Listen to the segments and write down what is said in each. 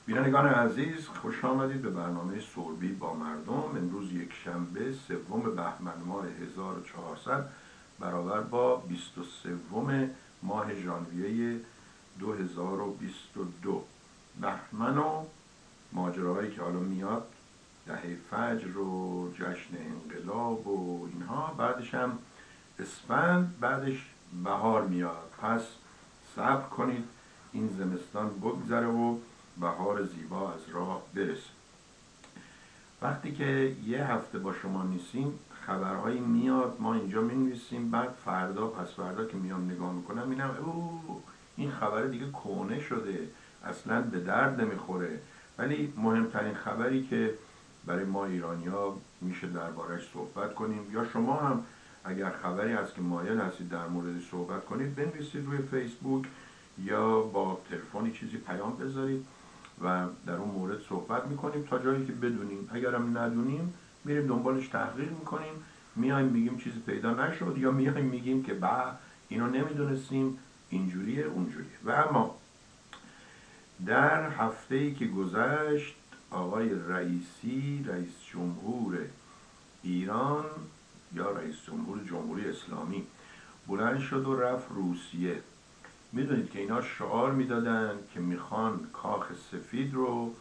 بینندگان عزیز، خوش آمدید به برنامه صلبی با مردم. امروز یک شنبه 3 بهمن ماه 1400 برابر با 23 ماه ژانویه 2022. بهمن و ماجراهایی که حالا میاد، دهه فجر و جشن انقلاب و اینها، بعدش هم اسفند، بعدش بهار میاد. پس صبر کنید این زمستان بگذره و بهار زیبا از راه برسه. وقتی که یه هفته با شما نیستیم خبرهایی میاد، ما اینجا مینویسیم، بعد فردا پس فردا که میام نگاه میکنم میبینم این خبر دیگه کهنه شده، اصلا به درد نمیخوره. ولی مهمترین خبری که برای ما ایرانیا میشه دربارش صحبت کنیم، یا شما هم اگر خبری هست که مایل هستید در موردش صحبت کنید، بنویسید روی فیسبوک یا با تلفنی چیزی پیام بذارید و در اون مورد صحبت میکنیم تا جایی که بدونیم. اگرم ندونیم میریم دنبالش تحقیق میکنیم، میایم میگیم چیزی پیدا نشد، یا میایم میگیم که اینو نمیدونستیم، اینجوریه اونجوریه. و اما در هفته‌ای که گذشت آقای رئیسی، رئیس جمهور ایران یا رئیس جمهور جمهوری اسلامی، بلند شد و رفت روسیه. میدونید که اینا شعار میدادن که میخوان کاخ سفید رو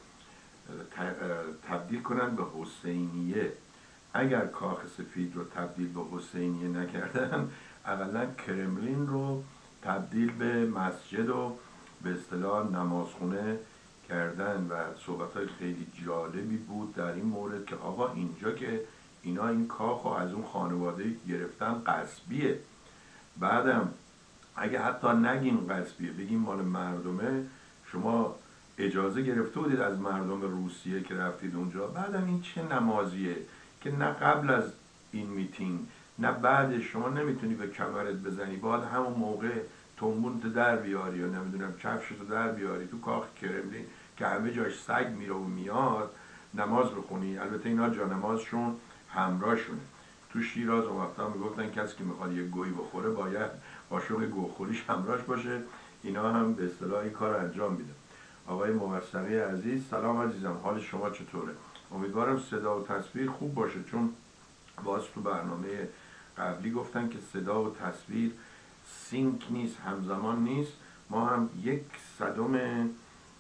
تبدیل کنن به حسینیه. اگر کاخ سفید رو تبدیل به حسینیه نکردن، اقلا کرملین رو تبدیل به مسجد و به اصطلاح نمازخونه کردن. و صحبت‌های خیلی جالبی بود در این مورد که آقا اینجا که اینا این کاخ رو از اون خانواده گرفتن غصبیه، بعدم اگه حتی نگیم غصبیه، بگیم مال مردمه، شما اجازه گرفته بودید از مردم روسیه که رفتید اونجا. بعدم این چه نمازیه که نه قبل از این میتینگ نه بعدش شما نمیتونی به کمرت بزنی، باید همون موقع تنبونت در بیاری یا نمیدونم کفشتو در بیاری تو کاخ کرملین که همه جاش سگ میره و میاد نماز بخونی. البته اینا جانمازشون همراهشونه. تو شیراز اون وقتا میگفتن کسی که میخواد یه گوی بخوره باید قاشق گوخوریش همراهش باشه. اینا هم به اصطلاح این کار انجام میدن. آقای موثقی عزیز، سلام عزیزم، حال شما چطوره؟ امیدوارم صدا و تصویر خوب باشه، چون باز تو برنامه قبلی گفتن که صدا و تصویر سینک نیست، همزمان نیست. ما هم 1/100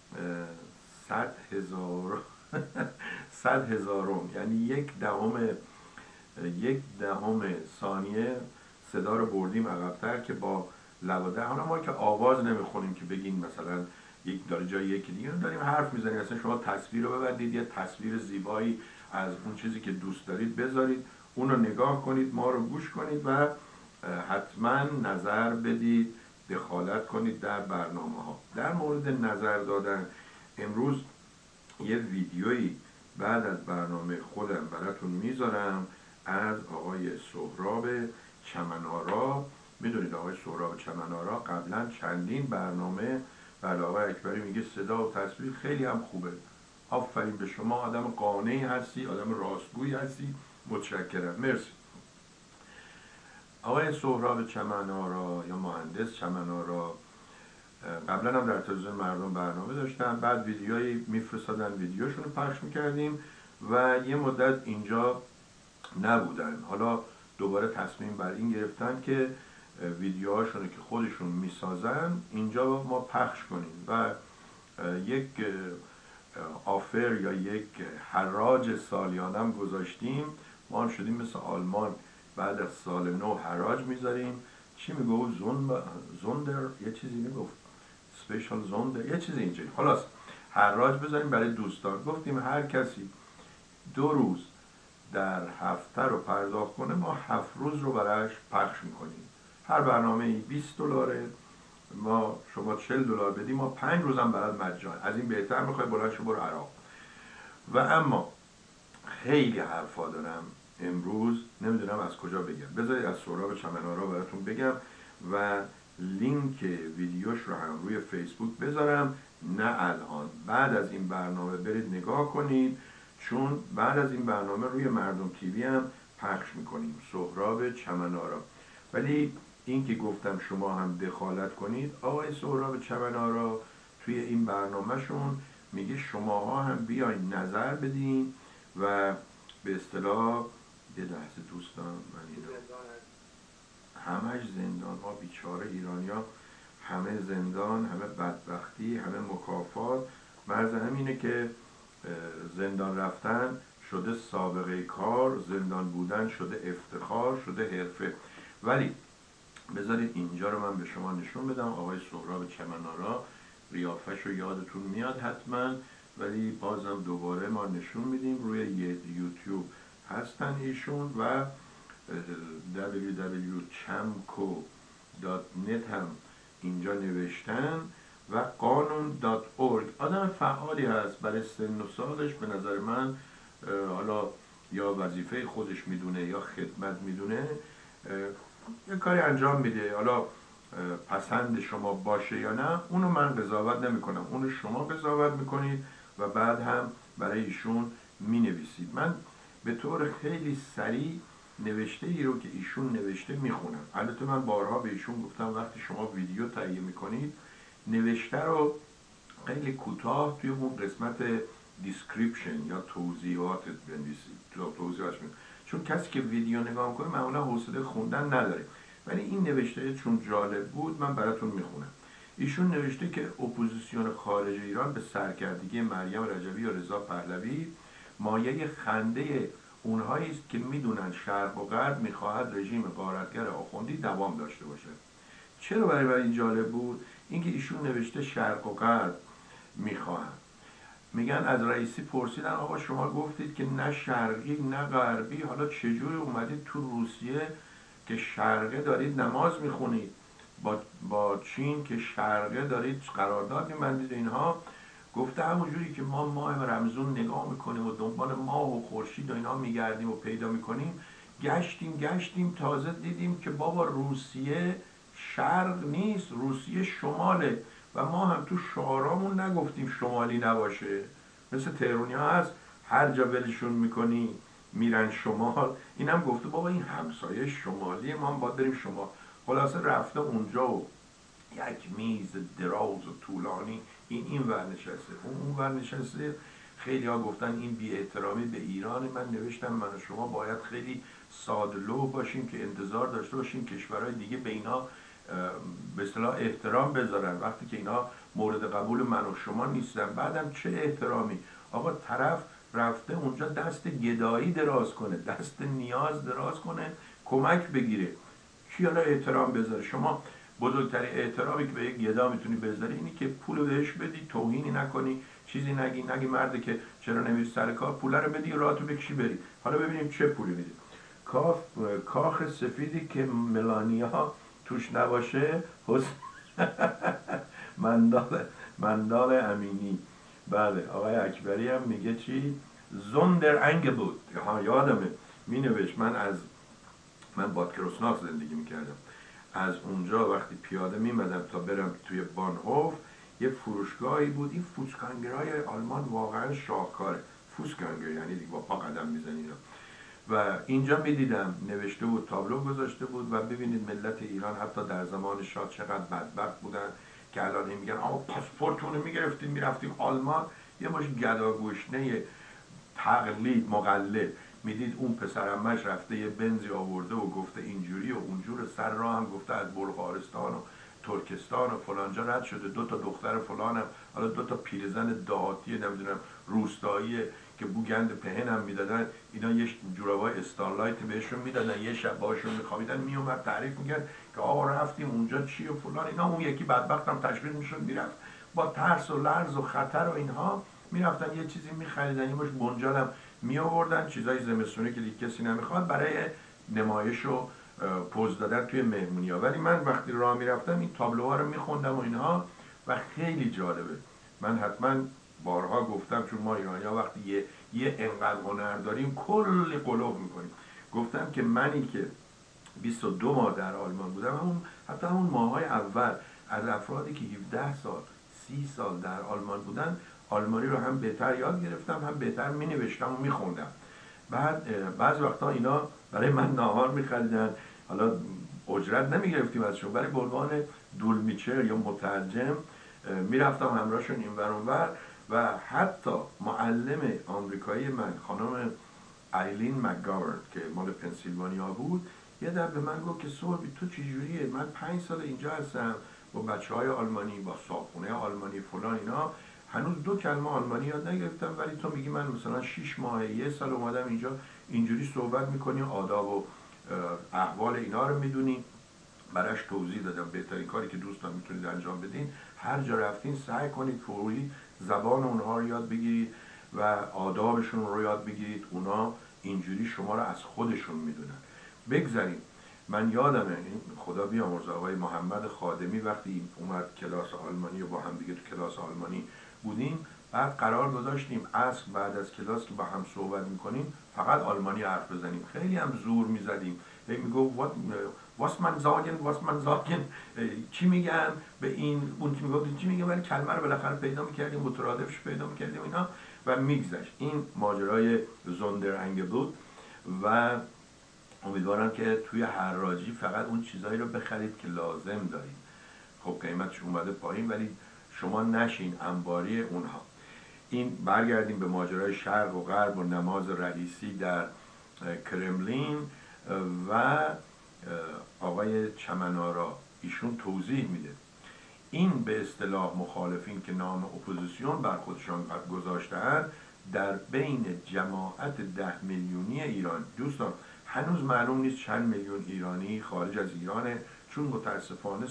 100,000 یعنی 1/10 ثانیه صدا رو بردیم عقب‌تر که با لواده. حالا ما که آواز نمیخونیم که بگیم مثلا یک داره جای یکی دیگه داریم حرف میزنیم، اصلا شما تصویر رو ببندید، یه تصویر زیبایی از اون چیزی که دوست دارید بذارید، اون رو نگاه کنید، ما رو گوش کنید و حتما نظر بدید، دخالت کنید در برنامه ها. در مورد نظر دادن، امروز یه ویدیویی بعد از برنامه خودم براتون میذارم از آقای سهراب چمن‌آرا. میدونید آقای سهراب چمن‌آرا قبلا چندین برنامه بر آقای اکبری میگه صدا و تصویر خیلی هم خوبه، آفرین به شما، آدم قانعی هستی، آدم راستگویی هستی، متشکرم، مرسی. آقای سهراب چمن‌آرا یا مهندس چمن‌آرا قبلا هم در تلویزیون مردم برنامه داشتن، بعد ویدیویی میفرستادن، ویدیوشون رو پخش میکردیم و یه مدت اینجا نبودن. حالا دوباره تصمیم بر این گرفتن که ویدیوهاشون که خودشون میسازن اینجا ما پخش کنیم و یک آفر یا یک حراج سالیانم گذاشتیم. ما هم شدیم مثل آلمان، بعد از سال نو حراج میذاریم. چی میگفت؟ زوندر یه چیزی میگفت، سپیشال زوندر یه چیزی اینجوری. خلاص حراج بذاریم برای دوستان. گفتیم هر کسی 2 روز در هفته رو پرداخت کنه، ما 7 روز رو براش پخش میکنیم. هر برنامه $20، ما شما $40 بدیم، ما 5 روز هم برات مجان. از این بهتر میخوای بلند شو برو عراق. و اما خیلی حرفا دارم امروز، نمیدونم از کجا بگم. بذارید از سهراب چمن‌آرا براتون بگم و لینک ویدیوش رو هم روی فیسبوک بذارم. نه الان، بعد از این برنامه برید نگاه کنید، چون بعد از این برنامه روی مردم تیوی هم پخش میکنیم. سهراب چمن‌آرا. ولی این که گفتم شما هم دخالت کنید، آقای سهراب چمن‌آرا توی این برنامهشون میگه شماها هم بیاین نظر بدین و به اصطلاح یه لحظه دوستان من اینو همش زندان، ما بیچاره ایرانیا همه زندان، همه بدبختی، همه مکافات. مرز همینه که زندان رفتن شده سابقه کار، زندان بودن شده افتخار، شده حرفه. ولی بذارید اینجا رو من به شما نشون بدم. آقای سهراب چمنارا قیافش رو یادتون میاد حتما، ولی بازم دوباره ما نشون میدیم. روی یوتیوب هستن ایشون و www.chamco.net هم اینجا نوشتن و قانون.org. آدم فعالی هست برای سن و سالش. به نظر من حالا یا وظیفه خودش میدونه یا خدمت میدونه، یه کاری انجام میده. حالا پسند شما باشه یا نه اونو من قضاوت نمی کنم، اونو شما قضاوت میکنید و بعد هم برای ایشون مینویسید. من به طور خیلی سریع نوشته ای رو که ایشون نوشته میخونم. البته من بارها به ایشون گفتم وقتی شما ویدیو تهیه میکنید نوشته رو خیلی کوتاه توی اون قسمت دیسکریپشن یا توضیحات بنویسید، چون کسی که ویدیو نگاه میکنه معمولا حوصله خوندن نداره. ولی این نوشته چون جالب بود من براتون میخونم. ایشون نوشته که اپوزیسیون خارج ایران به سرکردگی مریم رجبی و رضا پهلوی مایه خنده اونهایی است که میدونن شرق و غرب میخواهد رژیم غارتگر آخوندی دوام داشته باشه. چرا برای این جالب بود؟ اینکه ایشون نوشته شرق و غرب میخواهن. میگن از رئیسی پرسیدن آقا شما گفتید که نه شرقی نه غربی، حالا چجوری اومدید تو روسیه که شرقه دارید نماز میخونید، با چین که شرقه دارید قرارداد میبندید اینها؟ گفته همونجوری که ما ماه رمضان نگاه میکنیم و دنبال ماه و خورشید و اینها میگردیم و پیدا میکنیم، گشتیم تازه دیدیم که بابا روسیه شرق نیست، روسیه شماله و ما هم تو شعارامون نگفتیم شمالی نباشه. مثل تهرونیا هست هر جا ولشون میکنی میرن شمال. این هم گفته بابا این همسایه شمالی ما هم باید بریم شمال. خلاصه رفته اونجا و یک میز دراز و طولانی این ور نشسته اون ور نشسته. خیلی ها گفتن این بی احترامی به ایران. من نوشتم من و شما باید خیلی سادلو باشیم که انتظار داشته باشیم کشورهای دیگه به اینا به اصطلاح احترام بذارن وقتی که اینا مورد قبول من و شما نیستن. بعدم چه احترامی؟ آقا طرف رفته اونجا دست گدایی دراز کنه، دست نیاز دراز کنه، کمک بگیره. کی حالا احترام بذاره؟ شما بزرگترین احترامی که به یک گدا میتونی بذاری اینی که پول بهش بدی، توهینی نکنی، چیزی نگی مرده که چرا نمیری سر کار، پول رو بدی راحتو بکشی بری. حالا ببینیم چه پولی میدی. کاخ سفیدی که ملانیا توش نباشه مندال امینی. بله آقای اکبری هم میگه چی؟ زوندر انگ بود. یادمه می نوشت من بادکروسناخ زندگی میکردم. از اونجا وقتی پیاده میمدم تا برم توی بانهوف یه فروشگاهی بود. این فوسکانگرهای آلمان واقعا شاهکاره. فوسکانگر یعنی دیگه با پا قدم میزنی. و اینجا میدیدم نوشته بود، تابلو گذاشته بود و ببینید ملت ایران حتی در زمان شاه چقدر بدبخت بودن که الان میگن آقا پاسپورتون رو میگرفتیم میرفتیم آلمان. یه مش گداگوشنه تقلید مقلد. میدید اون پسرمش رفته یه بنزی آورده و گفته اینجوری و اونجور، سر راه هم گفته از بلغارستان و ترکستان و فلانجا رد شده، 2 تا دختر فلانم، حالا 2 تا پیرزن دهاتی نمیدونم روستایی که بوگند پهن هم میدادن، اینا یه جورابای استارلایت بهشون میدادن، یه شب باشون میخوابیدن، میومد تعریف میکرد که آقا رفتیم اونجا چی و فلان اینا. اون یکی بدبخت هم تشویق میشد میرفت با ترس و لرز و خطر و اینها میرفتن یه چیزی میخریدن، یه مش بنجال هم می آوردن، چیزای زمستونی که دیگه کسی نمیخواد، برای نمایش و پوز دادن توی مهمونی‌ها. ولی من وقتی راه میرفتم این تابلوها رو میخوندم و اینها و خیلی جالبه. من حتما بارها گفتم چون ما ایرانی‌ها وقتی یه انقدر هنر داریم کلی قلوب میکنیم. گفتم که منی که 22 ماه در آلمان بودم، حتی همون ماهای اول از افرادی که 17 سال 30 سال در آلمان بودن آلمانی رو هم بهتر یاد گرفتم، هم بهتر می نوشتم و می خوندم. بعد بعض وقتا اینا برای من ناهار می خریدن. حالا اجرت نمی گرفتیم ازشون، برای به عنوان دولمیچر یا مترجم می رفتم همراهشون این ور اون ور و حتی معلم آمریکایی من خانم آیلین مکگاورد که مال پنسیلوانیا بود، یه در به من گفت که سوربی تو چجوریه؟ من 5 سال اینجا هستم با بچهای آلمانی، با صابخونه آلمانی فلان اینا، هنوز 2 کلمه آلمانی یاد نگرفتم، ولی تو میگی من مثلا 6 ماه 1 سال اومدم اینجا اینجوری صحبت میکنی، آداب و احوال اینا رو میدونی. براش توضیح دادم بهترین کاری که دوستان میتونید انجام بدین هر جا رفتین سعی کنید فوری زبان اونها رو یاد بگیرید و آدابشون رو یاد بگیرید، اونا اینجوری شما رو از خودشون میدونن. بگذاریم، من یادمه این خدا بیامرزه آقای محمد خادمی وقتی اومد کلاس آلمانی و با هم دیگه تو کلاس آلمانی بودیم، بعد قرار گذاشتیم عصر بعد از کلاس که با هم صحبت میکنیم فقط آلمانی حرف بزنیم. خیلی هم زور میزدیم، میگفت واس من زاگن چی میگم به این، اون که میگفت چی میگم، ولی کلمه رو بالاخره پیدا میکردیم، مترادفش پیدا میکردیم اینا و میگذشت. این ماجرای زوندر انگ بود و امیدوارم که توی حراجی فقط اون چیزایی رو بخرید که لازم دارید. خب قیمتش اومده پایین ولی شما نشین انباری اونها. این برگردیم به ماجرای شرق و غرب و نماز رئیسی در کرملین و آقای چمنارا ایشون توضیح میده این به اصطلاح مخالفین که نام اپوزیسیون بر خودشان گذاشته‌اند در بین جماعت 10 میلیونی ایران، دوستان هنوز معلوم نیست چند میلیون ایرانی خارج از ایرانه، چون متاسفانه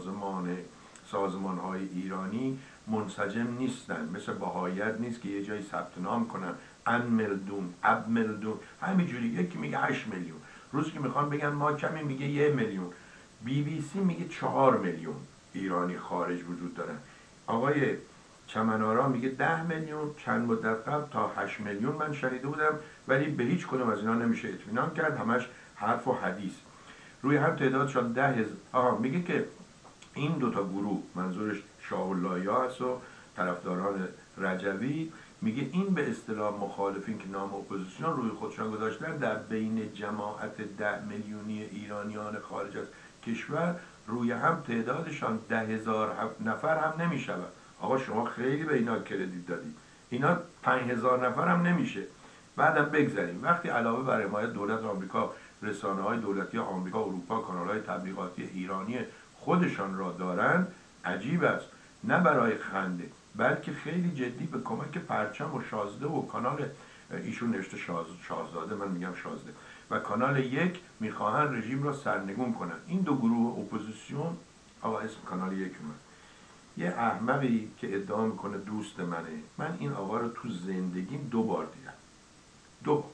سازمان‌های ایرانی منسجم نیستن، مثل بهاییت نیست که یه جایی ثبت نام کنن ان ملدون اب ملدون، همینجوری یکی میگه 8 میلیون، روز که میخوان بگن ما کمی میگه 1 میلیون، BBC میگه 4 میلیون ایرانی خارج وجود دارن. آقای چمنارا میگه 10 میلیون، چند مدت قبل تا 8 میلیون من شنیده بودم، ولی به هیچ کدوم از اینا نمیشه اطمینان کرد، همش حرف و حدیث. روی هم تعدادشان 10,000. میگه که این دوتا گروه، منظورش شاه اللهیا هست و طرفداران رجوی، میگه این به اصطلاح مخالفین که نام اپوزیسیون روی خودشان گذاشتن در بین جماعت 10 میلیونی ایرانیان خارج از کشور روی هم تعدادشان 10,000 نفر هم نمیشود. آقا شما خیلی به اینا کردیت دادید، اینا 5,000 نفر هم نمیشه. بعدم بگذاریم وقتی علاوه بر حمایت دولت آمریکا، رسانه‌های دولتی آمریکا، اروپا، کانال‌های تبلیغاتی ایرانی خودشان را دارند، عجیب است نه برای خنده بلکه خیلی جدی به کمک پرچم و شازده و کانال ایشون نوشته شاهزاده، من میگم شازده، و کانال 1 میخواهند رژیم را سرنگون کنند. این دو گروه اپوزیسیون، آقا اسم کانال 1 من، یه احمقی که ادعا میکنه دوست منه، من این آقا رو تو زندگیم 2 بار دیدم، 2.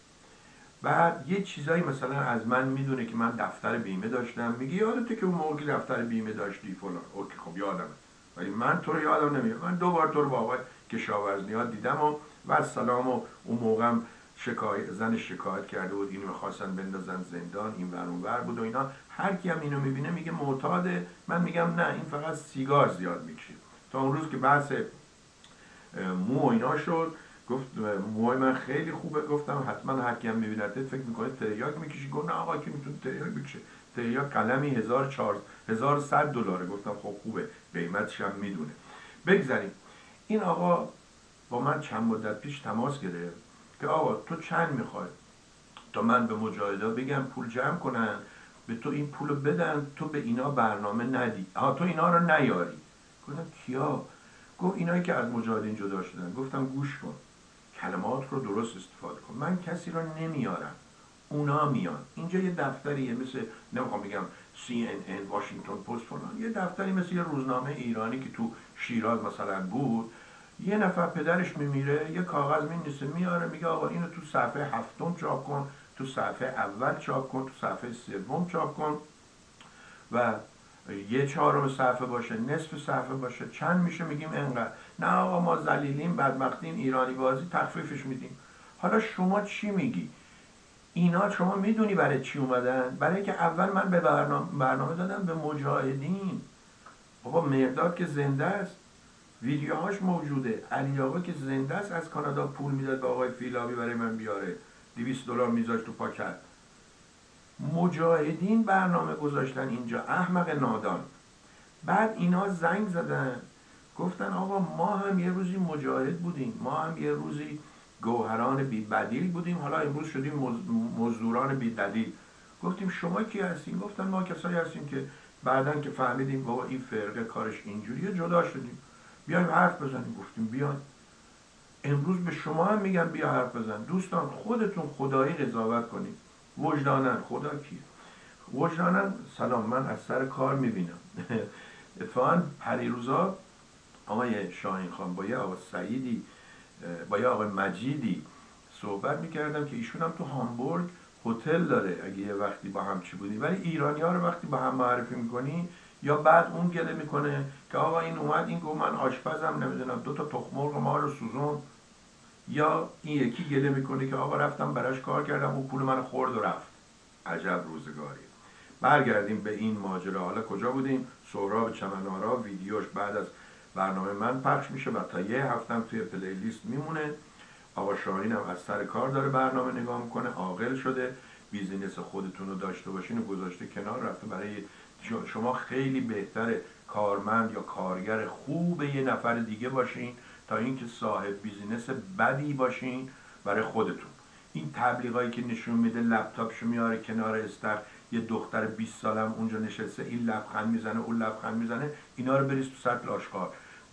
بعد یه چیزایی مثلا از من میدونه که من دفتر بیمه داشتم، میگه یادته که اون موقع که دفتر بیمه داشتی فلان، اوکی خب یادمه، ولی من تو رو یادم نمیاد. من 2 بار تو رو با آقای کشاورزنیات دیدم و سلام، و اون موقعم زن شکایت کرده بود اینو میخواستن بندازن زندان، این ور اون ور بود و اینا. هر کی هم اینو میبینه میگه معتاده، من میگم نه این فقط سیگار زیاد میکشه. تا اون روز که بحث مو اینا شد، گفت موهای من خیلی خوبه، گفتم حتما هر کی هم میبینه فکر میکنه تریاک میکشی، گفت نه آقا کی میتونه تریاک بکشه، تریاک قلمی 1100 دلاره. گفتم خب خوبه، قیمتش هم میدونه. بگذاریم. این آقا با من چند مدت پیش تماس گرفت که آقا تو چند میخوای تا من به مجاهدا بگم پول جمع کنن به تو این پولو بدن، تو به اینا برنامه ندی، تو اینا رو نیاری. گفتم کیا؟ گفت اینایی که از مجاهدین جدا شدن. گفتم گوش کن، کلمات رو درست استفاده کن، من کسی رو نمیارم، اونا میان. اینجا یه دفتریه مثل، نمیخوام بگم CNN، واشنگتن پست فلان، یه دفتری مثل یه روزنامه ایرانی که تو شیراز مثلا بود، یه نفر پدرش میمیره یه کاغذ مینویسه میاره، میگه آقا اینو تو صفحه 7 چاپ کن، تو صفحه اول چاپ کن، تو صفحه 3 چاپ کن و 1/4 صفحه باشه، نصف صفحه باشه، چند میشه؟ میگیم انقدر. نه آقا ما ذلیلیم، بدبختیم، ایرانی بازی، تخفیفش میدیم. حالا شما چی میگی؟ اینا شما میدونی برای چی اومدن؟ برای که اول من به برنامه دادم به مجاهدین. آقا مرداد که زنده است، ویدیوهاش موجوده، علی آقا که زنده است از کانادا پول میداد به آقای فیلابی برای من بیاره، 200 دلار میذاشت تو پاکت. مجاهدین برنامه گذاشتن اینجا، احمق نادان. بعد اینا زنگ زدن گفتن آقا ما هم یه روزی مجاهد بودیم، ما هم یه روزی گوهران بی بدیل بودیم، حالا امروز شدیم مزدوران بی دلیل. گفتیم شما کی هستین؟ گفتن ما کسایی هستیم که بعدن که فهمیدیم بابا این فرقه کارش اینجوریه جدا شدیم، بیایم حرف بزنیم. گفتیم بیاین. امروز به شما هم میگم بیا حرف بزن. دوستان خودتون خدایی قضاوت کنید وجدانن. خدا کی؟ وجدانن. سلام، من از سر کار میبینم اتفاقا پریروزا آقای شاهین خان با یه آقای سعیدی، با یه آقای مجیدی صحبت میکردم که ایشون هم تو هامبورگ هتل داره، اگه یه وقتی با هم چی بودی. ولی ایرانی ها رو وقتی با هم معرفی میکنی یا بعد اون گله میکنه که آقا این اومد این گفت من آشپزم نمیدونم 2 تا تخم مرغ ما رو سوزون، یا این یکی گله میکنه که آقا رفتم براش کار کردم و پول من خورد و رفت. عجب روزگاری. برگردیم به این ماجرا. حالا کجا بودیم؟ سهراب چمنارا ویدیوش بعد از برنامه من پخش میشه و تا یه هفتم توی پلیلیست میمونه. آقا شاهین هم از سر کار داره برنامه نگاه میکنه، عاقل شده، بیزینس خودتون رو داشته باشین و گذاشته کنار، رفته برای شما خیلی بهتره کارمند یا کارگر خوب یه نفر دیگه باشین تا اینکه صاحب بیزینس بدی باشین برای خودتون. این تبلیغایی که نشون میده لپتاپشو میاره کنار استخر، یه دختر 20 سالم اونجا نشسته، این لبخند میزنه اون لبخند میزنه، اینا رو بریز تو سطل آشغال.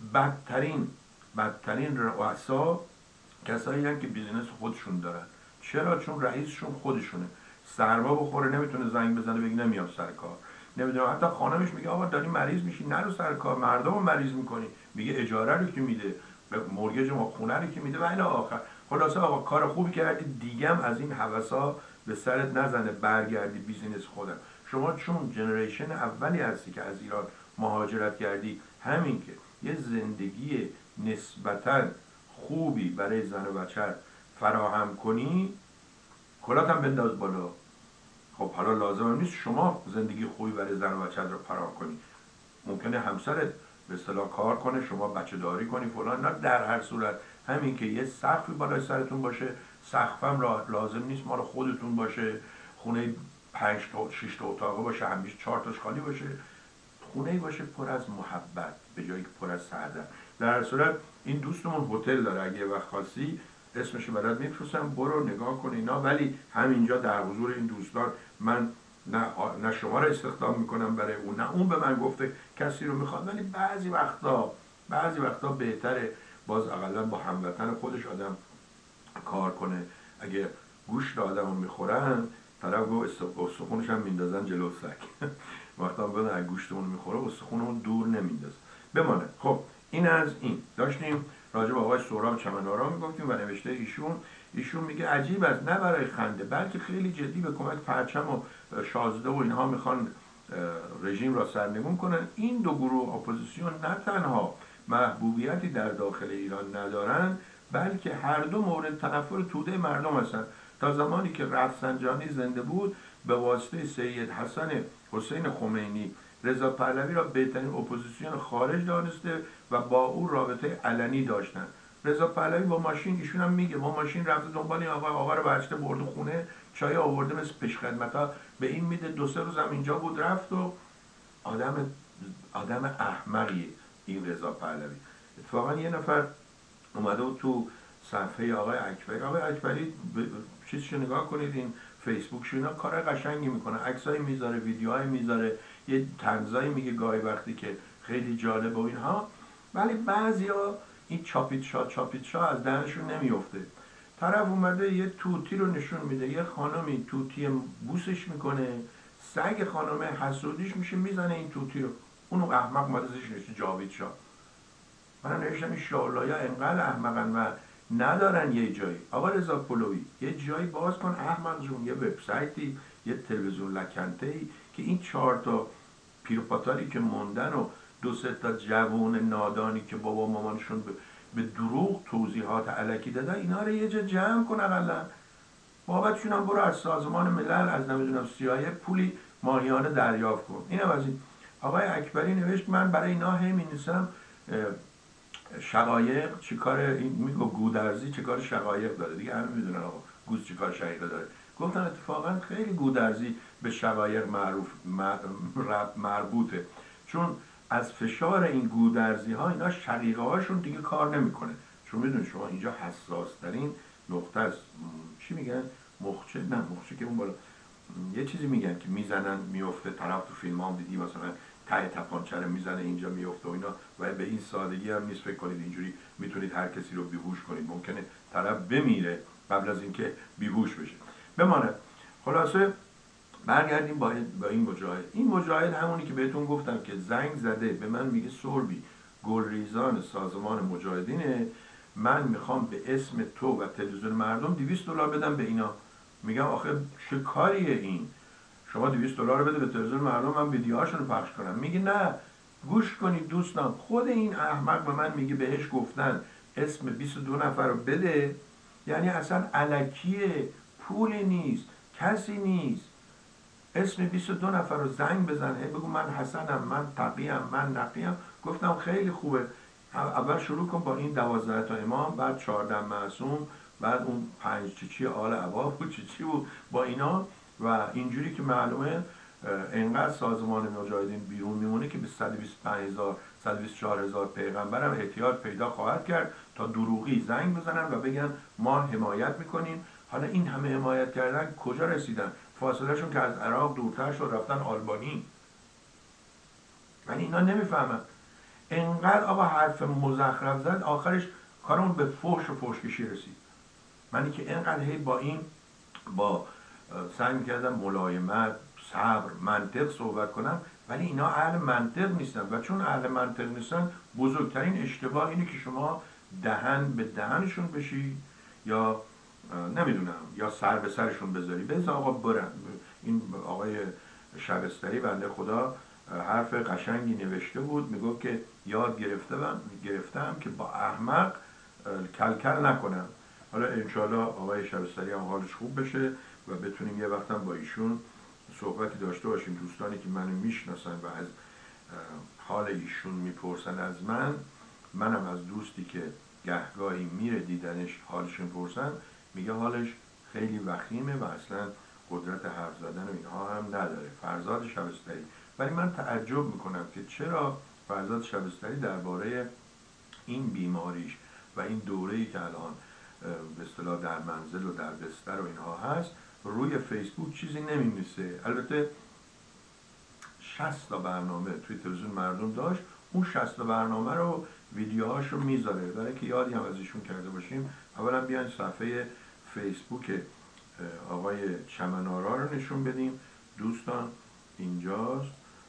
بدترین رؤسا کسایی هستن که بیزینس خودشون دارن. چرا؟ چون رئیسشون خودشونه. سرما بخوره نمیتونه زنگ بزنه بگه نمیام سر کار. نمیدونم، حتی خانمش میگه آقا داری مریض میشی نرو سر کار، مردم رو مریض میکنی. میگه اجاره رو که میده، مورگج ما خونه رو که میده و الی آخر. خلاصه آقا کار خوبی کردی، دیگم از این هوسا به سرت نزنه، برگردی بیزینس خودم. شما چون جنریشن اولی هستی که از ایران مهاجرت کردی، همین که یه زندگی نسبتاً خوبی برای زن و بچه فراهم کنی، کلات هم بنداز بالا. خب حالا لازم نیست شما زندگی خوبی برای زن و بچه رو فراهم کنی، ممکنه همسرت به اصطلاح کار کنه، شما بچه داری کنی فلان. نه، در هر صورت همین که یه سقفی بالای سرتون باشه، سقفم را لازم نیست مال خودتون باشه، خونه 5 تا 6 تا اتاقه باشه، همیشه 4 تاش خالی باشه، خونه باشه پر از محبت به جایی که پر از سعادت. در هر صورت این دوستمون هتل داره، اگه وقت خاصی اسمش برات میفرستم برو نگاه کن اینا. ولی همینجا در حضور این دوستان من نه شما رو استخدام میکنم برای اون، نه اون به من گفته کسی رو میخواد. ولی بعضی وقتا بهتره باز اقلا با هموطن خودش آدم کار کنه. اگه گوشت آدم رو میخورن، طرف گفت استخونش هم میندازن جلو سگ وقتا هم بدن اگه گوشتمون میخوره استخونمون دور نمیندازن بمانه. خب این از این. داشتیم راجع به آقای سهراب چمنارا میگفتیم و نوشته ایشون میگه عجیب است نه برای خنده بلکه خیلی جدی به کمک پرچم و شازده و اینها میخوان رژیم را سرنگون کنن. این دو گروه اپوزیسیون نه تنها محبوبیتی در داخل ایران ندارن، بلکه هر دو مورد تنفر توده مردم هستند. تا زمانی که رفسنجانی زنده بود به واسطه سید حسین خمینی رضا پهلوی را بهترین اپوزیسیون خارج دانسته و با او رابطه علنی داشتند. رضا پهلوی با ماشین، ایشون هم میگه با ماشین رفته دنبال این آقا رو برشته برده خونه، چای آورده مثل پیشخدمتا به این میده، 2-3 روزم اینجا بود رفت. و آدم احمقیه این رضا پهلوی. اتفاقا یه نفر اومده بود تو صفحه آقای اکبری چیزشو نگاه کنید، این فیسبوکشو، اینا کار قشنگی میکنه، عکسای میذاره، ویدیوهای میذاره، یه طنزایی میگه گاهی وقتی که خیلی جالب و اینها. ولی بعضیا این چاپیت از دهنشون نمیفته. طرف اومده یه توتی رو نشون میده، یه خانمی توتی بوسش میکنه، سگ خانمه حسودیش میشه میزنه این توتی رو. اونو احمق اومده زیرش نوشته جاوید شاه. من نوشتم این شاولایا انقدر احمقن و ندارن یه جایی. آقا رضا پلوی یه جایی باز کن احمق جون، یه وبسایتی، یه تلویزیون لکنته‌ای که این 4 تا پیرپاتالی که موندن و 2-3 تا جوون نادانی که بابا مامانشون به دروغ توضیحات الکی دادن، اینا رو یه جا جمع کن اقلا. بابتشون هم برو از سازمان ملل، از نمیدونم CIA پولی ماهیانه دریافت کن. اینم از این. آقای اکبری نوشت من برای اینا هی می‌نویسم شقایق چیکار، این میگه گودرزی چیکار شقایق داره دیگه، همه میدونن آقا گوز چیکار شقایق داره. گفتن اتفاقا خیلی گودرزی به شقایق مربوطه، چون از فشار این گودرزی ها اینا شقیقه هاشون دیگه کار نمیکنه. چون میدونید شما اینجا حساس ترین نقطه است. چی میگن؟ مخچه؟ نه مخچه که اون بالا یه چیزی میگن که میزنن میفته. طرف تو فیلم هم دیدی مثلا ته تپانچه رو میزنه اینجا میفته و اینا. و به این سادگی هم نیست فکر کنید اینجوری میتونید هر کسی رو بیهوش کنید. ممکنه طرف بمیره قبل از اینکه بیهوش بشه. بماند. خلاصه برگردیم با این مجاهد. این مجاهد همونی که بهتون گفتم که زنگ زده به من میگه سوربی گلریزان سازمان مجاهدینه، من میخوام به اسم تو و تلویزیون مردم $200 بدم به اینا. میگم آخه چه کاریه این؟ شما $200 بده به تلویزیون مردم من ویدیوهاشون رو پخش کنم. میگه نه گوش کنید دوستان، خود این احمق به من میگه بهش گفتن اسم 22 نفر رو بده، یعنی اصلا الکیه، پولی نیست، کسی نیست. اسم 22 نفر رو زنگ بزن، بگو من حسنم، من تقیم، من نقیم. گفتم خیلی خوبه. اول شروع کن با این 12 تا امام، بعد 14 معصوم، بعد اون 5 چیچی آل عبا بود چیچی بود با اینا. و اینجوری که معلومه انقدر سازمان مجاهدین بیرون میمونه که به 125,000 124,000 پیغمبر هم احتیاط پیدا خواهد کرد تا دروغی زنگ بزنن و بگن ما حمایت میکنیم. حالا این همه حمایت کردن کجا رسیدن؟ فاصله شون که از عراق دورتر شد رفتن آلبانی. ولی اینا نمیفهمن. انقدر آقا حرف مزخرف زد آخرش کارمون به فحش و فحشکشی رسید. منی که انقدر هی با سعی میکردم ملایمت، صبر، منطق صحبت کنم، ولی اینا اهل منطق نیستن. و چون اهل منطق نیستن بزرگترین اشتباه اینه که شما دهن به دهنشون بشی یا نمیدونم یا سر به سرشون بذاری. بذار آقا برن. این آقای شبستری بنده خدا حرف قشنگی نوشته بود، میگفت که یاد گرفتم که با احمق کلکل نکنم. حالا انشالله آقای شبستری هم حالش خوب بشه و بتونیم یه وقتم با ایشون صحبتی داشته باشیم. دوستانی که منو میشناسن و از حال ایشون میپرسن از منم از دوستی که گهگاهی میره دیدنش حالشون پرسن، میگه حالش خیلی وخیمه و اصلا قدرت حرف زدن و اینها هم نداره. فرزاد شبستری. ولی من تعجب میکنم که چرا فرزاد شبستری درباره این بیماریش و این دوره‌ای که الان به اصطلاح در منزل و در بستر و اینها هست روی فیسبوک چیزی نمی‌نویسه. البته 60 تا برنامه توی تلویزیون مردم داشت، اون 60 تا برنامه رو ویدیوهاش رو میذاره. برای که یادی هم از ایشون کرده باشیم، اولا بیاین صفحه فیسبوک آقای چمنارا رو نشون بدیم. دوستان اینجاست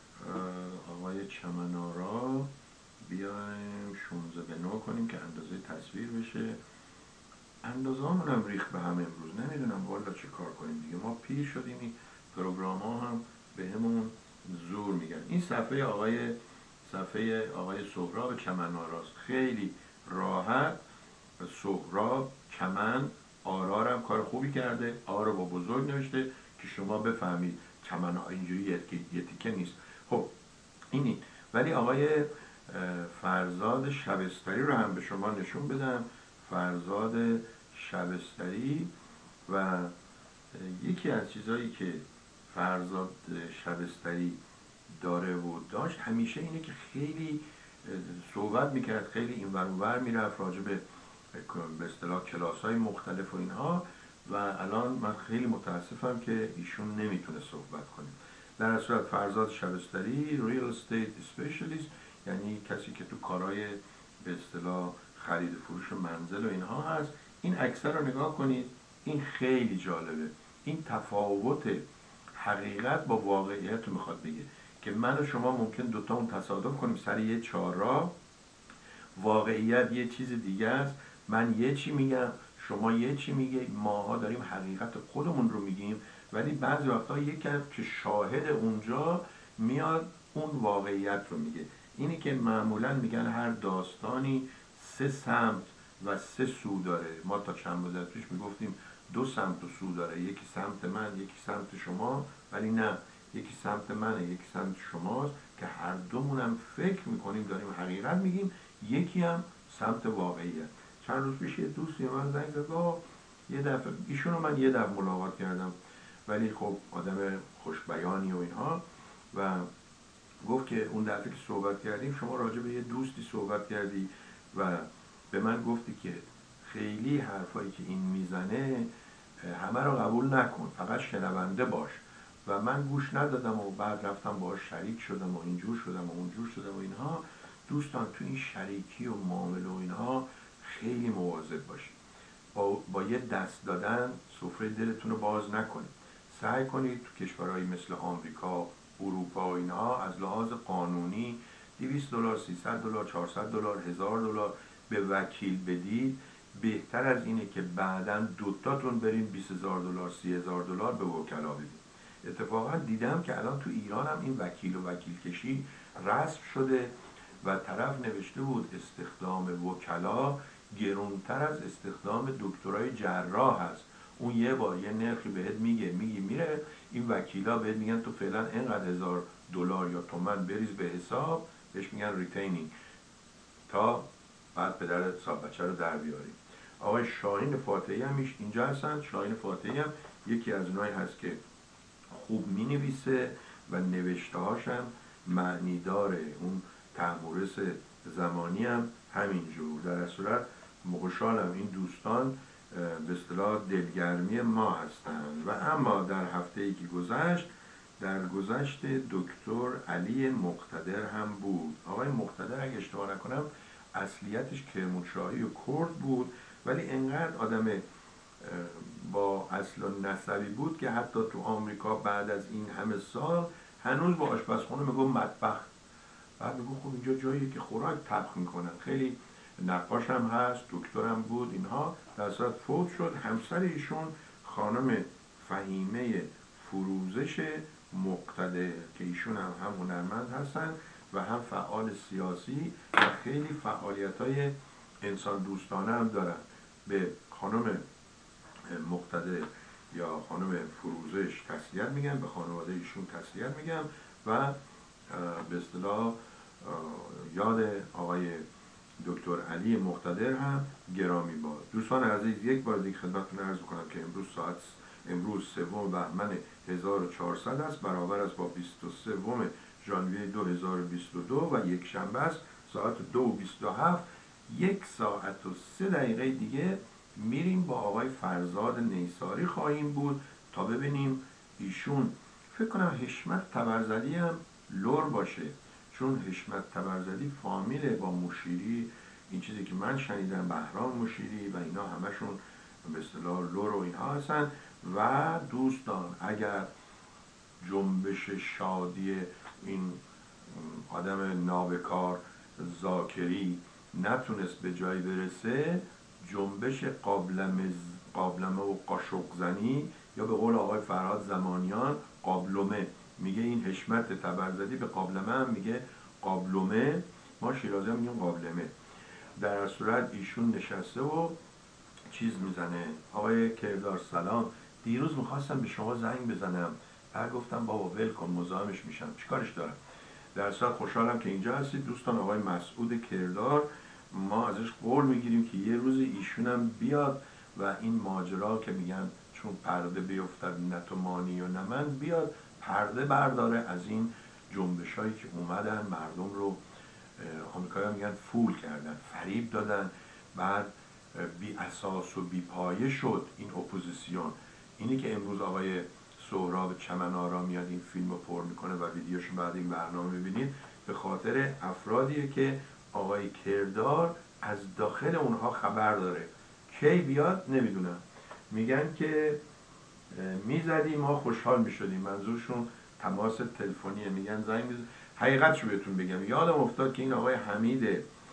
آقای چمنارا، بیایم 16 به 9 کنیم که اندازه تصویر بشه. اندازه همون هم ریخت به هم امروز، نمیدونم والا چه کار کنیم دیگه. ما پیر شدیم، این پروگرام ها هم به همون زور میگن. این صفحه آقای سهراب چمناراست. خیلی راحت سهراب چمن آرا هم کار خوبی کرده، آرا با بزرگ نوشته که شما بفهمید چمن اینجوری یه تیکه نیست. خب اینی. ولی آقای فرزاد شبستری رو هم به شما نشون بدم. فرزاد شبستری و یکی از چیزهایی که فرزاد شبستری داره و داشت همیشه اینه که خیلی صحبت میکرد، خیلی این ور اونور میرفت راجع به اصطلاح کلاس‌های مختلف و اینها. و الان من خیلی متاسفم که ایشون نمیتونه صحبت کنه. در صورت فرزاد شبستری ریل استیت اسپشیالیست، یعنی کسی که تو کارهای به اصطلاح خرید فروش منزل و اینها هست. این اکثر رو نگاه کنید، این خیلی جالبه. این تفاوت حقیقت با واقعیت رو میخواد بگه که من و شما ممکن دوتامون تصادف کنیم سر یه چهارراه، واقعیت یه چیز دیگه است. من یه چی میگم، شما یه چی میگه، ماها داریم حقیقت خودمون رو میگیم. ولی بعضی وقتا یکی که شاهد اونجا میاد اون واقعیت رو میگه. اینی که معمولا میگن هر داستانی 3 سمت و 3 سو داره. ما تا چند مدت پیش میگفتیم 2 سمت و سو داره، یکی سمت من یکی سمت شما. ولی نه، یکی سمت منه یکی سمت شماست که هر دومون هم فکر میکنیم داریم حقیقت میگیم، یکی هم سمت واقعیه. چند روز پیش یه دوستی من زنگ زد، یه دفعه ایشونو من یه دفعه ملاقات کردم، ولی خب آدم خوشبیانی و اینها، و گفت که اون دفعه که صحبت کردیم شما راجع به یه دوستی صحبت کردی و به من گفتی که خیلی حرفایی که این میزنه همه رو قبول نکن، فقط شنونده باش. و من گوش ندادم و بعد رفتم باهاش شریک شدم و اینجور شدم و اونجور شدم و اینها. دوستان تو این شریکی و معامله و اینها خیلی مواظب باشید. با یه دست دادن سفره دلتون رو باز نکنید. سعی کنید تو کشورهایی مثل آمریکا، اروپا و اینها از لحاظ قانونی $200 $300 $400 $1000 به وکیل بدید. بهتر از اینه که بعداً دوتاتون برین $20000 $30000 به وکلا بدید. اتفاقا دیدم که الان تو ایران هم این وکیل و وکیل کشی رسم شده و طرف نوشته بود استخدام وکلا گرونتر از استخدام دکترای جراح هست. اون یه بار یه نرخی بهت میگی میره، این وکیلا بهت میگن تو فعلا اینقدر $1000 یا تومن بریز به حساب، بهش میگن ریتینینگ، تا بعد پدر صاحب بچه رو در بیاریم. آقای شاهین فاتحی هم اینجا هستن. شاهین فاتحی هم یکی از اونایی هست که خوب می نویسه و نوشته هاشم معنی داره. اون تحمورس زمانی هم همینجور. در صورت خوشحالم این دوستان به اصطلاح دلگرمی ما هستند. و اما در هفته ای که گذشت، در گذشت دکتر علی مقتدر هم بود. آقای مقتدر اگه اشتباه نکنم اصلیتش کرمانشاهی و کرد بود، ولی انقدر آدم با اصل و نسبی بود که حتی تو آمریکا بعد از این همه سال هنوز با آشپزخونه میگم مطبخ. بعد میگم خب اینجا جاییه که خوراک طبخ میکنن. خیلی نقاش هم هست، دکتر هم بود اینها. در صورت فوت شد. همسر ایشون خانم فهیمه فروزش مقتدر که ایشون هم هنرمند هستن و هم فعال سیاسی و خیلی فعالیت‌های انسان دوستانه هم دارن. به خانم مقتدر یا خانم فروزش تسلیت میگم، به خانواده ایشون تسلیت میگم و به اصطلاح یاد آقای دکتر علی مقتدر هم گرامی باد. دوستان عزیز، یک بار دیگه خدمتتون عرض کنم که امروز 3 بهمن 1400 است، برابر است با 23 ژانویه 2022 و یک شنبه است ساعت 2:27. 1 ساعت و 3 دقیقه دیگه میریم با آقای فرزاد نیساری خواهیم بود تا ببینیم ایشون، فکر کنم حشمت طبرزدی هم لور باشه، چون حشمت طبرزدی فامیله با مشیری. این چیزی که من شنیدم بهرام مشیری و اینا همشون به اصطلاح لور و اینها هستن. و دوستان اگر جنبش شادی این آدم نابکار ذاکری نتونست به جایی برسه، جنبش قابلمه و قاشق زنی یا به قول آقای فرهاد زمانیان قابلمه، میگه این حشمت طبرزدی به قابلمه هم میگه قابلمه، ما شیرازی هم میگیم قابلمه. در صورت ایشون نشسته و چیز میزنه. آقای کردار سلام، دیروز میخواستم به شما زنگ بزنم، بعد گفتم بابا ول کن مزاحمش میشم، چیکارش دارم. در صورت خوشحالم که اینجا هستید دوستان. آقای مسعود کردار ما ازش قول میگیریم که یه روز ایشونم بیاد و این ماجرا که میگن چون پرده بیفتد نه تو مانی و نه من، بیاد پرده برداره از این جنبش هایی که اومدن مردم رو آمریکایی میگن فول کردن، فریب دادن، بعد بی اساس و بی پایه شد این اپوزیسیون. اینی که امروز آقای سهراب چمن‌آرا میاد این فیلم رو پر میکنه و ویدیوشو بعد این برنامه ببینید، به خاطر افرادیه که آقای کردار از داخل اونها خبر داره. کی بیاد نمیدونم. میگن که میزدیم ما خوشحال میشدیم، منظورشون تماس تلفنیه، میگن زنگ میزد. حقیقتشو بهتون بگم، یادم افتاد که این آقای حمید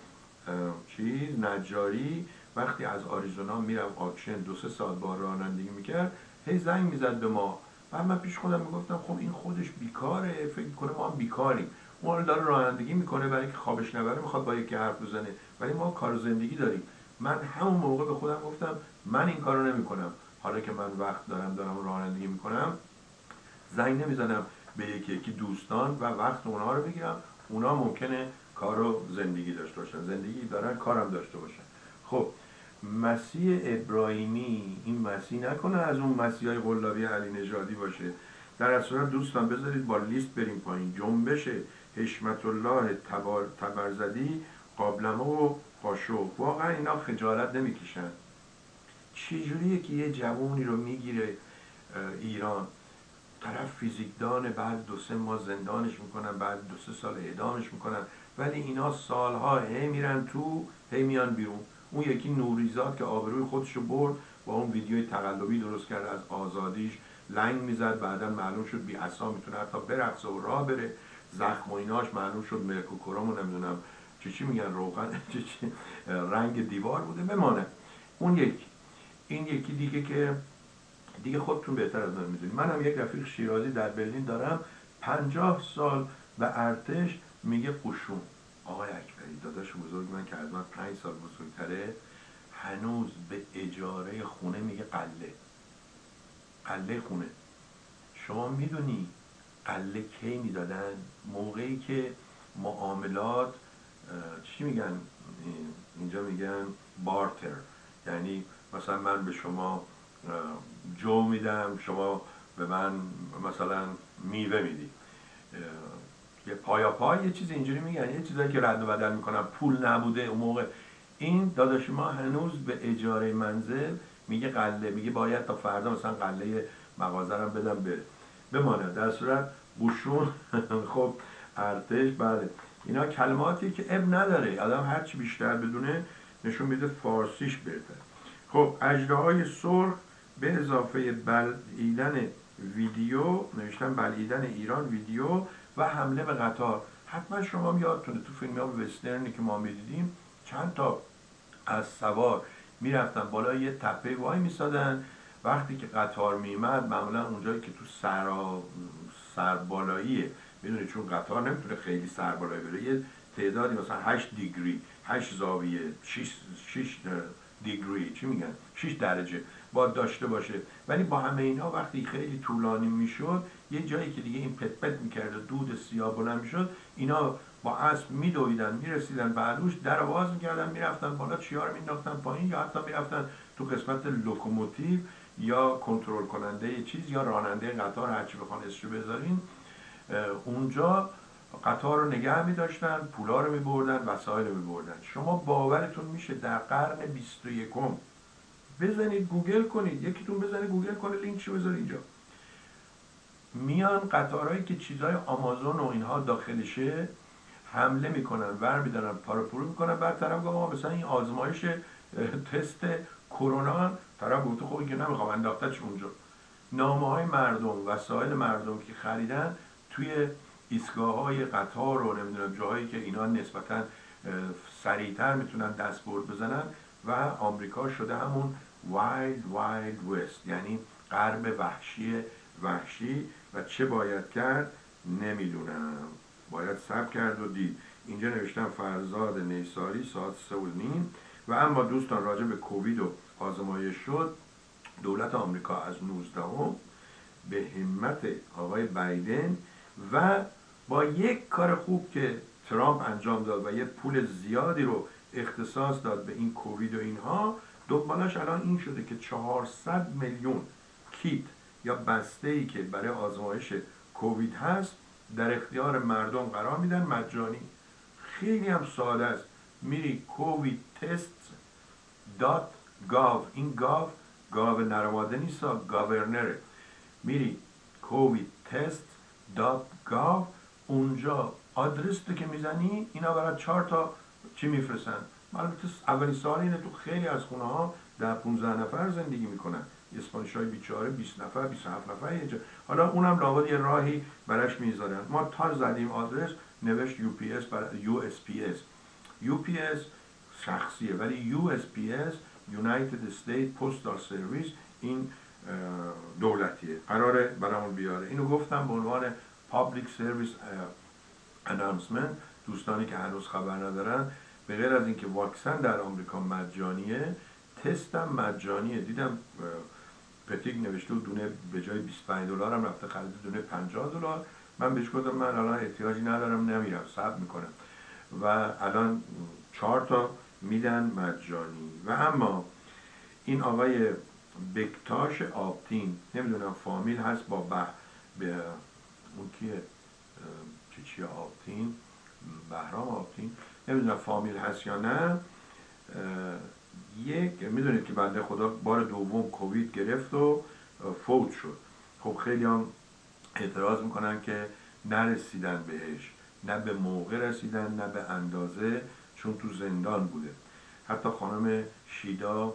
نجاری وقتی از آریزونا میرم آکشن 2-3 ساعت با رانندگی میکرد، هی زنگ میزد به ما. بعد من پیش خودم میگفتم خب این خودش بیکاره، فکر کنه ما هم بیکاریم. اون داره رانندگی میکنه برای اینکه خوابش نبره، میخواد با یکی حرف بزنه، ولی ما کار زندگی داریم. من همون موقع به خودم گفتم من این کارو نمیکنم. حالا که من وقت دارم رانندگی میکنم، زنگ نمیزنم به یکی دوستان و وقت اونها رو بگیرم. اونا ممکنه کار و زندگی داشته باشن، زندگی دارن کارم داشته باشن. خب مسیح ابراهیمی، این مسیح نکنه از اون مسیحای قلابی علی نژادی باشه. در اصل دوستان بذارید با لیست بریم پایین. جنبش حشمت الله تبرزدی، قابلمه و قاشق. واقعا اینا خجالت نمیکشن. چجوریه که یه جوونی رو میگیره ایران، طرف فیزیکدانه، بعد 2-3 ماه زندانش میکنن، بعد 2-3 سال اعدامش میکنن، ولی اینا سالها هی میرن تو، هی میان بیرون. اون یکی نوریزاد که آبروی خودشو برد با اون ویدیوی تقلبی درست کرد از آزادیش، لنگ میزد، بعدا معلوم شد بی عصا میتونه حتی برقصه و راه بره، زخم و ایناش معلوم شد مرکوکروم و نمیدونم چی میگن، روغن چی رنگ دیوار بوده. بمانه اون یکی. این یکی دیگه که دیگه خودتون بهتر از من میدونید. منم یک رفیق شیرازی در برلین دارم، 50 سال به ارتش میگه قشون. آقای اکبری داداش بزرگ من که از من 5 سال بزرگتره، هنوز به اجاره خونه میگه قله. قله خونه. شما میدونی قله کی میدادن؟ موقعی که معاملات چی میگن اینجا، میگن بارتر، یعنی مثلا من به شما جو میدم، شما به من مثلا میوه میدی، یه پایا پای، یه چیز اینجوری میگن، یه چیزایی که رد و بدل میکنن، پول نبوده اون موقع. این داداش ما هنوز به اجاره منزل میگه قله، میگه باید تا فردا مثلا قله مغازه رو بدم بره. بمانه در صورت قشون خب ارتش، بله اینا کلماتی که اب نداره، آدم هرچی بیشتر بدونه نشون میده فارسیش بهتر. خب اژدهای سرخ به اضافه بلعیدن ویدیو، نوشتن بلعیدن ایران ویدیو و حمله به قطار. حتما شما یادتونه تو فیلم ها وسترنی که ما میدیدیم چند تا از سوار میرفتن بالا یه تپه وای میسادن، وقتی که قطار میمد معمولا اونجایی که تو سربالاییه، میدونی چون قطار نمیتونه خیلی سربالایی بره، یه تعدادی مثلا 8 دیگری، 8 زاویه، 6 دیگری، چی میگن، 6 درجه باید داشته باشه. ولی با همه اینا وقتی خیلی طولانی میشد، یه جایی که دیگه این پت پت میکرد و دود سیاه بلند میشد، اینا با اسب میدویدن میرسیدن به علوش، در باز میکردن میرفتن بالا، چیا رو مینداختن پایین، یا حتی میرفتن تو قسمت لوکوموتیو یا کنترل کننده چیز یا راننده قطار، هرچی بخوان اسمشو بذارین، اونجا قطار رو نگه می‌داشتن، پولا رو می‌بردن، وسایل رو می‌بردن. شما باورتون میشه در قرن 21 بزنید گوگل کنید، یکیتون بزنید گوگل کنه، لینکشو بذار اینجا، میان قطارهایی که چیزای آمازون و اینها داخلشه حمله میکنن، ور میدارن، پاروپورو میکنن، بعد طرف گفت مثلا این آزمایش تست کرونا، طرف گفت خب که نمیخوام انداختش اونجا. نامه های مردم، وسایل مردم که خریدن توی ایستگاه های قطار و نمیدونم جاهایی که اینا نسبتا سریعتر میتونن دستبرد بزنن، و آمریکا شده همون وایلد وست، یعنی غرب وحشی و چه باید کرد نمیدونم، باید صبر کرد و دید. اینجا نوشتم فرزاد نیساری ساعت 3:30. و اما دوستان راجع به کووید و آزمایش شد، دولت آمریکا از 19 به همت آقای بایدن و با یک کار خوب که ترامپ انجام داد و یه پول زیادی رو اختصاص داد به این کووید و اینها، دنبالش الان این شده که 400 میلیون کیت یا بسته‌ای که برای آزمایش کووید هست در اختیار مردم قرار میدن مجانی. خیلی هم ساده است، میری covidtest.gov، این گاو نرماده نیست، گاورنره، میری covidtest.gov، اونجا آدرس تو که میزنی اینا برای 4 تا چی میفرستن. البته اولین سوال اینه تو خیلی از خونه ها 10-15 نفر زندگی میکنن، اسپانیش های بیچاره 20 نفر 27 نفر یه جا، حالا اونم لابد یه راهی براش میذارن. ما تا زدیم آدرس، نوشت UPS برای USPS. UPS شخصیه، ولی USPS United States Postal Service این دولتیه، قراره برامون بیاره. اینو گفتم به عنوان Public Service Announcement. دوستانی که هنوز خبر ندارن، به غیر از اینکه واکسن در آمریکا مجانیه، تست هم مجانیه. دیدم پتیک نوشته دونه به جای $25 هم رفته خریده دونه $50. من بهش گفتم من الان احتیاجی ندارم، نمیرم، صبر میکنم، و الان 4 تا میدن مجانی. و اما این آقای بکتاش آبتین، نمیدونم فامیل هست با به اون کیه، چی آبتین، بهرام آبتین، نمیدونم فامیل هست یا نه. یک میدونید که بنده خدا بار دوم کووید گرفت و فوت شد. خب خیلی هم اعتراض میکنن که نرسیدن بهش، نه به موقع رسیدن نه به اندازه، چون تو زندان بوده. حتی خانم شیدا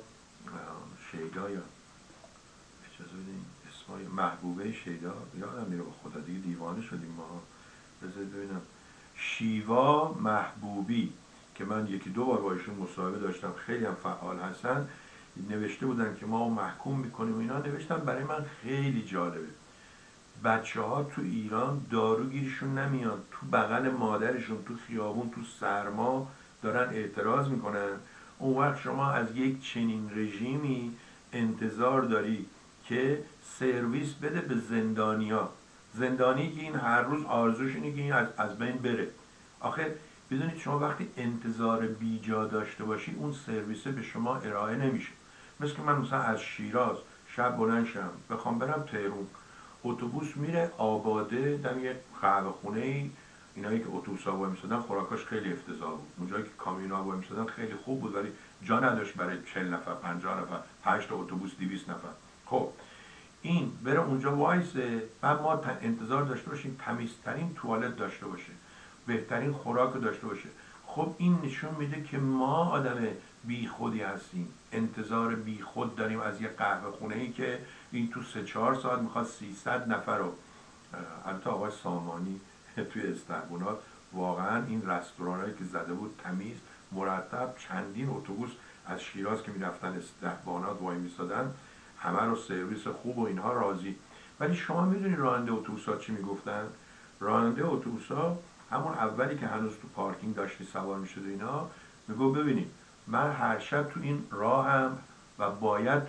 یا اجازه بدین اسمای محبوبه شیدا، یادم میره به خدا دیگه دیوانه شدیم ما. بذارید ببینم، شیوا محبوبی که من یکی دو بار با ایشون مصاحبه داشتم، خیلی هم فعال هستن، نوشته بودن که ما محکوم میکنیم و اینا. نوشتم برای من خیلی جالبه، بچه ها تو ایران داروگیرشون نمیاد، تو بغل مادرشون تو خیابون تو سرما دارن اعتراض میکنن. اون وقت شما از یک چنین رژیمی انتظار داری که سرویس بده به زندانیا، زندانی که این هر روز آرزوش اینه که این از بین بره. آخه بدونید شما وقتی انتظار بیجا داشته باشی اون سرویسه به شما ارائه نمیشه. مثل که من مثلا از شیراز شب بلند شم بخوام برم تهران، اتوبوس میره آباده دم یه قهوه خونه ای، اینایی که اتوبوس‌ها وای می‌سادن خوراکاش خیلی افتضاح بود. اونجایی که کامیون‌ها وای می‌سادن خیلی خوب بود ولی جا نداشت برای 40 نفر 50 نفر، 5 تا اتوبوس 200 نفر. خب این بره اونجا وایسه، بعد ما انتظار داشته باشیم تمیزترین توالت داشته باشه، بهترین خوراک داشته باشه. خب این نشون میده که ما آدم بی خودی هستیم، انتظار بی خود داریم از یه قهوه خونه ای که این تو 3-4 ساعت میخواد 300 نفر رو. البته آقای سامانی توی استقبولات واقعا این رستورانایی که زده بود تمیز مرتب، چندین اتوبوس از شیراز که میرفتن استقبالات وای میسادن، همه رو سرویس خوب و اینها راضی. ولی شما میدونی راننده اتوبوس‌ها چی میگفتن؟ راننده اتوبوس‌ها همون اولی که هنوز تو پارکینگ داشتی سوار میشد اینا، میگو ببینید من هر شب تو این راهم و باید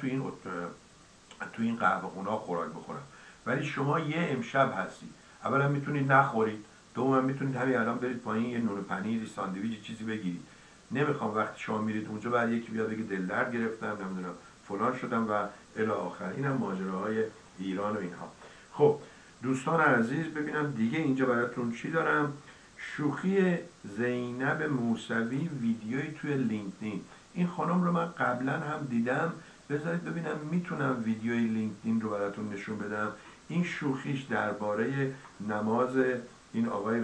تو این قهوه خونه‌ها خوراک بخورم، ولی شما یه امشب هستی، اولا میتونید نخورید، دوما میتونید همین الان برید پایین یه نون پنیر ساندویچ چیزی بگیرید. نمیخوام وقتی شما میرید اونجا بعد یکی بیاد بگه دل درد گرفتم نمیدونم فلان شدم و الی آخر. اینم ماجراهای ایران و اینها. خب دوستان عزیز ببینم دیگه اینجا براتون چی دارم. شوخی زینب موسوی ویدیویی توی لینکدین. این خانم رو من قبلا هم دیدم، بذارید ببینم میتونم ویدیوی لینکدین رو براتون نشون بدم. این شوخیش درباره نماز این آقای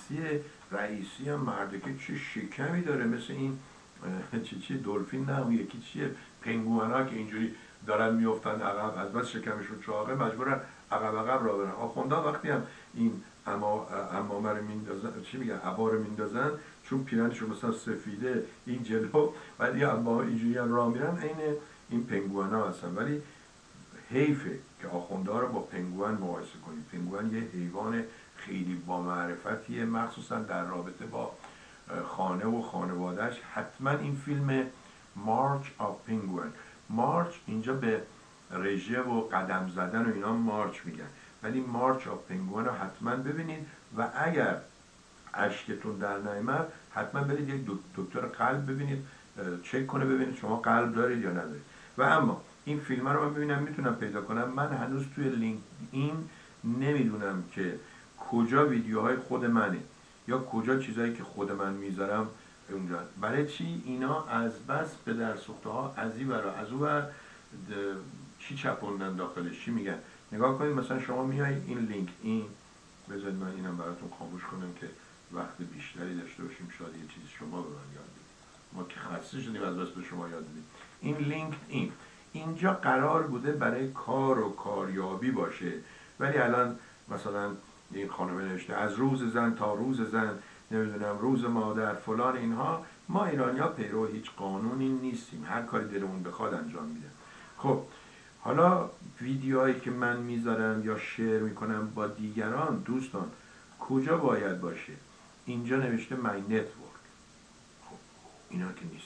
رئیسی هم مرده که چه شکمی داره، مثل این چی دلفین، نه اون یکی چیه، پنگوئنا که اینجوری دارن میافتن عقب، از بس شکمشون چاقه مجبورن عقب راه برن. آخوندا وقتی هم این امامه رو میندازن، چی میگن، عبا رو میندازن، چون پیرنشون مثلا سفیده این جلو، ولی اما اینجوری هم راه میرن عین این پنگوئنا هستن. ولی حیفه که آخونده رو با پنگوئن مقایسه کنیم. پنگوئن یه حیوان خیلی با معرفتیه، مخصوصا در رابطه با خانه و خانوادهش. حتما این فیلم مارچ آف پنگوئن، مارچ اینجا به رژه و قدم زدن و اینا مارچ میگن، ولی مارچ آف پنگوئن رو حتما ببینید و اگر اشکتون در نیامد حتما برید یک دکتر قلب ببینید، چک کنه ببینید شما قلب دارید یا ندارید. و اما این فیلم رو من ببینم میتونم پیدا کنم. من هنوز توی لینکدین نمیدونم که کجا ویدیوهای خود منه یا کجا چیزایی که خود من میذارم اونجا. برای چی اینا از بس به در سوخته ها از این ور از اون ور چی چپوندن داخلش، چی میگن. نگاه کنید مثلا شما میای این لینکدین، بذارید من اینم براتون خاموش کنم که وقت بیشتری داشته باشیم، شاید یه چیزی شما به من یاد بدید. ما که خسته شدیم از بس به شما یاد بدیم. این لینکدین اینجا قرار بوده برای کار و کاریابی باشه، ولی الان مثلا این خانم نوشته از روز زن تا روز زن، نمیدونم روز مادر فلان اینها. ما ایرانیا پیرو هیچ قانونی نیستیم، هر کاری دلمون بخواد انجام میده. خب حالا ویدیوهایی که من میذارم یا شیر میکنم با دیگران، دوستان کجا باید باشه؟ اینجا نوشته my network. خب اینا که نیست.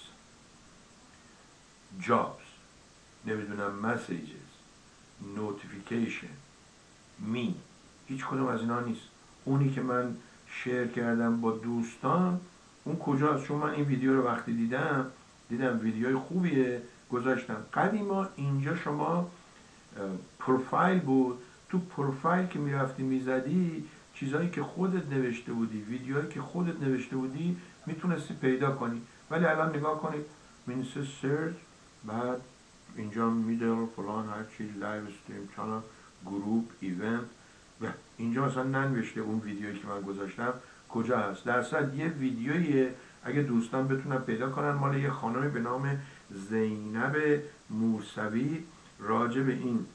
jobs، نمیدونم messages، notification، me، هیچ کدوم از اینا نیست. اونی که من شیر کردم با دوستان اون کجاست؟ چون من این ویدیو رو وقتی دیدم ویدیوی خوبیه گذاشتم. قدیما اینجا شما پروفایل بود، تو پروفایل که میرفتی میزدی چیزهایی که خودت نوشته بودی، ویدیوهایی که خودت نوشته بودی میتونستی پیدا کنی. ولی الان نگاه کنید، مینویسه سرچ، بعد اینجا میدل فلان هر چی، لایو استریم چنل، گروپ، ایونت، و اینجا مثلا ننوشته اون ویدیویی که من گذاشتم کجا هست. در صد یه ویدیویی اگه دوستان بتونن پیدا کنن، مال یه خانمی به نام زینب موسوی، راجع به این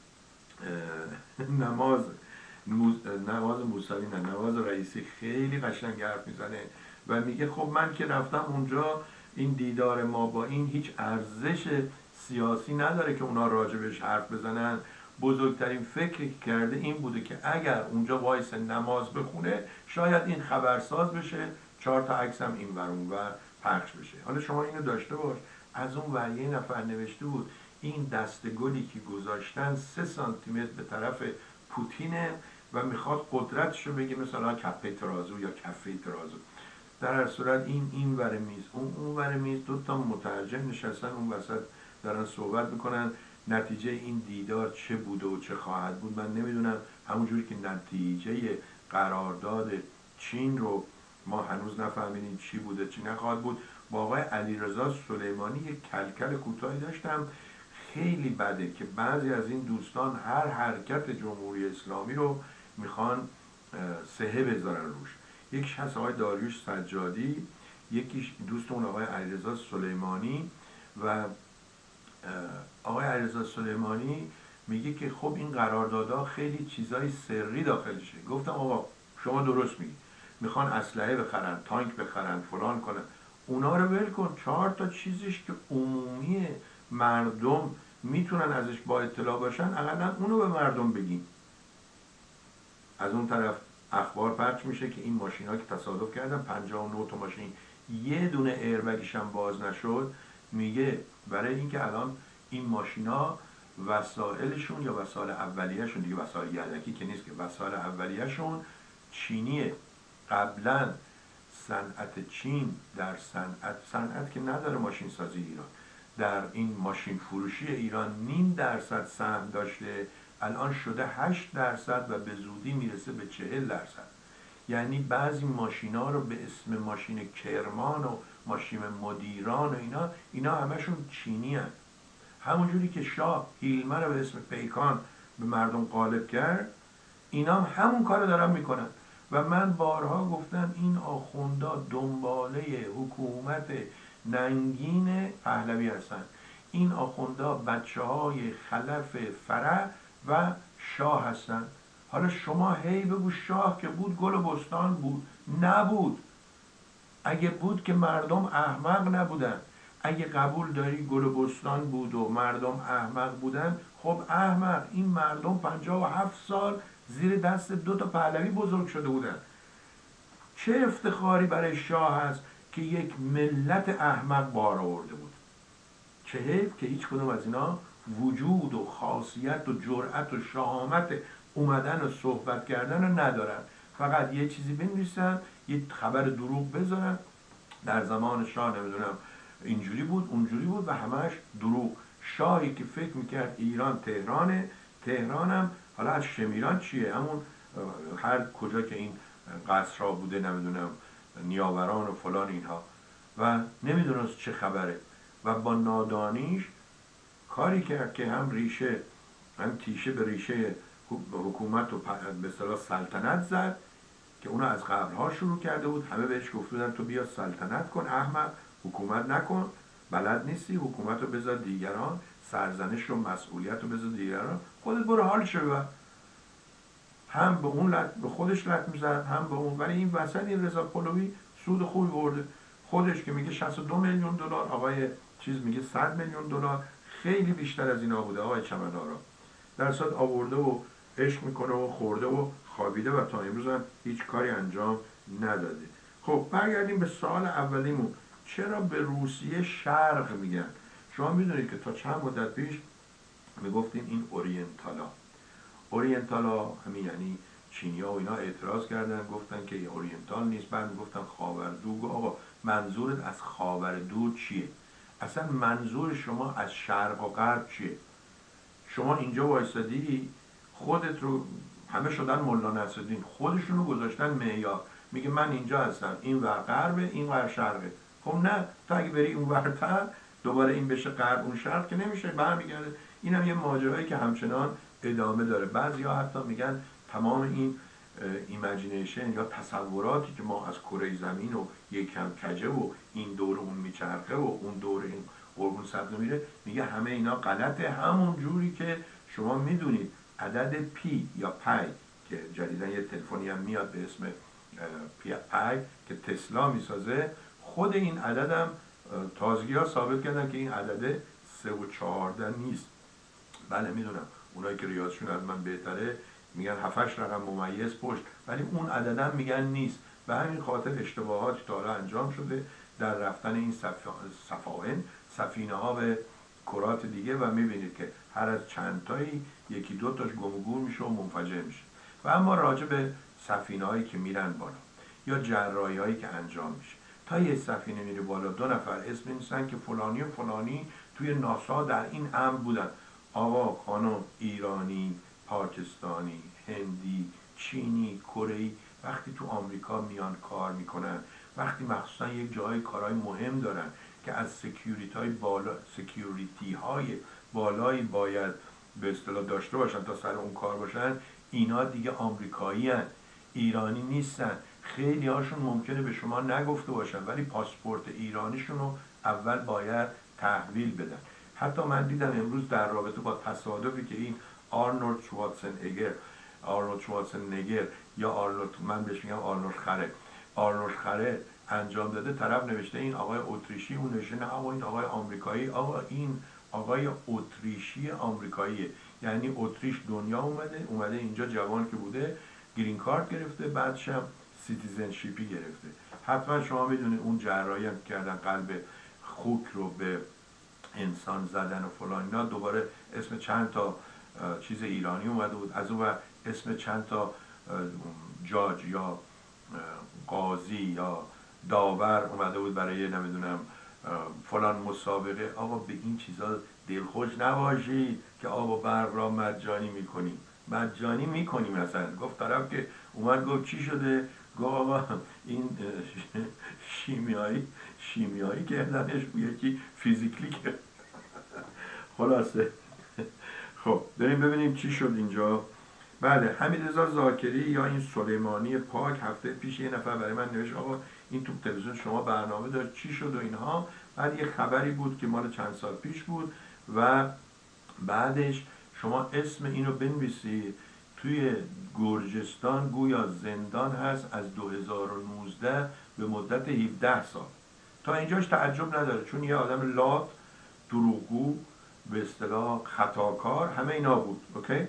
نواز موسوی نه، نواز رئیسی، خیلی قشنگ حرف میزنه و میگه خب من که رفتم اونجا، این دیدار ما با این هیچ ارزش سیاسی نداره که اونا راجبش حرف بزنن. بزرگترین فکری که کرده این بوده که اگر اونجا وایس نماز بخونه شاید این خبرساز بشه، 4 تا عکس هم این ور اون ور پخش بشه. حالا شما اینو داشته باش، از اون ور یه نفر نوشته بود این دسته گلی که گذاشتن 3 سانتی متر به طرف پوتینه و میخواد قدرتش رو بگه، مثلا کفه ترازو یا کفه ترازو. در هر صورت این ور میز اون ور میز 2 تا مترجم نشستن اون وسط دارن صحبت میکنن نتیجه این دیدار چه بوده و چه خواهد بود من نمیدونم. همونجوری که نتیجه قرارداد چین رو ما هنوز نفهمیدیم چی بوده چی نخواهد بود. با آقای علیرضا سلیمانی یک کلکل کوتاهی داشتم. خیلی بده که بعضی از این دوستان هر حرکت جمهوری اسلامی رو میخوان سهه بذارن روش. یکیش هست آقای داریوش سجادی، یکیش دوستمون آقای علیرضا سلیمانی. و آقای علیرضا سلیمانی میگه که خب این قراردادها خیلی چیزای سری داخلشه. گفتم آقا شما درست میگی، میخوان اسلحه بخرن، تانک بخرن، فلان کنن، اونا رو ول کن. 4 تا چیزش که عمومی مردم میتونن ازش با اطلاع باشن، اقلا اونو به مردم بگیم. از اون طرف اخبار پخش میشه که این ماشینا که تصادف کردن 59 تا ماشین، یه دونه ایربگش هم باز نشد. میگه برای اینکه الان این ماشینا وسایلشون یا وسایل اولیه‌شون، دیگه وسایل یدکی که نیست، که وسایل اولیه‌شون چینیه. قبلا صنعت چین در صنعت که نداره ماشین سازی ایران، در این ماشین فروشی ایران 0.5% سهم داشته، الان شده 8% و به زودی میرسه به 40%. یعنی بعضی ماشینا رو به اسم ماشین کرمان و ماشین مدیران و اینا همشون چینی هن. همونجوری که شاه هیلمه رو به اسم پیکان به مردم غالب کرد، اینا هم همون کار دارن میکنن. و من بارها گفتم این آخوندا دنباله حکومت ننگین پهلوی هستن. این آخوندا بچه های خلف فرح و شاه هستن. حالا شما هی بگو شاه که بود گل و بستان بود، نبود. اگه بود که مردم احمق نبودن. اگه قبول داری گل و بستان بود و مردم احمق بودن، خب احمق، این مردم 57 سال زیر دست 2 تا پهلوی بزرگ شده بودن. چه افتخاری برای شاه هست که یک ملت احمق بار آورده بود. چه حیف که هیچ کدوم از اینا وجود و خاصیت و جرأت و شهامت اومدن و صحبت کردن رو ندارن. فقط یه چیزی بنویسن، یه خبر دروغ بذارن، در زمان شاه نمیدونم اینجوری بود اونجوری بود و همش دروغ. شاهی که فکر میکرد ایران تهرانه، تهرانم حالا از شمیران چیه، همون هر کجا که این قصرها بوده، نمیدونم نیاوران و فلان اینها، و نمیدونست چه خبره. و با نادانیش کاری کرد که هم ریشه، هم تیشه به ریشه حکومت و به اصطلاح سلطنت زد که اونو از قبلها شروع کرده بود. همه بهش گفتن تو بیا سلطنت کن احمد، حکومت نکن، بلد نیستی، حکومت رو بذار دیگران، سرزنش رو مسئولیت رو بذار دیگران، خودت برو حالش رو ببر. هم به اون به خودش لط میزد، هم به اون. ولی این وسط این رضا پهلوی سود خوبی برده. خودش که میگه 62 میلیون دلار، آقای چیز میگه 100 میلیون دلار، خیلی بیشتر از اینا بوده آقای چمنارا. در صورت آورده و عشق میکنه و خورده و خوابیده و تا امروز هم هیچ کاری انجام نداده. خب برگردیم به سوال اولیمون، چرا به روسیه شرق میگن؟ شما میدونید که تا چند مدت پیش میگفتیم این اورینتالا همین یعنی چینیا و اینا اعتراض کردن، گفتن که اورینتال نیست. بعد میگفتن خاوردور. آقا منظورت از خاوردور چیه؟ اصلا منظور شما از شرق و غرب چیه؟ شما اینجا وایستادی خودت رو همه شدن ملا نصرالدین، خودشونو گذاشتن معیار. میگه من اینجا هستم، این ور غربه، این ور شرقه. خب نه، تو اگه بری اون ورتر دوباره این بشه غرب اون شرق که نمیشه، برمیگرده. اینم یه ماجرایی که همچنان ادامه داره. بعضیا حتی میگن تمام این ایمیجینیشن یا تصوراتی که ما از کره زمین و یکم کجه و این دور اون میچرخه و اون دور این قربون صدر میره، میگه همه اینا غلطه. همون جوری که شما میدونید عدد پی یا پی که جدیدا یه تلفنی هم میاد به اسم پی که تسلا میسازه، خود این عددم تازگی ها ثابت کردن که این عدد 3 و 14 نیست. بله میدونم اونایی که ریاضشون از من بهتره میگن 7 رقم ممیز پشت، ولی اون عددم میگن نیست. به همین خاطر اشتباهاتی تا حالا انجام شده در رفتن این سفینه ها به کرات دیگه و میبینید که هر از چند تایی یکی دو تاش گم و گور میشه و منفجر میشه. و اما راجع به سفینه هایی که میرن بالا یا جراحی هایی که انجام میشه، تا یه سفینه میره بالا 2 نفر اسم می‌نویسن که فلانی و فلانی توی ناسا در این امر بودن. آقا خانم، ایرانی، پاکستانی، هندی، چینی، کره‌ای وقتی تو آمریکا میان کار میکنن، وقتی مخصوصا یک جای کارهای مهم دارن که از سکیوریتی های بالایی باید به اصطلاح داشته باشن تا سر اون کار باشن، اینا دیگه آمریکایی هن، ایرانی نیستن. خیلی هاشون ممکنه به شما نگفته باشن ولی پاسپورت ایرانیشون رو اول باید تحویل بدن. حتی من دیدم امروز در رابطه با تصادفی که این آرنولد شوارزنگر یا آرنولد، من بهش میگم آرنولد خره انجام داده، طرف نوشته این آقای اتریشی، اون نوشته نه آقا این آقای آمریکایی. آقا این آقای اتریشی آمریکاییه، یعنی اتریش دنیا اومده اینجا، جوان که بوده گرین کارت گرفته، بعدش هم سیتیزنشیپی گرفته. حتما شما میدونید اون جراحی هم کردن قلب خوک رو به انسان زدن و فلان اینا، دوباره اسم چند تا چیز ایرانی اومده بود، از اون اسم چند تا جاج یا قاضی یا داور اومده بود برای نمیدونم فلان مسابقه. آقا به این چیزا دلخوش نباشید که آب و برق را مجانی میکنیم مثلا. گفت طرف که اومد گفت چی شده؟ گفت آقا این شیمیایی کردنش، یکی فیزیکلی کرد. خلاصه خب بریم ببینیم چی شد اینجا. بله، حمیدرضا زاکری یا این سلیمانی پاک هفته پیش یه نفر برای من نوشت آقا این تو تلویزیون شما برنامه داشت چی شد و اینها. بعد یه خبری بود که مال چند سال پیش بود و بعدش شما اسم اینو بنویسید توی گرجستان گویا زندان هست از 2019 به مدت 17 سال. تا اینجاش تعجب نداره چون یه آدم لات، دروغگو، به اصطلاح خطاکار، همه اینا بود. اوکی؟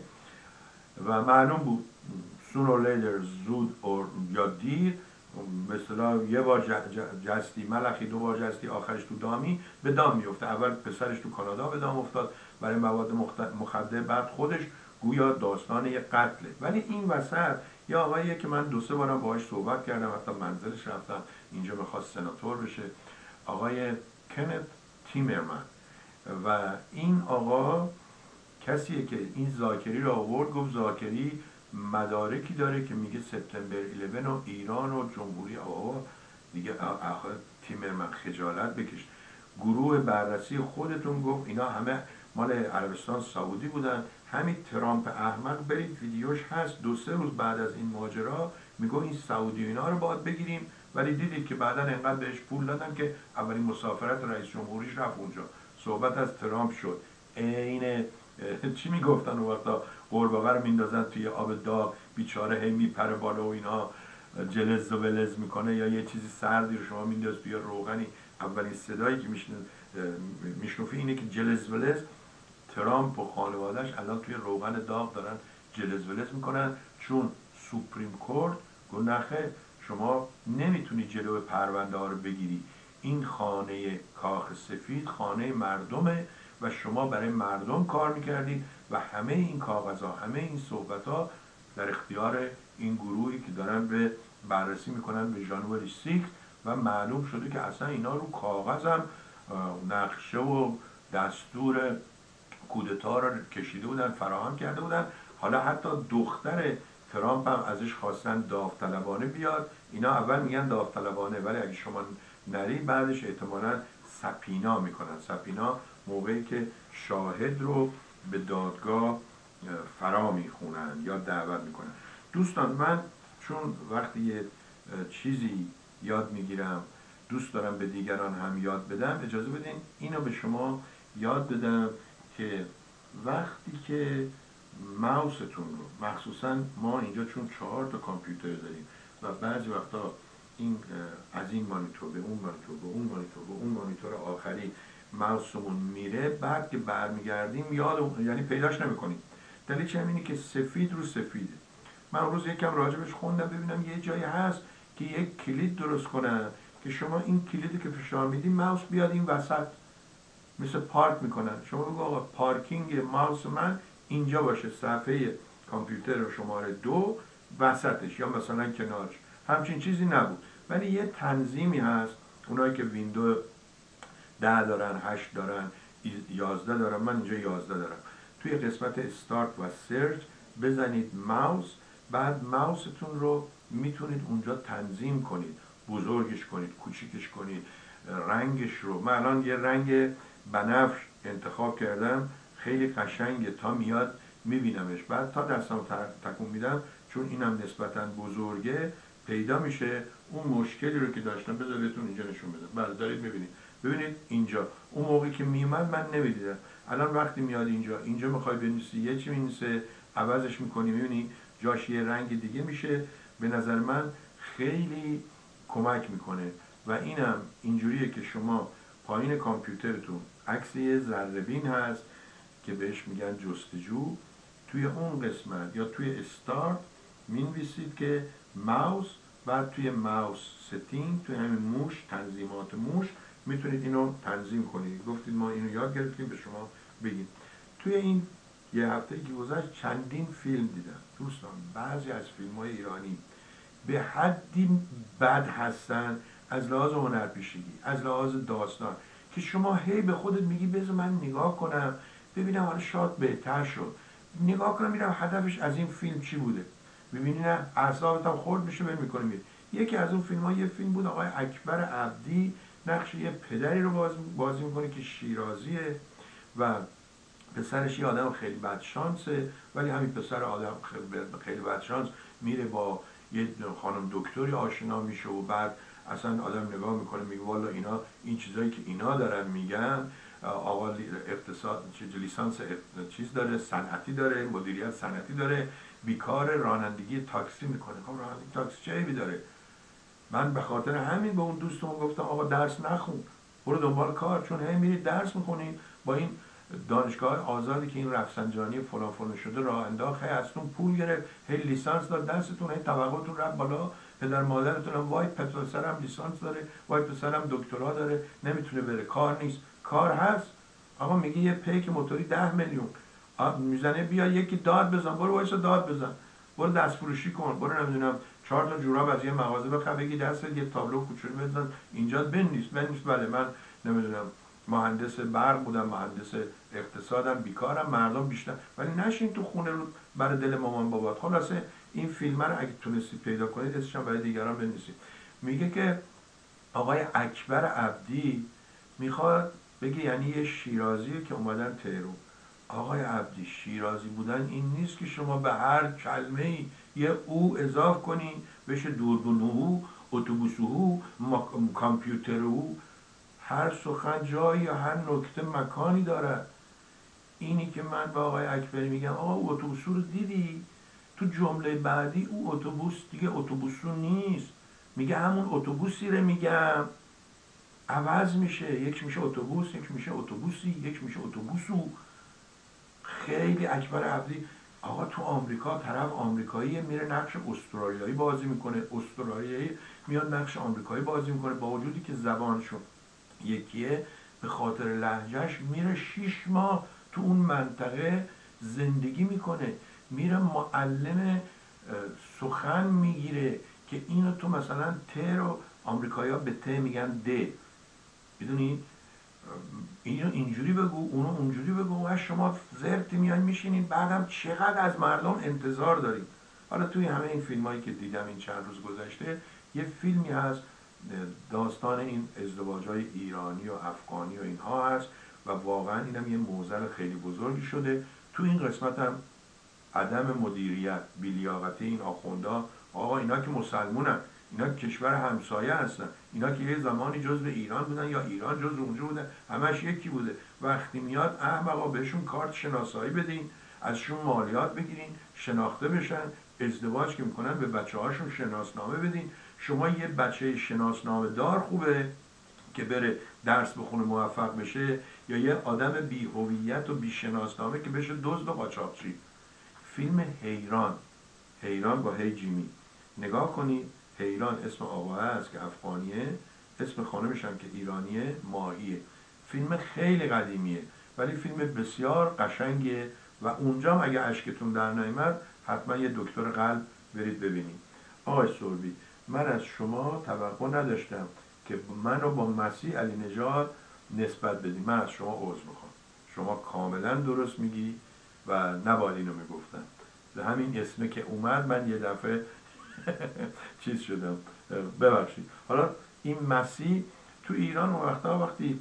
و معلوم بود sooner or later، زود یا دیر، به اصطلاح یه بار جستی ملخی، 2 بار جستی، آخرش تو دامی به دام میفته. اول پسرش تو کانادا به دام افتاد برای مواد مخدر، بعد خودش گویا داستان یه قتله. ولی این وسط یه آقاییه که من 2-3 بارم باهاش صحبت کردم، حتی منزلش رفتم، اینجا میخواست سناتور بشه، آقای کنت تیمرمن. و این آقا کسیه که این زاکری رو آورد، گفت زاکری مدارکی داره که میگه سپتامبر 11 و ایران و جمهوری. آقا دیگه آخه تیمرمن خجالت بکش. گروه بررسی خودتون گفت اینا همه مال عربستان سعودی بودن. همین ترامپ احمق، برید ویدیوش هست، 2-3 روز بعد از این ماجرا میگه این سعودی اینا رو باید بگیریم، ولی دیدید که بعدا انقدر بهش پول دادن که اولین مسافرت رئیس جمهوریش رفت اونجا. صحبت از ترامپ شد. عین چی میگفتن اون وقتا؟ قورباغه رو میندازن توی آب داغ، بیچاره هی میپره بالا و اینا جلز و ولز میکنه، یا یه چیزی سردی رو شما مینداز توی روغنی، اولین صدایی که میشنفی اینه که جلز ولز. ترامپ و خانوادهش الان توی روغن داغ دارن جلز ولز میکنن چون سوپریم کورت گفت نخه شما نمیتونی جلو پرونده ها رو بگیری، این خانه کاخ سفید خانه مردمه و شما برای مردم کار میکردید و همه این کاغذها، همه این صحبت ها در اختیار این گروهی که دارن به بررسی میکنن به جانوری 6 و معلوم شده که اصلا اینا رو کاغذ هم نقشه و دستور کودتا رو کشیده بودن، فراهم کرده بودن. حالا حتی دختر ترامپ هم ازش خواستن داوطلبانه بیاد. اینا اول میگن داوطلبانه، ولی اگه شما نری بعدش احتمالاً سپینا میکنن. سپینا موقعی که شاهد رو به دادگاه فرا میخونن یا دعوت میکنن. دوستان من چون وقتی یه چیزی یاد میگیرم دوست دارم به دیگران هم یاد بدم، اجازه بدین اینو به شما یاد بدم که وقتی که ماوستون رو، مخصوصا ما اینجا چون 4 تا کامپیوتر داریم و بعضی وقتا این از این مانیتور به اون مانیتور به اون مانیتور به اون مانیتور آخری ماوسمون میره، بعد که برمیگردیم یعنی پیداش نمیکنیم. دلیلش اینه که سفید رو سفیده. من اون روز یکم راجبش خوندم ببینم یه جایی هست که یک کلید درست کنن که شما این کلیدی که فشار میدی ماوس بیاد این وسط، مثل پارک میکنن. شما بگو آقا پارکینگ ماوس من اینجا باشه، صفحه کامپیوتر شماره 2 وسطش یا مثلا کنارش. همچین چیزی نبود، ولی یه تنظیمی هست. اونایی که ویندو 10 دارن، 8 دارن، 11 دارن، من اینجا 11 دارم، توی قسمت استارت و سرچ بزنید ماوس، بعد ماوستون رو میتونید اونجا تنظیم کنید، بزرگش کنید، کوچیکش کنید، رنگش رو. من الان یه رنگ بنفش انتخاب کردم، خیلی قشنگه، تا میاد میبینمش، بعد تا دستم تکون میدم چون اینم نسبتا بزرگه پیدا میشه اون مشکلی رو که داشتم. بذارتون اینجا نشون بدم. بله دارید میبینید، ببینید اینجا اون موقعی که میومد من نمیدیدم، الان وقتی میاد اینجا میخوای بنویسی یه چی مینویسه، عوضش میکنی میبینی جاش یه رنگ دیگه میشه. به نظر من خیلی کمک میکنه و اینم اینجوریه که شما پایین کامپیوترتون عکس یه ذره‌بین هست که بهش میگن جستجو، توی اون قسمت یا توی استارت مینویسید که ماوس، بعد توی ماوس ستینگ، توی همین موش، تنظیمات موش میتونید اینو تنظیم کنید. گفتید ما اینو یاد گرفتیم به شما بگیم. توی این یه هفته که گذشت چندین فیلم دیدم دوستان. بعضی از فیلم‌های ایرانی به حدی بد هستن از لحاظ هنرپیشگی، از لحاظ داستان، که شما هی به خودت میگی بذار من نگاه کنم ببینم حالا شاید بهتر شد، نگاه کنم میرم هدفش از این فیلم چی بوده. ببینی نه اعصابت هم خورد میشه بهم میکنه. یکی از اون فیلم ها یه فیلم بود آقای اکبر عبدی نقش یه پدری رو بازی میکنه که شیرازیه و پسرش یه آدم خیلی بدشانسه، ولی همین پسر آدم خیلی بدشانس میره با یه خانم دکتری آشنا میشه و بعد اصلا آدم نگاه میکنه میگه والا اینا این چیزایی که اینا دارن میگن، آقا اقتصاد لیسانس چیز داره، صنعتی داره، مدیریت صنعتی داره، بیکار، رانندگی تاکسی میکنه. خب رانندگی تاکسی چه عیبی داره؟ من به خاطر همین به اون دوستمون گفتم آقا درس نخون، برو دنبال کار، چون هی میرید درس میخونید با این دانشگاه آزادی که این رفسنجانی فلان فلان شده راه انداخت، هی ازتون پول گرفت، هی لیسانس داد دستتون، هی طبقاتون رفت بالا، پدر مادرتون هم وای پسرم لیسانس داره، وای پسرم دکترا داره، نمیتونه بره، کار نیست. کار هست آقا، میگه یه پیک موتوری 10 میلیون میزنه، بیا یکی داد بزن، برو وایسا داد بزن، برو دست فروشی کن، برو نمیدونم 4 تا جوراب از یه مغازه بخر بگی دست یه تابلو کوچولو بزن اینجا بنویس. بله من نمیدونم مهندس برق بودم، مهندس اقتصادم، بیکارم، مردم بیشتر، ولی نشین تو خونه رو برای دل مامان بابات. خلاصه این فیلم رو اگه تونستید پیدا کنید اسمش هم برای دیگران بنویسید. میگه که آقای اکبر عبدی میخواد بگه یعنی یه شیرازیه که اومدن تهران. آقای عبدی شیرازی بودن این نیست که شما به هر کلمه ای یه او اضاف کنی بشه دوربینو، اتوبوسو، کامپیوترو. هر سخن جایی یا هر نکته مکانی داره. اینی که من به آقای اکبری میگم آقا او اتوبوسو رو دیدی؟ تو جمله بعدی او اتوبوس دیگه اتوبوسو نیست، میگه همون اتوبوسی رو میگم، عوض میشه، یک میشه اتوبوس، یک میشه اتوبوسی، یک میشه اتوبوسو. خیلی اکبر عبدی. آقا تو آمریکا طرف آمریکایی میره نقش استرالیایی بازی میکنه، استرالیایی میاد نقش آمریکایی بازی میکنه، با وجودی که زبانشون یکیه، به خاطر لهجهش میره 6 ماه تو اون منطقه زندگی میکنه، میره معلم سخن میگیره که اینو تو مثلا ت رو آمریکایی ها به ت میگن د، بدونید اینو اینجوری بگو اونو اونجوری بگو و شما زرت میان میشینید، بعدم چقدر از مردم انتظار دارید. حالا توی همه این فیلم هایی که دیدم این چند روز گذشته یه فیلمی هست داستان این ازدواج های ایرانی و افغانی و اینها هست و واقعا اینم یه معضل خیلی بزرگی شده. تو این قسمت هم عدم مدیریت، بی‌لیاقتی این آخوندا. آقا اینا که مسلمونن، اینا کشور همسایه هستن، اینا که یه زمانی جزو ایران بودن یا ایران جزو اونجا بودن، همش یکی بوده. وقتی میاد احمقا بهشون کارت شناسایی بدین، ازشون مالیات بگیرین، شناخته بشن، ازدواج که میکنن به بچه هاشون شناسنامه بدین. شما یه بچه شناسنامه دار خوبه که بره درس بخونه موفق بشه، یا یه آدم بی هویت و بی شناسنامه که بشه دزد و قاچاقچی؟ فیلم حیران، حیران با هی جیمی، نگاه کنید. حیران اسم آقا هست که افغانیه، اسم خانمش هم که ایرانیه، ماهیه. فیلم خیلی قدیمیه ولی فیلم بسیار قشنگیه و اونجا اگه اشکتون در نیامد حتما یه دکتر قلب برید ببینید. آقای سوربی، من از شما توقع نداشتم که من رو با مسیح علی نژاد نسبت بدید. من از شما عذر میخوام، شما کاملا درست میگی و نباید اینو میگفتم. به همین اسمه که اومد من یه دفعه چیز شدم، ببخشید. حالا این مسیح تو ایران اون وقتی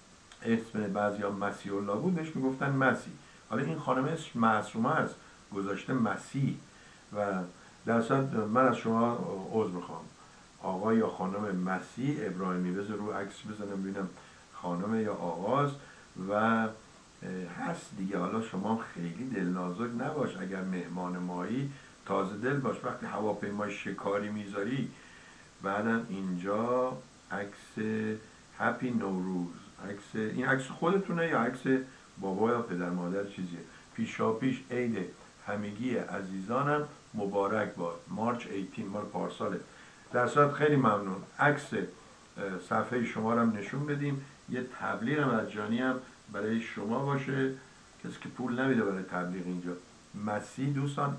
اسم بعضیا مسیح الله بود بهش میگفتن مسیح. حالا این خانم اسمش معصومه است، گذاشته مسیح. و در صورت من از شما عذر میخوام، آقا یا خانم مسیح ابراهیمی. بذار رو عکس بزنم ببینم خانم یا آقاست و هست دیگه. حالا شما خیلی دلنازک نباش، اگر مهمان مایی تازه دل باش. وقتی هواپیمای شکاری میذاری، بعدم اینجا عکس هپی نوروز، این عکس خودتونه یا عکس بابا یا پدر مادر چیزیه؟ پیشا پیش عید همگی عزیزانم مبارک باد، مارچ 18 مال پارساله. در صورت خیلی ممنون. عکس صفحه شما رو هم نشون بدیم، یه تبلیغ مجانی هم برای شما باشه، کسی که پول نمیده برای تبلیغ اینجا. مسیح دوستان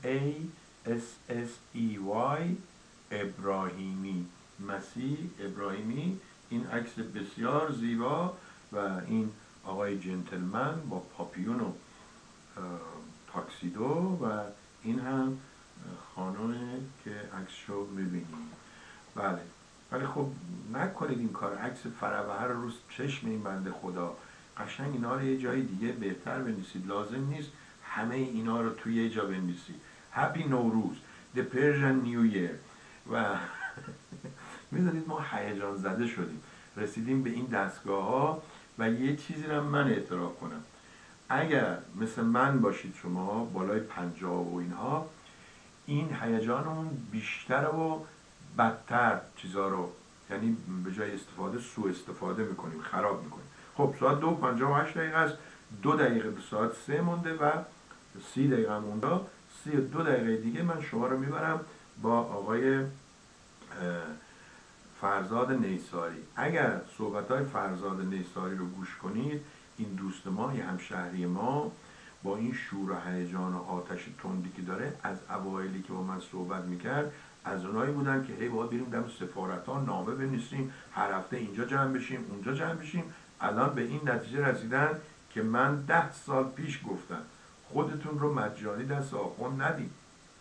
MASSEY ابراهیمی، مسیح ابراهیمی. این عکس بسیار زیبا و این آقای جنتلمن با پاپیون و تاکسیدو و این هم خانومه که عکسشو میبینیم. بله، ولی خب نکنید این کار. عکس فروهر روز چشم این بنده خدا، قشنگ اینا رو یه جای دیگه بهتر بنویسید. لازم نیست همه اینا رو توی یه جا بنویسید. هپی نوروز، The Persian New Year و میدونید ما هیجان زده شدیم، رسیدیم به این دستگاه ها. و یه چیزی رو من اعتراف کنم، اگر مثل من باشید شما بالای 50 و اینها، این هیجانمون بیشتر و بدتر چیزا رو، یعنی به جای استفاده سوء استفاده میکنیم، خراب میکنیم. خب ساعت 2:58 است، 2 دقیقه به ساعت 3 مونده و 30 دقیقه مونده. 32 دقیقه دیگه من شما رو میبرم با آقای فرزاد نیساری. اگر صحبت‌های فرزاد نیساری رو گوش کنید، این دوست ما، یه همشهری ما، با این شور و هیجان و آتش تندی که داره، از اوایلی که با من صحبت میکرد از اونایی بودن که هی باید بریم دم سفارت‌ها نامه بنویسیم، هر هفته اینجا جمع بشیم اونجا جمع بشیم. الان به این نتیجه رسیدن که من 10 سال پیش گفتم خودتون رو مجانی دست آخوند ندید،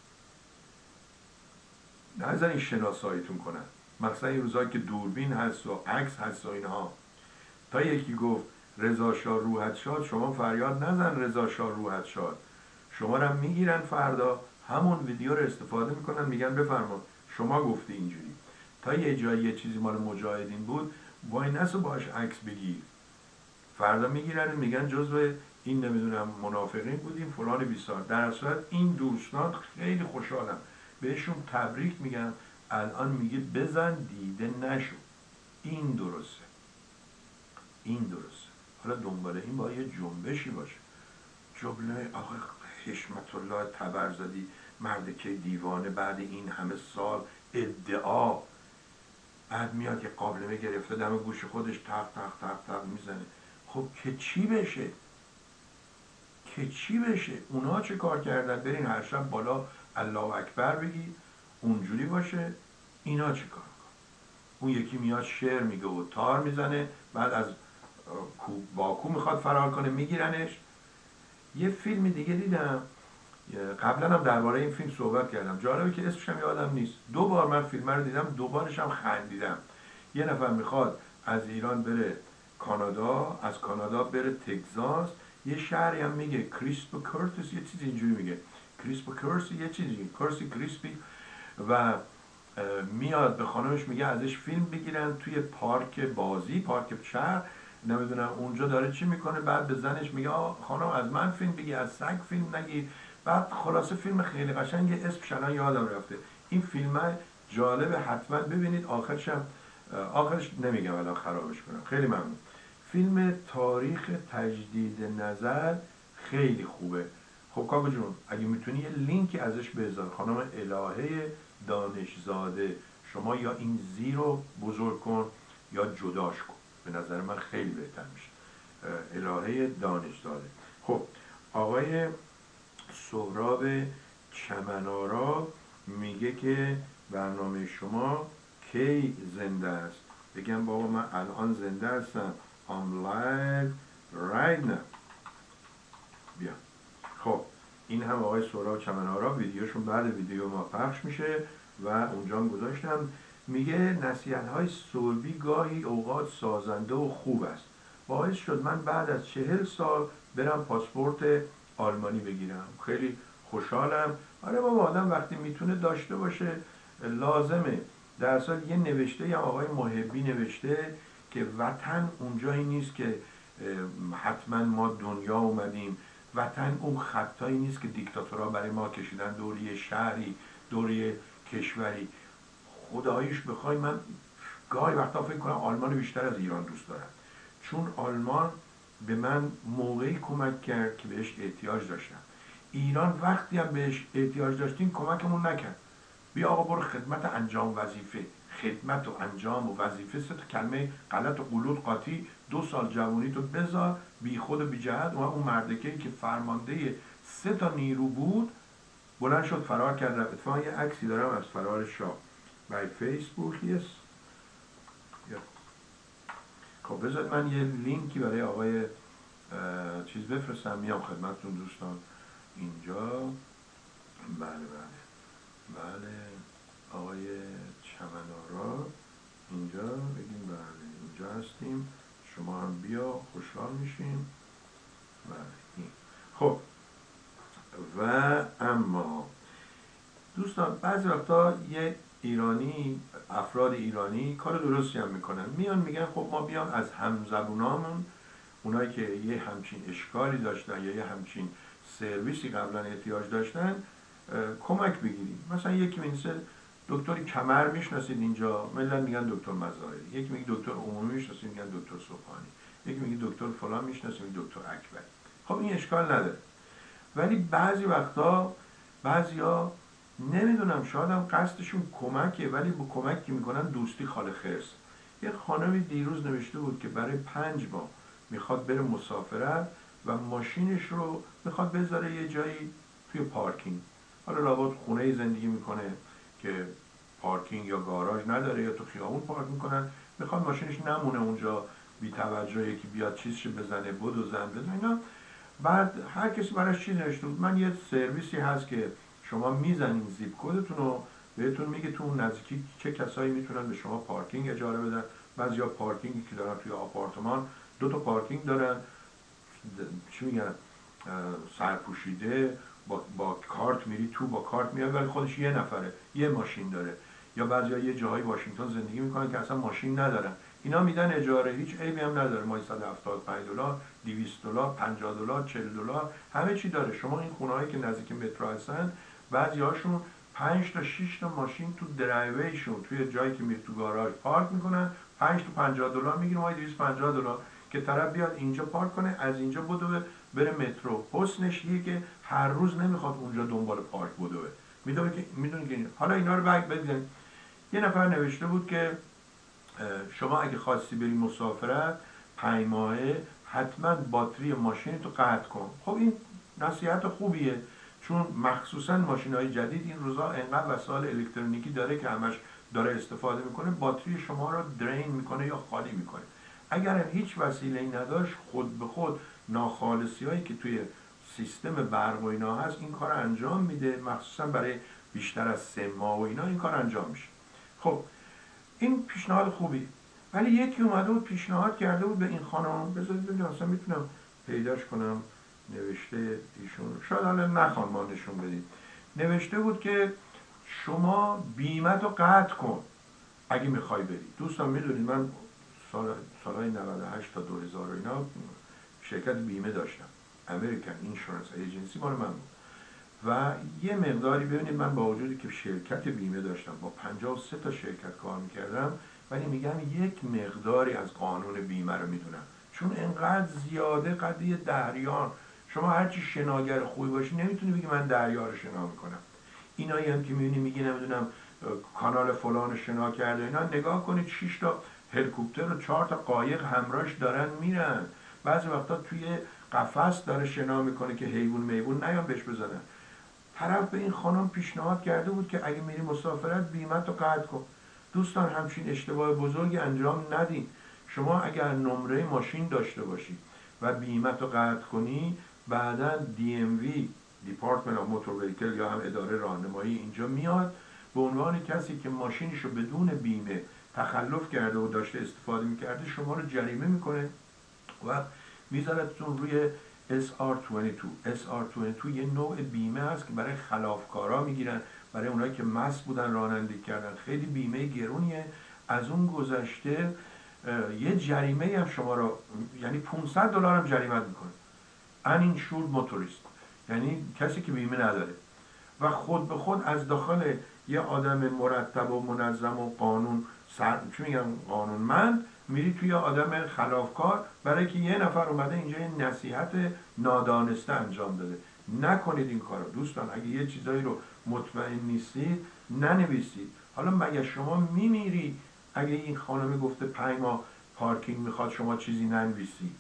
نذارین شناساییتون کنن. مثلا این روزایی که دوربین هست و عکس هست و اینها، تا یکی گفت رضا شاه روحت شاد، شما فریاد نزن رضا شاه روحت شاد. شما رو میگیرن فردا همون ویدیو رو استفاده میکنن، میگن بفرما شما گفتی اینجوری. تا یه جایی یه چیزی مال مجاهدین بود، وای نسو باش عکس بگیر، فردا میگیرن میگن جزو این نمیدونم منافقین بودیم فلان بیسار. در صورت این دوستان خیلی خوشحالم، بهشون تبریک میگم. الان میگه بزن دیده نشو. این درسته، این درسته. حالا دنباله این باید یه جنبشی باشه. جمله آقای حشمت الله تبرزدی، مرد که دیوانه، بعد این همه سال ادعا، بعد میاد که قابلمه گرفته دم گوش خودش تق تق تق تق میزنه. خب که چی بشه؟ که چی بشه؟ اونا چه کار کردن؟ برین هر شب بالا الله اکبر بگی اونجوری باشه. اینا چه کار کن؟ اون یکی میاد شعر میگه و تار میزنه، بعد از باکو میخواد فرار کنه میگیرنش. یه فیلم دیگه دیدم، قبلا هم درباره این فیلم صحبت کردم. جالبه که اسمش هم یادم نیست. 2 بار من فیلم رو دیدم، 2 بارش هم خندیدم. یه نفر میخواد از ایران بره کانادا، از کانادا بره تگزاس، یه شهری هم میگه کریسپ کورتس، یه چیزی اینجوری میگه، کریسپ کورس، یه چیزی کورسی کریسپی، و میاد به خانمش میگه ازش فیلم بگیرن توی پارک بازی، پارک شهر، نمیدونم اونجا داره چی میکنه. بعد به زنش میگه خانم از من فیلم بگی، از سگ فیلم نگیر. بعد خلاصه فیلم خیلی قشنگه، اسمش الان یادم رفته. این فیلم جالبه، حتما ببینید. آخرش نمیگم الان خرابش کنم. خیلی ممنون. فیلم تاریخ تجدید نظر خیلی خوبه. خب کاکو جون اگه میتونی یه لینکی ازش بذار، خانم الهه دانشزاده. شما یا این زی رو بزرگ کن یا جداش کن، به نظر من خیلی بهتر میشه. الهه دانشزاده. خب آقای سهراب چمنارا میگه که برنامه شما کی زنده است؟ بگم بابا من الان زنده هستم. I'm live right now. بیا. خب این هم آقای سهراب چمنارا، ویدیوشون بعد ویدیو ما پخش میشه و اونجا هم گذاشتم. میگه نصیحت‌های صلبی گاهی اوقات سازنده و خوب است. باعث شد من بعد از 40 سال برم پاسپورت آلمانی بگیرم. خیلی خوشحالم. آره بابا، آدم وقتی میتونه داشته باشه لازمه. در اصل یه نوشته یا آقای محبی نوشته که وطن اونجایی نیست که حتما ما دنیا اومدیم. وطن اون خطایی نیست که دیکتاتورها برای ما کشیدن دوری شهری، دوری کشوری. خداییش بخوای من گاهی وقتا فکر کنم آلمان بیشتر از ایران دوست دارم، چون آلمان به من موقعی کمک کرد که بهش احتیاج داشتم. ایران وقتی هم بهش احتیاج داشتیم کمکمون نکرد. بیا آقا برو خدمت انجام وظیفه. خدمت و انجام و وظیفه 3 تا کلمه غلط و غلوط قاطی. 2 سال جوانی تو بذار بی خود و بی جهت. و اون مردکه‌ای که فرمانده 3 تا نیرو بود بلند شد فرار کرد. اتفاقا یه عکسی دارم از فرار شاه برای فیسبوک. خب بذارید من یه لینکی برای آقای چیز بفرستم، میام خدمتتون دوستان. اینجا بله آقای چمنارا اینجا، بگیم بله اینجا هستیم، شما هم بیا خوشحال میشیم. بله این. خب و اما دوستان بعضی وقتا یه ایرانی، افراد ایرانی کار درستی هم میکنن، میان میگن خب ما بیام از همزبونامون، اونایی که یه همچین اشکالی داشتن یا یه همچین سرویسی قبلا احتیاج داشتن کمک بگیریم. مثلا یکی میگه دکتر کمر میشناسید اینجا، ملت میگن دکتر مظاهری. یکی میگه دکتر عمومی میشناسید، میگن دکتر صبحانی. یکی میگه دکتر فلان میشناسید، میگه دکتر اکبری. خب این اشکال نداره. ولی بعضی وقتا بعضیا نمیدونم، شاید هم قصدشون کمکه ولی با کمک که میکنن دوستی خال خرس. یه خانمی دیروز نوشته بود که برای 5 ماه میخواد بره مسافرت و ماشینش رو میخواد بذاره یه جایی توی پارکینگ. حالا لابد خونه زندگی میکنه که پارکینگ یا گاراژ نداره یا تو خیابون پارک میکنن، میخواد ماشینش نمونه اونجا بی توجه، یکی بیاد چیزش بزنه، بدو زن بزنه اینا. بعد هر کسی براش چیز نوشته بود. من یه سرویسی هست که شما میزنین زیپ کدتون رو، بهتون میگه تو اون نزدیکی چه کسایی میتونن به شما پارکینگ اجاره بدن. بعضیا پارکینگی که دارن توی آپارتمان 2 تا پارکینگ دارن، چی میگن، سرپوشیده، با کارت میری تو، با کارت میای، ولی خودش یه نفره، یه ماشین داره. یا بعضیا یه جاهای واشنگتن زندگی میکنن که اصلا ماشین ندارن، اینا میدن اجاره، هیچ عیبی هم نداره. ماهی $175 $200 $50 $40 همه چی داره. شما این خونه‌هایی که نزدیک مترو هستن بعضی هاشون 5 تا 6 تا ماشین تو درایویشون توی جایی که میره تو گاراژ پارک میکنن. 5 تا $50 میگیره، ماهی $250 که طرف بیاد اینجا پارک کنه، از اینجا بدوه بره مترو. حسنش اینه که هر روز نمیخواد اونجا دنبال پارک بدوه، میدونه که حالا اینا رو بگذاریم. یه نفر نوشته بود که شما اگه خواستی بری مسافرت 5 ماهه حتما باتری ماشین تو قطع کن. خب این نصیحت خوبیه، چون مخصوصا ماشین‌های جدید این روزا انقدر وسایل الکترونیکی داره که همش داره استفاده میکنه، باتری شما رو درین میکنه یا خالی میکنه. اگر هیچ وسیله‌ای نداشت خود به خود ناخالصی هایی که توی سیستم برق و اینا هست این کار انجام میده، مخصوصا برای بیشتر از 3 ماه و اینا این کار انجام میشه. خب این پیشنهاد خوبی، ولی یکی اومده بود پیشنهاد کرده بود به این خانم، بذارید ببینم اصلا میتونم پیداش کنم، نوشته ایشون، شاید حالا نخوام ما نشون بدید، نوشته بود که شما بیمت رو قطع کن اگه میخوای بری. دوستان میدونید من سالهای 98 تا 2000 اینا شرکت بیمه داشتم، امریکن اینشورنس ایجنسی مال من بود و یه مقداری ببینید من با وجودی که شرکت بیمه داشتم با 53 تا شرکت کار میکردم، ولی میگم یک مقداری از قانون بیمه رو میدونم، چون انقدر زیاده قضیه دریان. شما هرچی شناگر خوبی باشی نمیتونی بگی من دریا رو شنا میکنم. اینایی هم که میبینی میگی نمیدونم کانال فلان شنا کرده، اینا نگاه کنید 6 تا هلیکوپتر و 4 تا قایق همراهش دارن میرن، بعضی وقتا توی قفس داره شنا میکنه که حیوان میوون نیان بهش بزنن. طرف به این خانم پیشنهاد کرده بود که اگه میری مسافرت بیمت رو قطع کن. دوستان همچین اشتباه بزرگی انجام ندین. شما اگر نمره ماشین داشته باشی و بیمت رو قطع کنی، بعدا DMV Department of Motor Vehicle یا هم اداره راهنمایی اینجا میاد به عنوان کسی که ماشینش رو بدون بیمه تخلف کرده و داشته استفاده میکرده شما رو جریمه میکنه و میذارتتون روی SR22. SR22 یه نوع بیمه هست که برای خلافکارا میگیرن، برای اونایی که مست بودن رانندگی کردن، خیلی بیمه گرونیه. از اون گذشته یه جریمه هم شما رو، یعنی $500 هم جریمت میکنه. uninsured motorist، یعنی کسی که بیمه نداره و خود به خود از داخل یه آدم مرتب و منظم و چی میگم قانونمند میری توی آدم خلافکار، برای که یه نفر اومده اینجا یه نصیحت نادانسته انجام داده. نکنید این کارو دوستان. اگه یه چیزایی رو مطمئن نیستید ننویسید. حالا مگه شما میمیری اگه این خانمی گفته 5 ماه پارکینگ میخواد شما چیزی ننویسی؟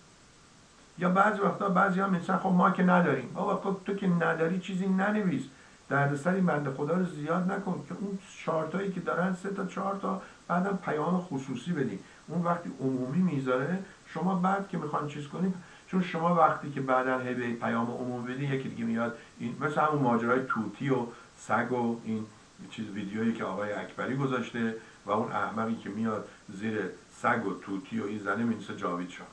یا بعضی وقتا بعضی هم مثلا خب ما که نداریم، بابا خب تو که نداری چیزی ننویس، دردسری بنده خدا رو زیاد نکن که اون چارتایی که دارن 3 تا 4 تا بعدم پیام خصوصی بدین. اون وقتی عمومی میذاره شما بعد که میخوان چیز کنیم، چون شما وقتی که بعدن هی پیام عمومی بدین یکی دیگه میاد این مثلا همون ماجرای توتی و سگ و این چیز ویدیویی که آقای اکبری گذاشته و اون احمقی که میاد زیر سگ و توتی و این زنه مینویسه جاوید شاه.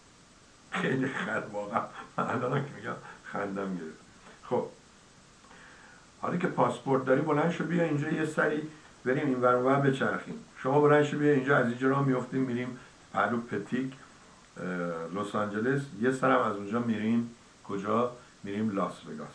خیلی واقعا من الان که میگم خندم گرفت. خب حالا که پاسپورت داری بلند شو بیا اینجا یه سری بریم این ور اونور بچرخیم. شما بلند شو بیا اینجا، از اینجا راه میافتیم میریم پلو پتیک لس آنجلس، یه سرم از اونجا میریم کجا؟ میریم لاس وگاس.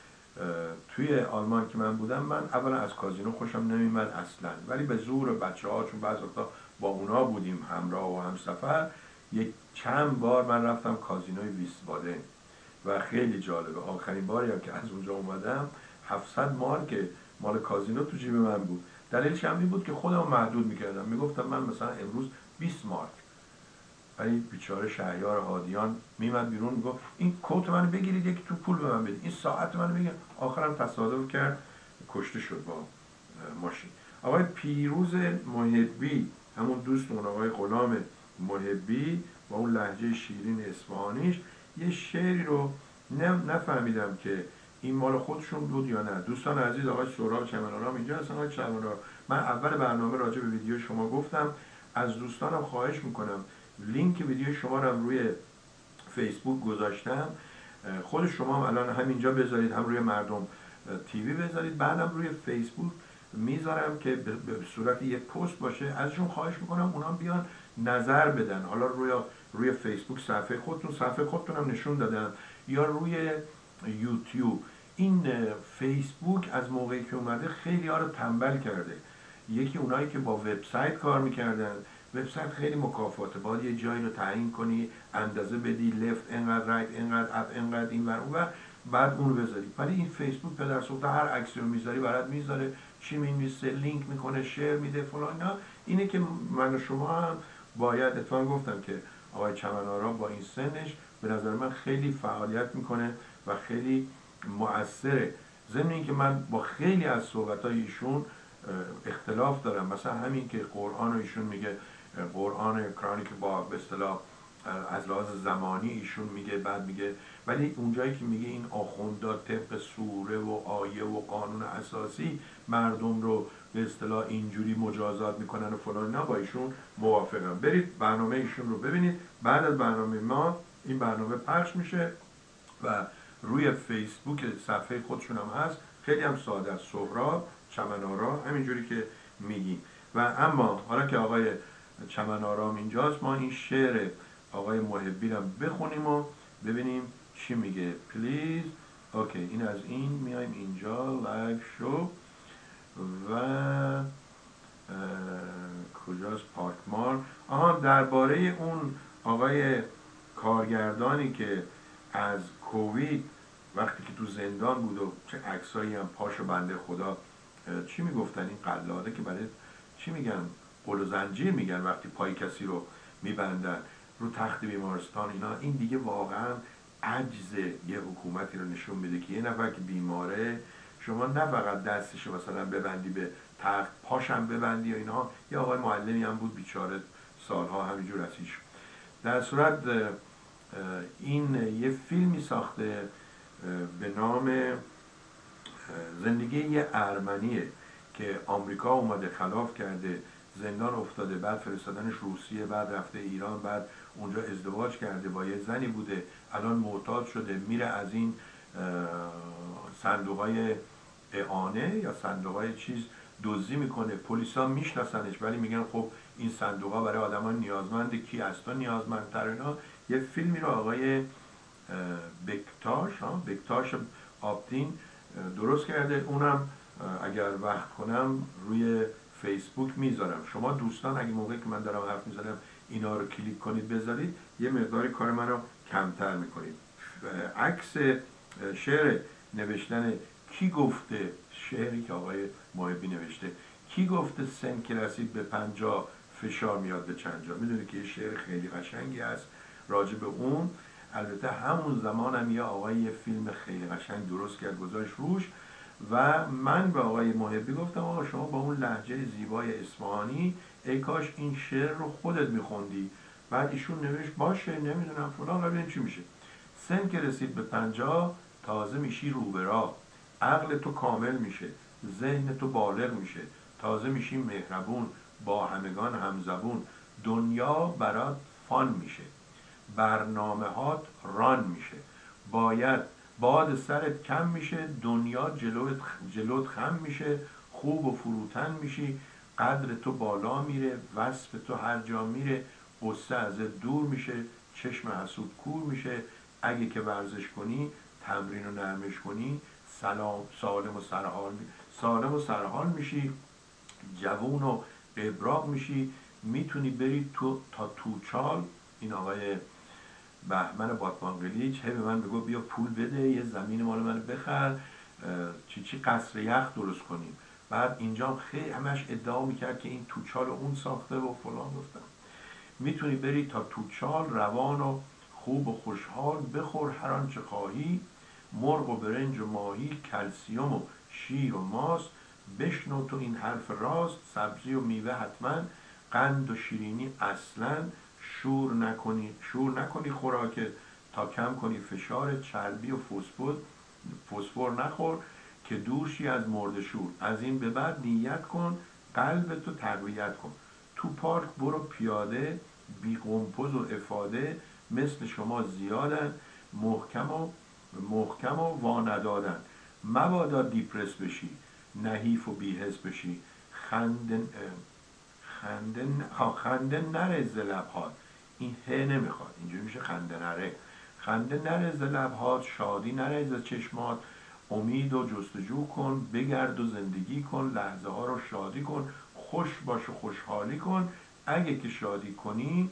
توی آلمان که من بودم، من اولا از کازینو خوشم نمیمد اصلا، ولی به زور بچه‌ها چون بعضی وقتا با اونا بودیم همراه و همسفر، یک چند بار من رفتم کازینوی ویسبادن و خیلی جالبه. آخرین باری هم که از اونجا اومدم 700 مارک مال کازینو تو جیب من بود. دلیلش هم این بود که خودم محدود میکردم، میگفتم من مثلا امروز 20 مارک، ولی بیچاره شهریار هادیان میمد بیرون میگفت این کوت منو بگیرید یکی تو پول به من بدید، این ساعت منو بگیرید. آخرم تصادف کرد کشته شد با ماشین. آقای پیروز محبی، همون دوستمون آقای غلام محبی با اون لهجه شیرین اصفهانیش، یه شعری رو نفهمیدم که این مال خودشون بود یا نه. دوستان عزیز، آقای سهراب چمنارام اینجا هستن. آقای چمنارام، من اول برنامه راجع به ویدیو شما گفتم، از دوستانم خواهش میکنم لینک ویدیو شما رو هم روی فیسبوک گذاشتم، خود شما هم الان همینجا بذارید، هم روی مردم تیوی بذارید، بعدم روی فیسبوک میذارم که به صورت یک پست باشه. ازشون خواهش میکنم اونا بیان نظر بدن. حالا روی فیسبوک صفحه خودتون هم نشون دادم، یا روی یوتیوب. این فیسبوک از موقعی که اومده خیلی ها رو تنبل کرده. یکی اونایی که با وبسایت کار میکردن، وبسایت خیلی مکافاته، باید یه جایی رو تعیین کنی، اندازه بدی، لفت انقدر، رایت انقدر، اپ انقدر، این ور اون، بعد اون رو بذاری. ولی این فیسبوک پدر سوخته هر عکسی رو میذاری برات میذاره، چی مینویسه، لینک میکنه، شیر میده، فلان. اینا اینه که من و شما هم باید، اتفاقا گفتم که آقای چمنارا با این سنش به نظر من خیلی فعالیت میکنه و خیلی مؤثره. ضمن اینکه من با خیلی از صحبت‌های ایشون اختلاف دارم، مثلا همین که قرآن رو ایشون میگه قرآن کرانی که با به اصطلاح از لحاظ زمانی ایشون میگه، بعد میگه ولی اونجایی که میگه این آخوندا طبق سوره و آیه و قانون اساسی مردم رو به اصطلاح اینجوری مجازات میکنن و فلان، نه با ایشون موافقم. برید برنامه ایشون رو ببینید. بعد از برنامه ما این برنامه پخش میشه و روی فیسبوک صفحه خودشون هم هست. خیلی هم ساده است، سهراب چمن‌آرا، همینجوری که میگیم. و اما حالا که آقای چمن‌آرام اینجاست، ما این شعر آقای محبی رو بخونیم و ببینیم چی میگه. پلیز. اوکی، این از این میایم اینجا لایو شو و کجاست پارک مار. آها، درباره اون آقای کارگردانی که از کووید وقتی که تو زندان بود و چه عکسایی هم پاشو بنده خدا چی میگفتن این قلاده که برای چی میگن قل و زنجیر میگن وقتی پای کسی رو میبندن رو تخت بیمارستان اینا، این دیگه واقعا عجز یه حکومتی رو نشون میده که یه نفر که بیماره شما نه فقط دستشو مثلا ببندی به تخت، پاشم ببندی و اینها. یه آقای معلمی هم بود بیچاره سالها همینجور اسیش. در صورت این یه فیلمی ساخته به نام زندگی یه ارمنیه که آمریکا اومده خلاف کرده، زندان افتاده، بعد فرستادنش روسیه، بعد رفته ایران، بعد اونجا ازدواج کرده با یه زنی بوده، الان معتاد شده، میره از این صندوقای اعانه یا صندوقای چیز دزدی میکنه. پلیسا میشناسنش ولی میگن خب این صندوقا برای آدمان نیازمنده، کی از تو نیازمندتر اینا. یه فیلمی رو آقای بکتاش آبدین درست کرده، اونم اگر وقت کنم روی فیسبوک میذارم. شما دوستان اگه موقعی که من دارم حرف میزنم اینا رو کلیک کنید بذارید، یه مقداری کار من رو کمتر میکنید. عکس شعر نوشتن کی گفته، شعری که آقای محبی نوشته، کی گفته سن که رسید به 50 فشار میاد به چند جا. میدونی که یه شعر خیلی قشنگی هست راجع به اون. البته همون زمان هم یه آقای یه فیلم خیلی قشنگ درست کرد گذاشت روش و من به آقای محبی گفتم آقا شما با اون لهجه زیبای اصفهانی ای کاش این شعر رو خودت میخوندی. بعد ایشون نوشت باشه نمیدونم فلان، ببینیم چی میشه. سن که رسید به 50 تازه میشی روبرا، عقل تو کامل میشه، ذهن تو بالغ میشه، تازه میشی مهربون، با همگان همزبون، دنیا برات فان میشه، برنامه هات ران میشه، باید باد سرت کم میشه، دنیا جلوت خم میشه، خوب و فروتن میشی، قدر تو بالا میره، وصف تو هر جا میره، قصه ازت دور میشه، چشم حسود کور میشه، اگه که ورزش کنی تمرین و نرمش کنی سالم و سرحال میشی، جوون و ابراق میشی، میتونی بری تا توچال. این آقای بهمن باتمانقلیچ هی به من بگو بیا پول بده یه زمین مال من بخر چی قصر یخ درست کنیم. بعد اینجا خیلی همش ادعا میکرد که این توچال اون ساخته و فلان. گفتم میتونی بری تا توچال روان و خوب و خوشحال، بخور هر آنچه خواهی، مرغ و برنج و ماهی، کلسیوم و شیر و ماست، بشنو تو این حرف راست، سبزی و میوه حتما، قند و شیرینی اصلا، شور نکنی خوراکت تا کم کنی فشار، چربی و فسفر نخور که دورشی از مرد شور، از این به بعد نیت کن قلب تو تقویت کن، تو پارک برو پیاده، بی قمپز و افاده، مثل شما زیادن، محکم و واندادن، مبادا دیپرس بشی، نحیف و بی‌حس بشی، خنده نره ز لبهات، این ه نمیخواد اینجوری میشه خنده نره، خنده نره ز لبهات، شادی نره ز چشمات، امید و جستجو کن، بگرد و زندگی کن، لحظه ها رو شادی کن، خوش باش و خوشحالی کن، اگه که شادی کنی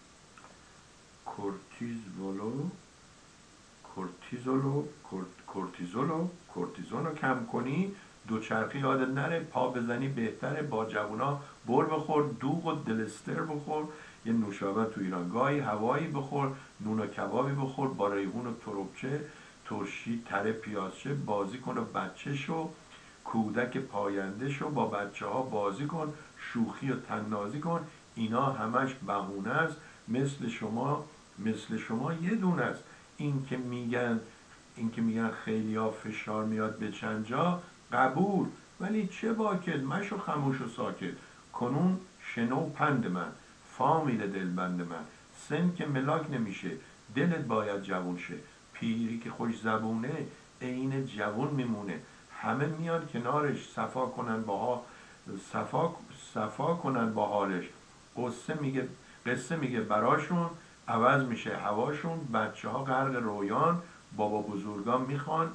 کورتیزولو کم کنی، دوچرخی یادت نره، پا بزنی بهتره، با جوونا بر بخور، دوغ و دلستر بخور، یه نوشابه تو ایران گاهی، هوایی بخور، نون و کبابی بخور با ریحون و تربچه، ترشی تره پیازچه، بازی کن و بچه شو، کودک پاینده شو، با بچه ها بازی کن، شوخی و تنازی کن. اینا همش بهونه است، مثل شما مثل شما یه دونه است. این که میگن خیلی ها فشار میاد به چند جا، قبول، ولی چه باکت، مشو خموش و ساکت. کنون شنو پند من، فامیل دلبند من، سن که ملاک نمیشه، دلت باید جوون شه. پیری که خوش زبونه، عین جوون میمونه. همه میان کنارش، صفا کنن با حالش. قصه میگه براشون، عوض میشه هواشون. بچه ها غرق رویان، بابا بزرگان میخوان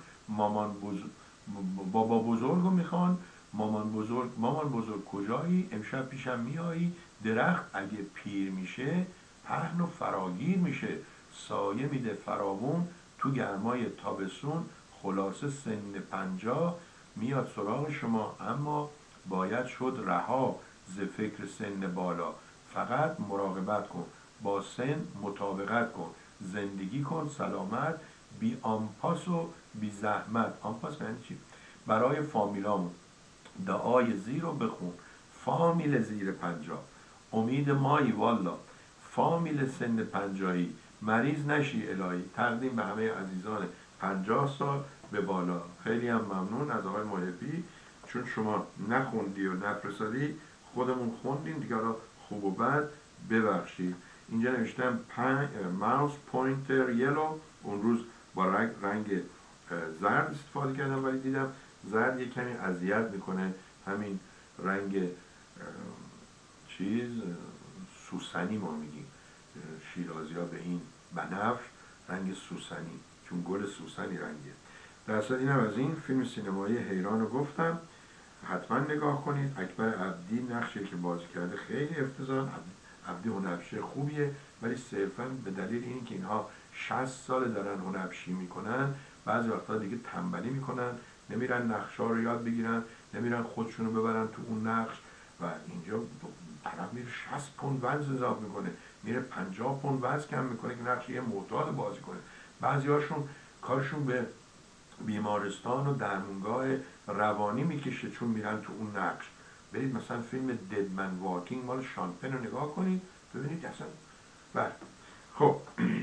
بابا بزرگو میخوان. مامان بزرگ کجایی، امشب پیشم میایی. درخت اگه پیر میشه، پهن و فراگیر میشه. سایه میده فراوون تو گرمای تابستون. خلاصه سن 50 میاد سراغ شما، اما باید شد رها ز فکر سن بالا. فقط مراقبت کن، با سن مطابقت کن. زندگی کن سلامت، بی آنپاس و بی زحمت. آنپاس یعنی چی؟ برای فامیلامون دعای زیر رو بخون. فامیل زیر 50، امید مایی والا. فامیل سن 50، مریض نشی الهی. تقدیم به همه عزیزان 50 سال به بالا. خیلی هم ممنون از آقای محبی، چون شما نخوندی و نفرستادی، خودمون خوندیم دیگه. حالا خوب و بد ببخشید. اینجا نوشتم ماوس پوینتر یلو. اون روز با رنگ زرد استفاده کردم، ولی دیدم زرد یه کمی اذیت میکنه. همین رنگ سوسنی ما میگیم شیرازی ها به این بنفش، رنگ سوسنی، چون گل سوسنی رنگه. در اصل اینم از این فیلم سینمایی حیران رو گفتم، حتما نگاه کنید. اکبر عبدی نقشی که بازی کرده خیلی افتضاح. عبدی هنرپیشه خوبیه، ولی صرفا به دلیل اینکه اینها 60 سال دارن هنرپیشی میکنن، بعضی وقتا دیگه تنبلی میکنن، نمیرن نقشا رو یاد بگیرن، نمیرن خودشونو ببرن تو اون نقش. و اینجا طرف میره 60 پوند وزن اضافه میکنه، میره 50 پوند وزن کم میکنه که نقش یه معتاد بازی کنه. بعضی هاشون کارشون به بیمارستان و درمونگاه روانی میکشه چون میرن تو اون نقش. برید مثلا فیلم ددمن واکینگ مال شانپن رو نگاه کنید، ببینید اصلا. بله خب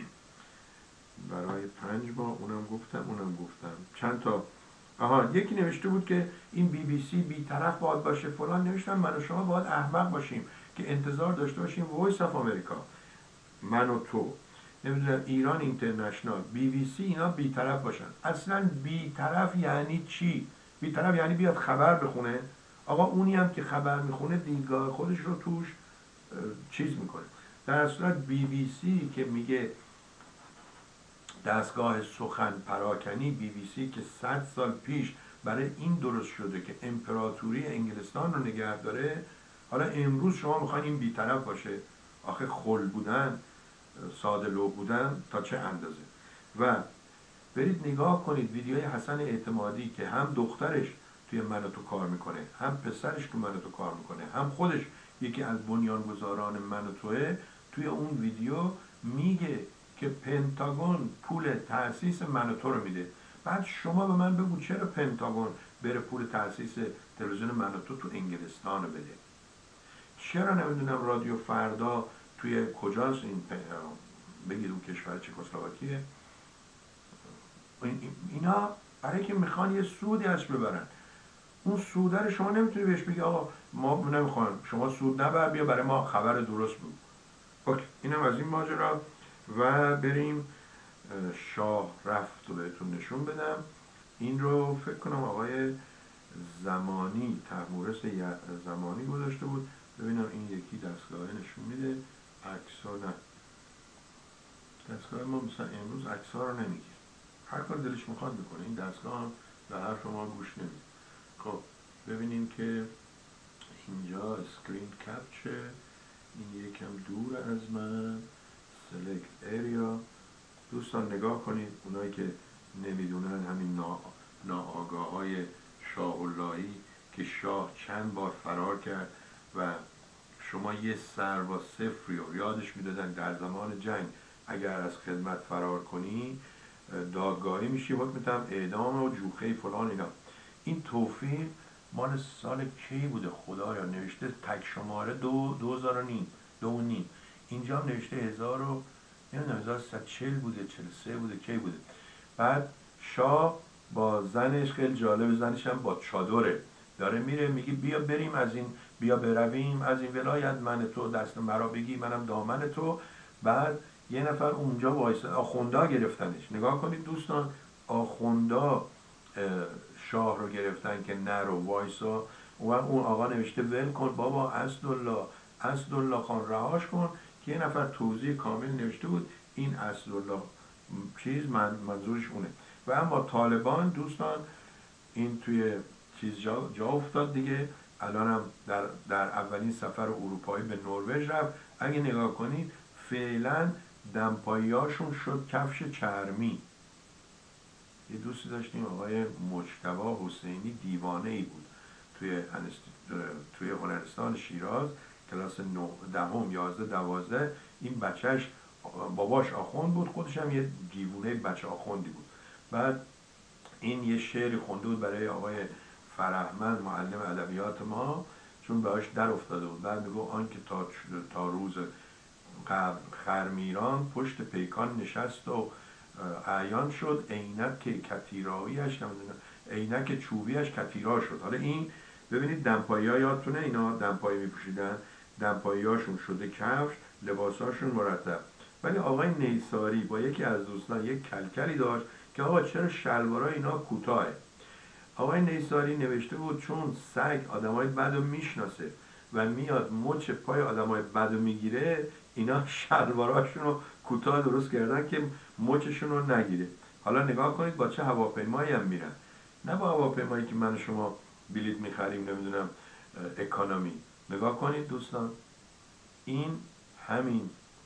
برای 5 ماه اونم گفتم چند تا. یکی نوشته بود که این بی بی سی بی‌طرف باید باشه فلان. نوشتم من و شما باید احمق باشیم که انتظار داشته باشیم وایس آف امریکا، من و تو، نمیدونم ایران اینترنشنال، بی بی سی، اینا بی‌طرف باشن. اصلا بی‌طرف یعنی چی؟ بی‌طرف یعنی بیاد خبر بخونه. آقا اونی هم که خبر میخونه دیدگاه خودش رو توش چیز میکنه. در صورت بی بی سی که میگه دستگاه سخن پراکنی، بی بی سی که 100 سال پیش برای این درست شده که امپراتوری انگلستان رو نگه داره، حالا امروز شما میخواین این بی‌طرف باشه؟ آخه خل بودن، ساده لو بودن تا چه اندازه. و برید نگاه کنید ویدیوی حسن اعتمادی که هم دخترش توی من و تو کار میکنه، هم پسرش که من و تو کار میکنه، هم خودش یکی از بنیانگذاران من و توه. توی اون ویدیو میگه که پنتاگون پول تأسیس من و تو رو میده. بعد شما به من بگو چرا پنتاگون بره پول تأسیس تلویزیون من و تو انگلستان رو بده؟ چرا نمیدونم رادیو فردا توی کجاست این بگید اون کشور چکسلواکیه؟ اینا برای که میخوان یه سودی ازش ببرن. اون سوده رو شما نمیتونی بهش بگی آقا ما نمیخوایم شما سود نبر، بیا برای ما خبر درست بگو. اوکی، اینم از این ماجرا. و بریم شاه رفت رو بهتون نشون بدم. این رو فکر کنم آقای زمانی، تحمورس زمانی گذاشته بود. ببینم این یکی دستگاه نشون میده عکس ها. نه، دستگاه ما مثلا امروز عکس ها رو نمیگیره، هر کار دلش میخواد بکنه. این دستگاه هم به حرف ما گوش نمیده. خب ببینیم که اینجا اسکرین کپچر، این یکم دور از من، سلکت ایریا. دوستان نگاه کنید، اونایی که نمیدونن همین ناآگاه های شاه اللهی که شاه چند بار فرار کرد و شما یه سرباز صفری رو یادش میدادن در زمان جنگ اگر از خدمت فرار کنی دادگاهی میشی، حکمتم اعدام و جوخه فلان اینا. این توفیق مال سال کی بوده خدایا؟ نوشته تک شماره 2009. اینجا هم نوشته نمیدونم 1140 بوده 43 بوده کی بوده. بعد شاه با زنش، خیلی جالب، زنش هم با چادره داره میره، میگه بیا بریم از این، بیا برویم از این ولایت، من تو دست مرا بگی منم دامن تو. بعد یه نفر اونجا وایسه، آخوندا گرفتنش. نگاه کنید دوستان، آخوندا شاه رو گرفتن که نرو وایسا. اون آقا نوشته ول کن بابا، اسدالله، اسدالله خان رهاش کن، که یه نفر توضیح کامل نوشته بود این اسدالله چیز منظورش اونه. و اما طالبان دوستان این توی چیز جا افتاد دیگه. الان هم در اولین سفر اروپایی به نروژ رفت. اگه نگاه کنید فعلا دمپاییاشون شد کفش چرمی. یه دوستی داشتیم آقای مجتبی حسینی، دیوانه ای بود توی هنرستان شیراز، کلاس 9 دهم 11 12. این بچهش باباش آخوند بود، خودش هم یه دیوونه بچه آخوندی بود. بعد این یه شعری خونده بود برای آقای فرهمند معلم ادبیات ما، چون بهش در افتاده بود. بعد میگو آنکه تا روز قبل خرمیران پشت پیکان نشست و اعیان شد، عینک کتیراییش، عینک چوبیش کتیرا شد. حالا این ببینید دمپایی ها یادتونه اینا دمپایی میپوشیدن، دمپایی هاشون شده کفش، لباساشون مرتب. ولی آقای نیساری با یکی از دوستان یک کلکلی داشت که آقا چرا شلوارای اینا کوتاهه. آقای نیساری نوشته بود چون سگ آدمای بد رو میشناسه و میاد مچ پای آدمای بد رو میگیره، اینا شلواراشون رو کوتاه درست کردن که مچشون رو نگیره. حالا نگاه کنید با چه هواپیمایی هم میرن، نه با هواپیمایی که من و شما بلیط میخریم نمیدونم اکانومی. نگاه کنید دوستان، این همین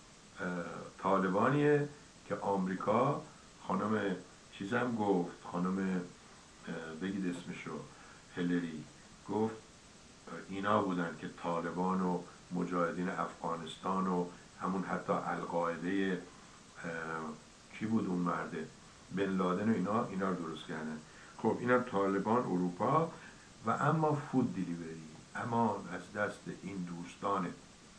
طالبانیه که آمریکا، خانم چیزم گفت، خانم بگید اسمشو، هلری گفت اینا بودن که طالبان و مجاهدین افغانستان و همون حتی القاعده کی بود اون مرده، بن لادن و اینا رو درست کردن. خب اینم طالبان اروپا. و اما فود دیلیوری، اما از دست این دوستان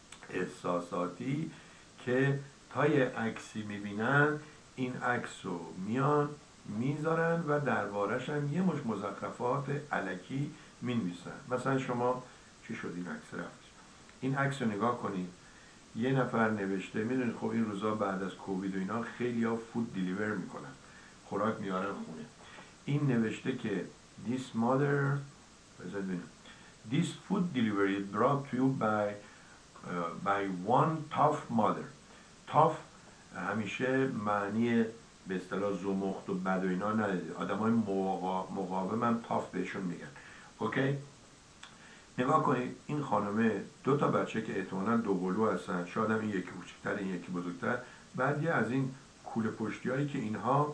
احساساتی که تا یه عکسی میبینن این عکس رو میان میذارن و دربارش هم یه مش مزخرفات علکی مینویسن. مثلا شما چی شد این عکس رفت، این عکس رو نگاه کنید، یه نفر نوشته، میدونید خب این روزا بعد از کووید و اینا خیلی ها فود دیلیور میکنن، خوراک میارن خونه. این نوشته که this mother this food delivery brought to you by one tough mother. tough همیشه معنی به اصطلاح زمخت و بد و اینا نداره، آدمای مقاوم هم تاف بهشون میگن. اوکی، نگاه کنید این خانمه دو تا بچه که احتمالاً دوقلو هستن، شاید هم این یکی کوچکتر این یکی بزرگتر. بعد یه از این کوله پشتی هایی که اینها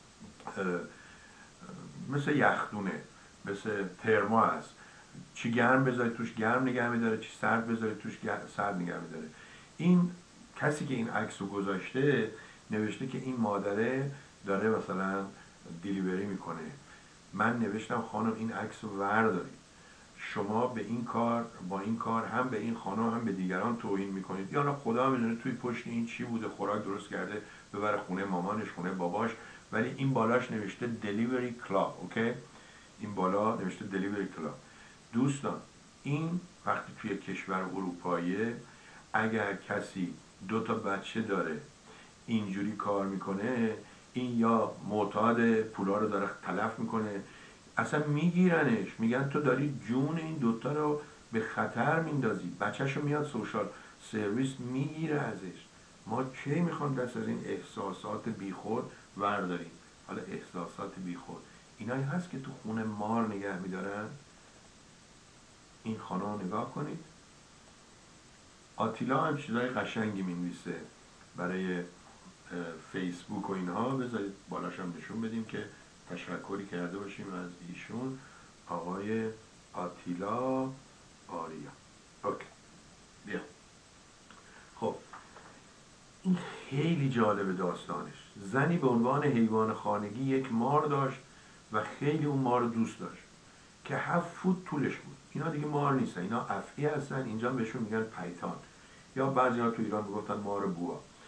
مثل یخدونه، مثل ترما هست، چی گرم بذاری توش گرم نگه میداره، چی سرد بذاری توش سرد نگه میداره. این کسی که این عکس رو گذاشته نوشته که این مادره داره مثلا دیلیوری میکنه. من نوشتم خانم این عکس رو وردارید، شما به این کار، با این کار هم به این خانم هم به دیگران توهین میکنید. یا خدا میدونه توی پشت این چی بوده، خوراک درست کرده ببره خونه مامانش، خونه باباش، ولی این بالاش نوشته دلیوری کلاب. اوکی، این بالا نوشته دلیوری کلاب. دوستان این وقتی توی کشور اروپاییه، اگر کسی دو تا بچه داره اینجوری کار میکنه، این یا معتاد پولا رو داره تلف میکنه، اصلا میگیرنش، میگن تو داری جون این دوتا رو به خطر میندازی. بچهش رو میاد سوشال سرویس میگیره ازش. ما کی میخوام دست از این احساسات بیخود ورداریم؟ حالا احساسات بیخود اینایی هست که تو خونه مار نگه میدارن. این خانم نگاه کنید، آتیلا هم چیزای قشنگی مینویسه برای فیسبوک و اینها، بذارید بالاش هم نشون بدیم که تشکری کرده باشیم از ایشون، آقای آتیلا آریا. اوکی بیا. خب این خیلی جالب داستانش. زنی به عنوان حیوان خانگی یک مار داشت و خیلی اون مار رو دوست داشت که 7 فوت طولش بود. اینا دیگه مار نیستن، اینا افعی هستن، اینجا بهشون میگن پیتان، یا بعضی ها تو ایران میگفتن مار بوا.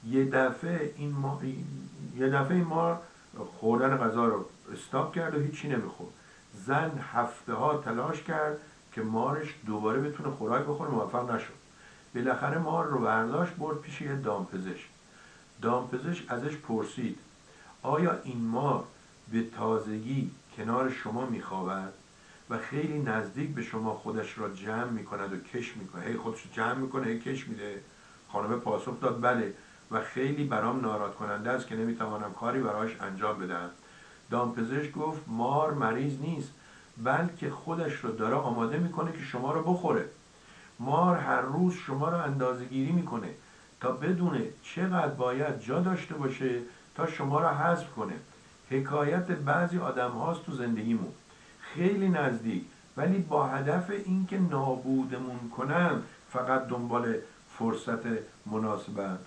یه دفعه این مار خوردن غذا رو استاپ کرد و هیچی نمیخورد. زن هفته ها تلاش کرد که مارش دوباره بتونه خوراک بخوره، موفق نشد. بالاخره مار رو برداشت برد پیش یه دامپزشک. دامپزشک ازش پرسید آیا این مار به تازگی کنار شما میخوابد و خیلی نزدیک به شما خودش را جمع میکند و کش میکنه، هی خودش رو جمع میکنه هی کش میده؟ خانم پاسخ داد بله، و خیلی برام ناراحت کننده است که نمیتوانم کاری برایش انجام بدهم. دامپزشک گفت مار مریض نیست، بلکه خودش رو داره آماده میکنه که شما رو بخوره. مار هر روز شما رو اندازه گیری میکنه تا بدونه چقدر باید جا داشته باشه تا شما رو حذف کنه. حکایت بعضی آدم هاست تو زندگیمون، خیلی نزدیک ولی با هدف اینکه نابودمون کنن، فقط دنبال فرصت مناسبن.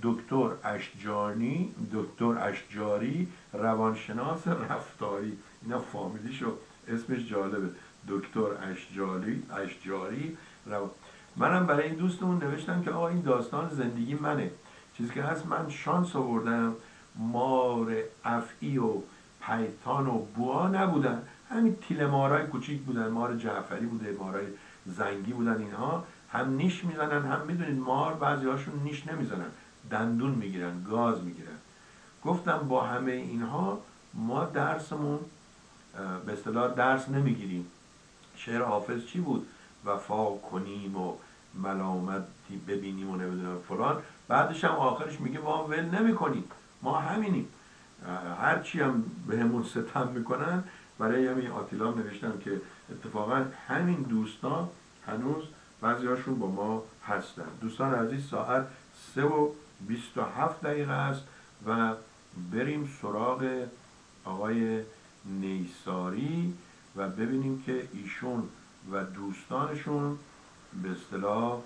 دکتر اشجاری روانشناس رفتاری، اینا فامیلیشو اسمش جالبه، دکتر اشجاری منم برای این دوستمون نوشتم که آقا این داستان زندگی منه. چیزی که هست من شانس آوردم مار افعی و پیتان و بوا نبودن، همین تیله مارای کوچیک بودن، مار جعفری بوده، مارای زنگی بودن. اینها هم نیش میزنن، هم میدونید مار بعضی هاشون نیش نمیزنن، دندون میگیرن، گاز میگیرن. گفتم با همه اینها ما درسمون به اصطلاح درس نمیگیریم. شعر حافظ چی بود؟ وفا کنیم و ملامتی ببینیم و نمیدونم فلان، بعدش هم آخرش میگه ما ول نمی کنیم، ما همینیم، هرچی هم بهمون ستم میکنن. برای همین آتیلا نوشتم که اتفاقا همین دوستان هنوز بعضی هاشون با ما هستن. دوستان عزیز ساعت 3:27 است و بریم سراغ آقای نیساری و ببینیم که ایشون و دوستانشون به اصطلاح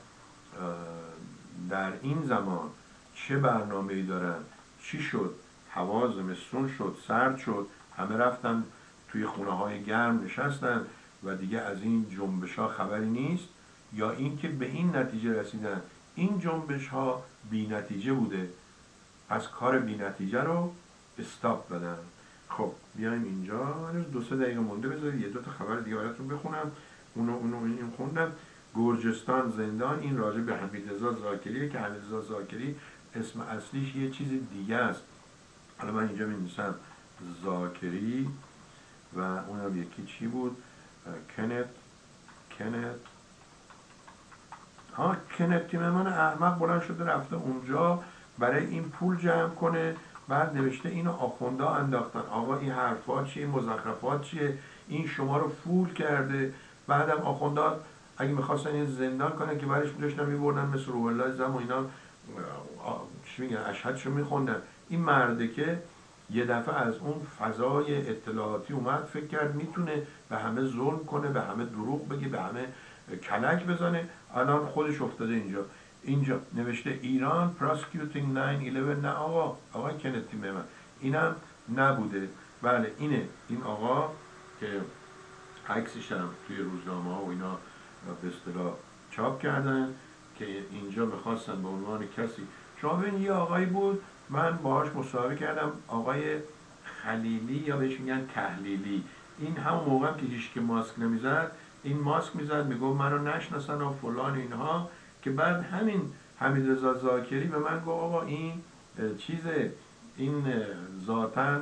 در این زمان چه برنامه‌ای دارن. چی شد؟ هوا زمستون شد، سرد شد، همه رفتن توی خونه های گرم نشستن و دیگه از این جنبش ها خبری نیست، یا اینکه به این نتیجه رسیدن این جنبش ها بی نتیجه بوده، پس کار بی نتیجه رو استاپ بدن. خب بیایم اینجا، 2-3 دقیقه مونده، بذارید یه 2 تا خبر دیگه براتون بخونم. این خوندم. گرجستان زندان، این راجع به حمیدرضا زاکریه که حمیدرضا زاکری اسم اصلیش یه چیز دیگه است. حالا من اینجا می‌نویسم زاکری و اونم یکی چی بود؟ کنت تیمرمن احمق بلند شده رفته اونجا برای این پول جمع کنه، بعد نوشته اینو آخوندا انداختن. آقا این حرفا چیه؟ مزخرفات چیه؟ این شما رو فول کرده. بعدم آخوندا اگه میخواستن این زندان کنن که برش می‌داشتن میبردن مثل روح الله زم و اینا چی میگن اشهدشو میخوندن. این مرده که یه دفعه از اون فضای اطلاعاتی اومد فکر کرد میتونه به همه ظلم کنه، به همه دروغ بگه، به همه کلک بزنه. الان خودش افتاده اینجا نوشته ایران prosecuting 9/11. نه آقا کنت تیمرمن اینم نبوده. بله اینه، این آقا که عکسش هم توی روزنامه ها و اینا به اصطلاح چاپ کردن که اینجا میخواستن به عنوان کسی، شما ببین یه آقایی بود من باهاش مصاحبه کردم، آقای خلیلی یا بهش میگن تحلیلی. این همون موقع هم که هیچ که ماسک نمیزد این ماسک میزد، میگفت منو نشناسن و فلان اینها، که بعد همین حمیدرضا زاکری به من گفت آقا این چیزه، این ذاتاً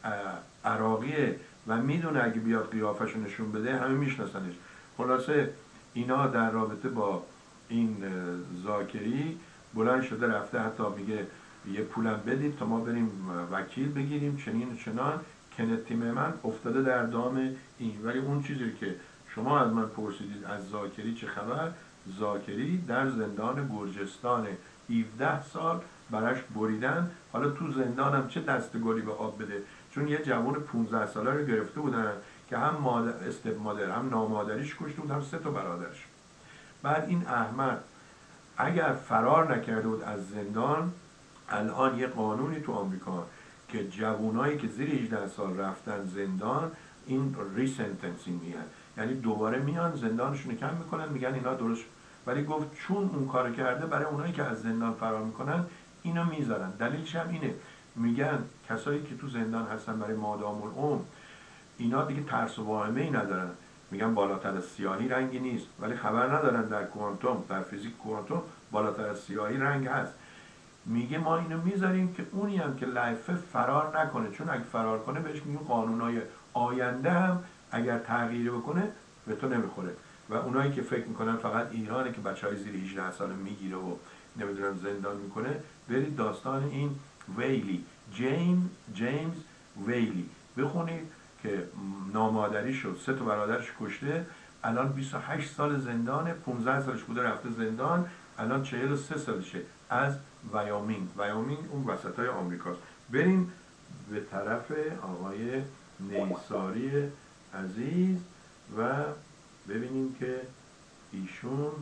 عراقیه و میدونه اگه بیاد قیافشو نشون بده همه میشناسنش. خلاصه اینا در رابطه با این زاکری بلند شده رفته، حتی میگه یه پولم بدید تا ما بریم وکیل بگیریم چنین و چنان. کنت تیمرمن افتاده در دام این. ولی اون چیزی که شما از من پرسیدید از زاکری چه خبر، زاکری در زندان گرجستان 17 سال براش بریدن. حالا تو زندانم چه دستگلی به آب بده، چون یه جوان 15 ساله رو گرفته بودن که هم استپ مادر هم نامادریش کشته بود، هم 3 تا برادرش. بعد این احمد اگر فرار نکرده بود از زندان، الان یه قانونی تو آمریکا که جوانایی که زیر 18 سال رفتن زندان این ریسنتنسینگ میگن، یعنی دوباره میان زندانشون کم میکنن، میگن اینا درست. ولی گفت چون اون کار کرده، برای اونایی که از زندان فرار میکنن اینو میذارن. دلیلش هم اینه، میگن کسایی که تو زندان هستن برای مادام العمر اینا دیگه ترس و واهمه ای ندارن، میگن بالاتر از سیاهی رنگی نیست، ولی خبر ندارن در کوانتوم، در فیزیک کوانتوم بالاتر از سیاهی رنگ هست. میگه ما اینو میذاریم که اونی هم که لایفه فرار نکنه، چون اگه فرار کنه بهش میگن قانونای آینده هم اگر تغییر بکنه به تو نمیخوره. و اونایی که فکر میکنن فقط ایرانه که بچهای زیر 18 سال میگیره و نمیدونم زندان میکنه، برید داستان این ویلی، جیمز ویلی بخونید که نامادری شد، 3 تا برادرش کشته، الان 28 سال زندانه، 15 سالش بوده رفته زندان، الان 43 سالشه، از ویومینگ اون وسطای آمریکاست. بریم به طرف آقای نیساری عزیز و ببینیم که ایشون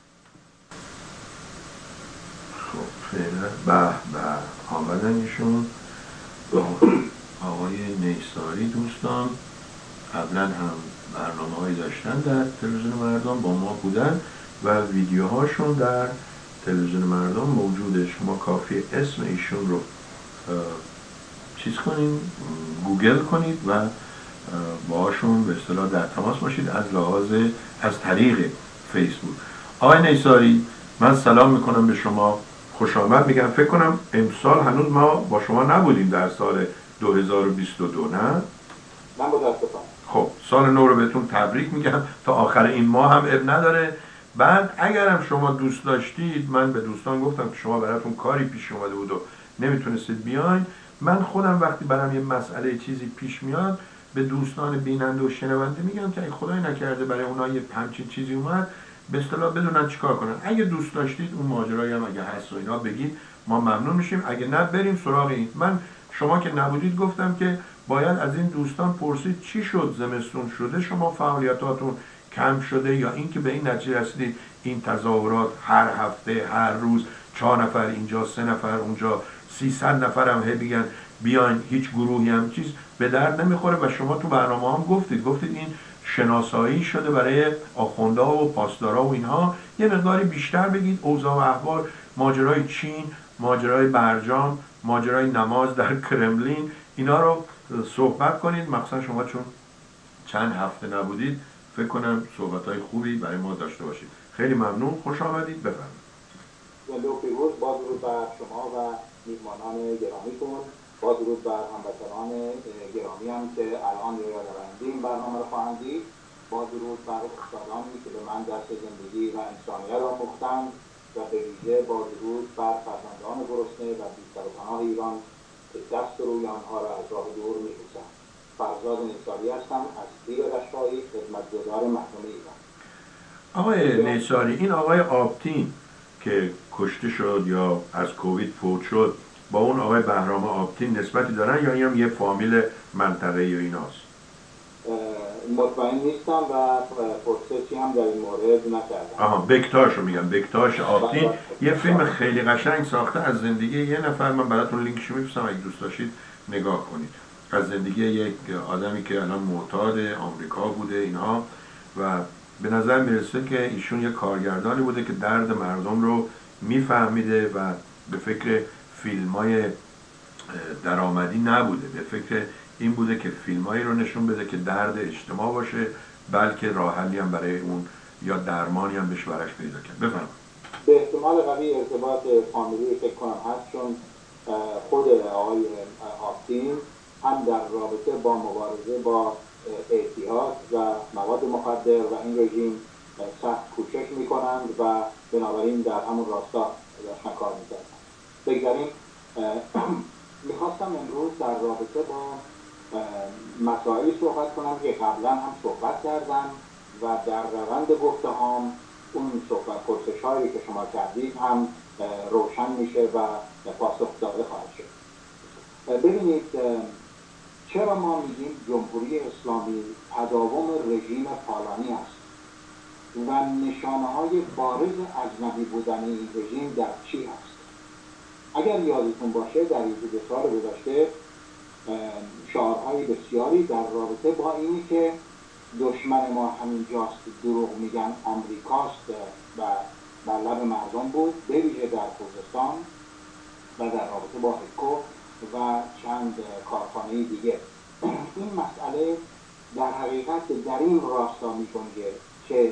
خب فعلا به آمدن ایشون. آقای نیساری دوستان قبلا هم برنامه‌هایی داشتن در تلویزیون مردم، با ما بودن و ویدیوهاشون در تلویزیون مردم موجوده. شما کافی اسم ایشون رو چیز کنید، گوگل کنید و باهاشون به اصطلاح در تماس باشید از طریق فیسبوک. آقای نیساری من سلام میکنم به شما، خوش آمد میگم. فکر کنم امسال هنوز ما با شما نبودیم در سال 2022 نه؟ من متاسفم. خب سال نو رو بهتون تبریک میگم، تا آخر این ماه هم اب نداره. بعد اگرم شما دوست داشتید، من به دوستان گفتم که شما براتون کاری پیش اومده بود و نمیتونستید بیاین، من خودم وقتی برام یه مسئله چیزی پیش میاد به دوستان بیننده و شنونده میگم که ای خدای نکرده برای اونها یه همچین چیزی اومد، به اصطلاح بدونن چیکار کنن. اگه دوست داشتید اون ماجرایی هم اگه هست و اینا بگید، ما ممنون میشیم. اگه نه بریم سراغ این. من شما که نبودید گفتم که باید از این دوستان پرسید چی شد، زمستون شده شما فعالیتاتون کم شده یا اینکه به این نتیجه رسیدید این تظاهرات هر هفته هر روز 4 نفر اینجا 3 نفر اونجا 300 نفر هم بگن بیاین، هیچ گروهی هم چیز به درد نمیخوره. و شما تو برنامه هم گفتید این شناسایی شده برای آخوندها و پاسدارا و اینها، یه مقداری بیشتر بگید اوضاع و احوال، ماجرای چین، ماجرای برجام، ماجرای نماز در کرملین، اینا رو صحبت کنید. مخصوصا شما چون چند هفته نبودید فکر کنم صحبت‌های خوبی برای ما داشته باشید. خیلی ممنون، خوش آمدید، بفرمایید. زنده پیروز، با درود بر شما و میهمانان گرامیتون، با درود بر هموطنان گرامی هم که الان یادآورنده این برنامه رو خواهند دید، با درود بر استادانی که به من درس زندگی و انسانیت آموختند و به ویژه با درود بر فرزندان گرسنه و بی‌سر و پناه ایران که دست روی آنها را از راه دور می‌بوسند. فرزاد نیساری هستم از تیر رشایی، خدمتگزار محکمه ایران. آقای نیساری، این آقای آبتین که کشته شد یا از کووید فوت شد با اون آقای بهرام آبتین نسبتی دارن یا این هم یه فامیل منطقه‌ای و ایناست؟ مطمئن نیستم و پرسشی هم در این مورد نکردم. بکتاش رو میگم، بکتاش آبتین یه فیلم خیلی قشنگ ساخته از زندگی یه نفر، من براتون لینکشو میفرستم اگه دوست داشتید نگاه کنید، از زندگی یک آدمی که الان معتاد آمریکا بوده اینها و به نظر میرسه که ایشون یه کارگردانی بوده که درد مردم رو میفهمیده و به فکر فیلمای درآمدی نبوده، به فکر این بوده که فیلمایی رو نشون بده که درد اجتماع باشه، بلکه راه حلی هم برای اون یا درمانی هم بهش برش پیدا کرد. بفرمایید. به احتمال قوی ارتباط فامیلی فکر کنم هست، چون خود آقای آبتین هم در رابطه با مبارزه با اعتیاد و مواد مخدر و این رژیم سخت کوشش میکنند و بنابراین در همون راستا داشتن کار میکردن. بگذاریم میخواستم امروز در رابطه با مسائلی صحبت کنم که قبلا هم صحبت کردم و در روند گفته هم اون صحبت پرسش هایی که شما کردید هم روشن میشه و پاسخ داده خواهد شد. ببینید، چرا ما میگیم جمهوری اسلامی تداوم رژیم فالانی است و نشانه های بارز اجنبی بودن این رژیم در چی هست؟ اگر یادتون باشه در این 2 سال گذشته شعارهای بسیاری در رابطه با اینی که دشمن ما همینجاست، دروغ میگن، آمریکاست و بر لب مردم بود، به ویژه در خوزستان و در رابطه با هکو و چند کارخانه دیگه. این مسئله در حقیقت در این راستا می‌گنجه که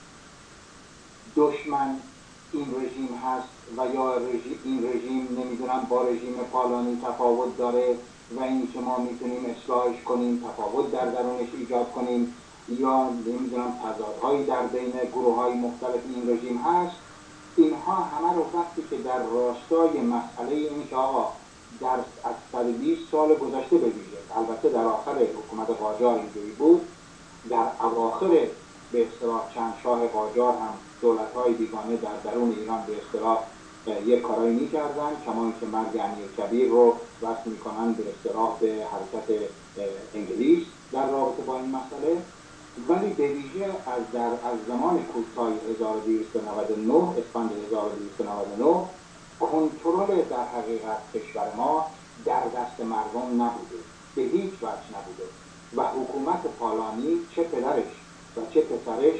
دشمن این رژیم هست و یا این رژیم نمیدونم با رژیم پالانی تفاوت داره و این که ما میتونیم اصلاحش کنیم، تفاوت در درونش ایجاد کنیم، یا نمیدونم تضادهایی در بین گروه‌های مختلف این رژیم هست. اینها همه رو وقتی که در راستای مسئله این که آقا از 120 سال گذشته به ویژه، البته در آخر حکومت قاجار اینجوری بود، در اواخر به اصطلاح چند شاه قاجار هم دولت‌های بیگانه در درون ایران به اصطلاح یک کارایی می‌کردن، کما اینکه مرگ امیرکبیر رو وصل می‌کنن به اصطلاح به حرکت انگلیس در رابطه با این مسئله. ولی به ویژه از زمان کودتای 1299 اسفند 1299 کنترل در حقیقت کشور ما در دست مردم نبوده، به هیچ وجه نبوده و حکومت پالانی چه پدرش و چه پسرش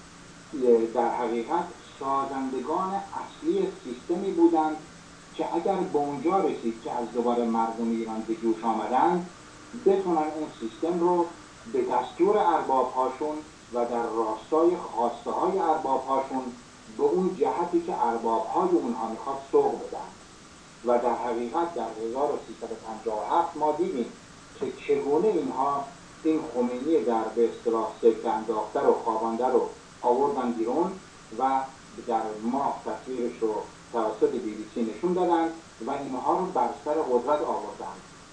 در حقیقت سازندگان اصلی سیستمی بودند که اگر به اونجا رسید که از دوباره مردم ایران به جوش آمدند بتونن اون سیستم رو به دستور ارباب‌هاشون و در راستای خواسته های ارباب‌هاشون به اون جهتی که ارباب‌های اونها میخواد سوق بدن. و در حقیقت در 1357 ما دیدیم که چگونه اینها این خمینی در به اصطلاح سکه انداخته رو خوابانده رو آوردن بیرون و در ماه تصویرش رو توسط BBC نشون دادن و اینها رو بر سر قدرت آوردن.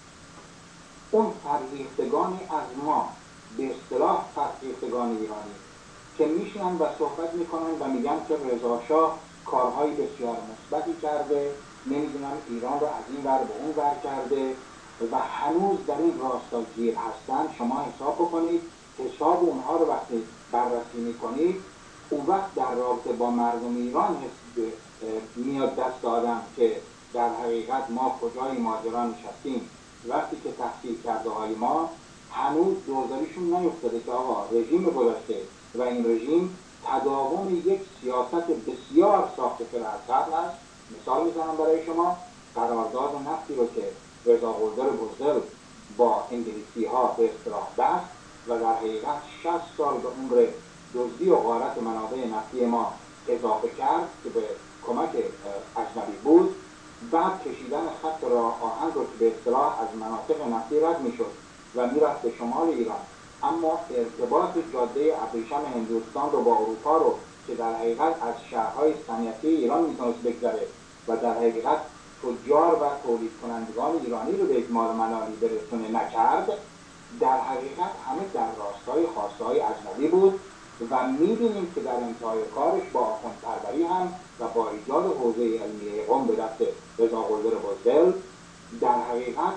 اون فرهیختگانی از ما به اصطلاح فرهیختگان ایرانی که میشنن و صحبت میکنن و میگن که رضا شاه کارهای بسیار مثبتی کرده، نمیدونم ایران رو از این ور به اون ور کرده و هنوز در این راستا گیر هستن. شما حساب بکنید، حساب اونها رو وقتی بررسی میکنید اون وقت در رابطه با مردم ایران میاد دست آدم که در حقیقت ما کجای ماجرا نشستیم وقتی که تحصیل کرده های ما هنوز دوزاریشون نیفتاده که آقا رژیم گذشته و این رژیم تداوم یک سیاست بسیار ساخته شده از قبل است. مثال میزنم برای شما، قرارداد نفتی رو که رضا قلدر بزدل با انگلیسی ها به اصطلاح بست و در حقیقت 60 سال به عمر دزدی و غارت منابع نفتی ما اضافه کرد که به کمک اجنبی بود، بعد کشیدن خط راه آهن رو که به اصطلاح از مناطق نفتی رد میشد و میرفت به شمال ایران، اما ارتباط جاده ابریشم هندوستان رو با اروپا رو که در حقیقت از شهرهای صنعتی ایران میتونست بگذره و در حقیقت تجار و تولید کنندگان ایرانی رو به اجمال منالی برسونه نکرد، در حقیقت همه در راستای خواستهای اجنبی بود و میبینیم که در انتهای کارش با آخوند پروری هم و با ایجاد حوزه علمیه قم به دست رضا قلدر بزدل در حقیقت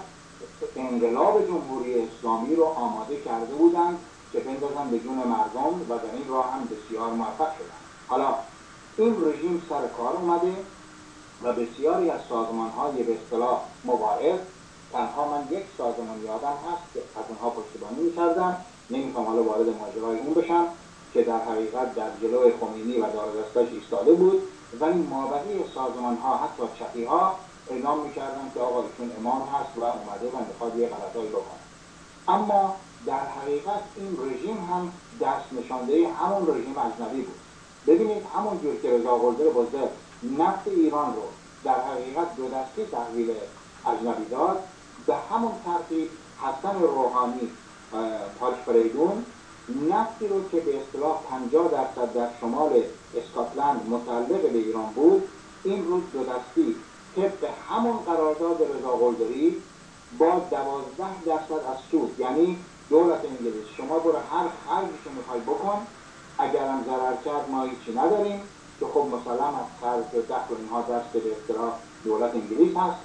انقلاب جمهوری اسلامی رو آماده کرده بودند که بندازن به جون مردم و در این راه هم بسیار موفق شدند. حالا این رژیم سر کار اومده و بسیاری از سازمان‌های به اصطلاح مبارز، تنها من یک سازمان یادم هست که از اونها پشتیبانی می‌کردم، نمی‌خوام حالا وارد ماجرای اون بشم، که در حقیقت در جلوی خمینی و دار دستش ایستاده بود، ولی مابقی سازمان‌ها حتی چپی‌ها اعلام می‌کردن که آقا ایشون امام هست و اومده و می‌خواد یه غلطایی بکنه. اما در حقیقت این رژیم هم دست نشانده همون رژیم اجنبی بود. ببینید همونجور که رضا قلدر بزدل نفت ایران رو در حقیقت دو دستی تحویل اجنبی داد، به همون ترتیب حسن روحانی پاک فریدون نفتی رو که به اصطلاح 50% در شمال اسکاتلند متعلق به ایران بود، این رو دو دستی طبق همون قرارداد رضا قلدری با 12% از سود، یعنی دولت انگلیس شما برو هر خرجشو میخوای بکن، اگرم ضرر کرد ما هیچی نداریم، که خب مسلم از خرج و دخل اینها دست به اصطلاح دولت انگلیس هست،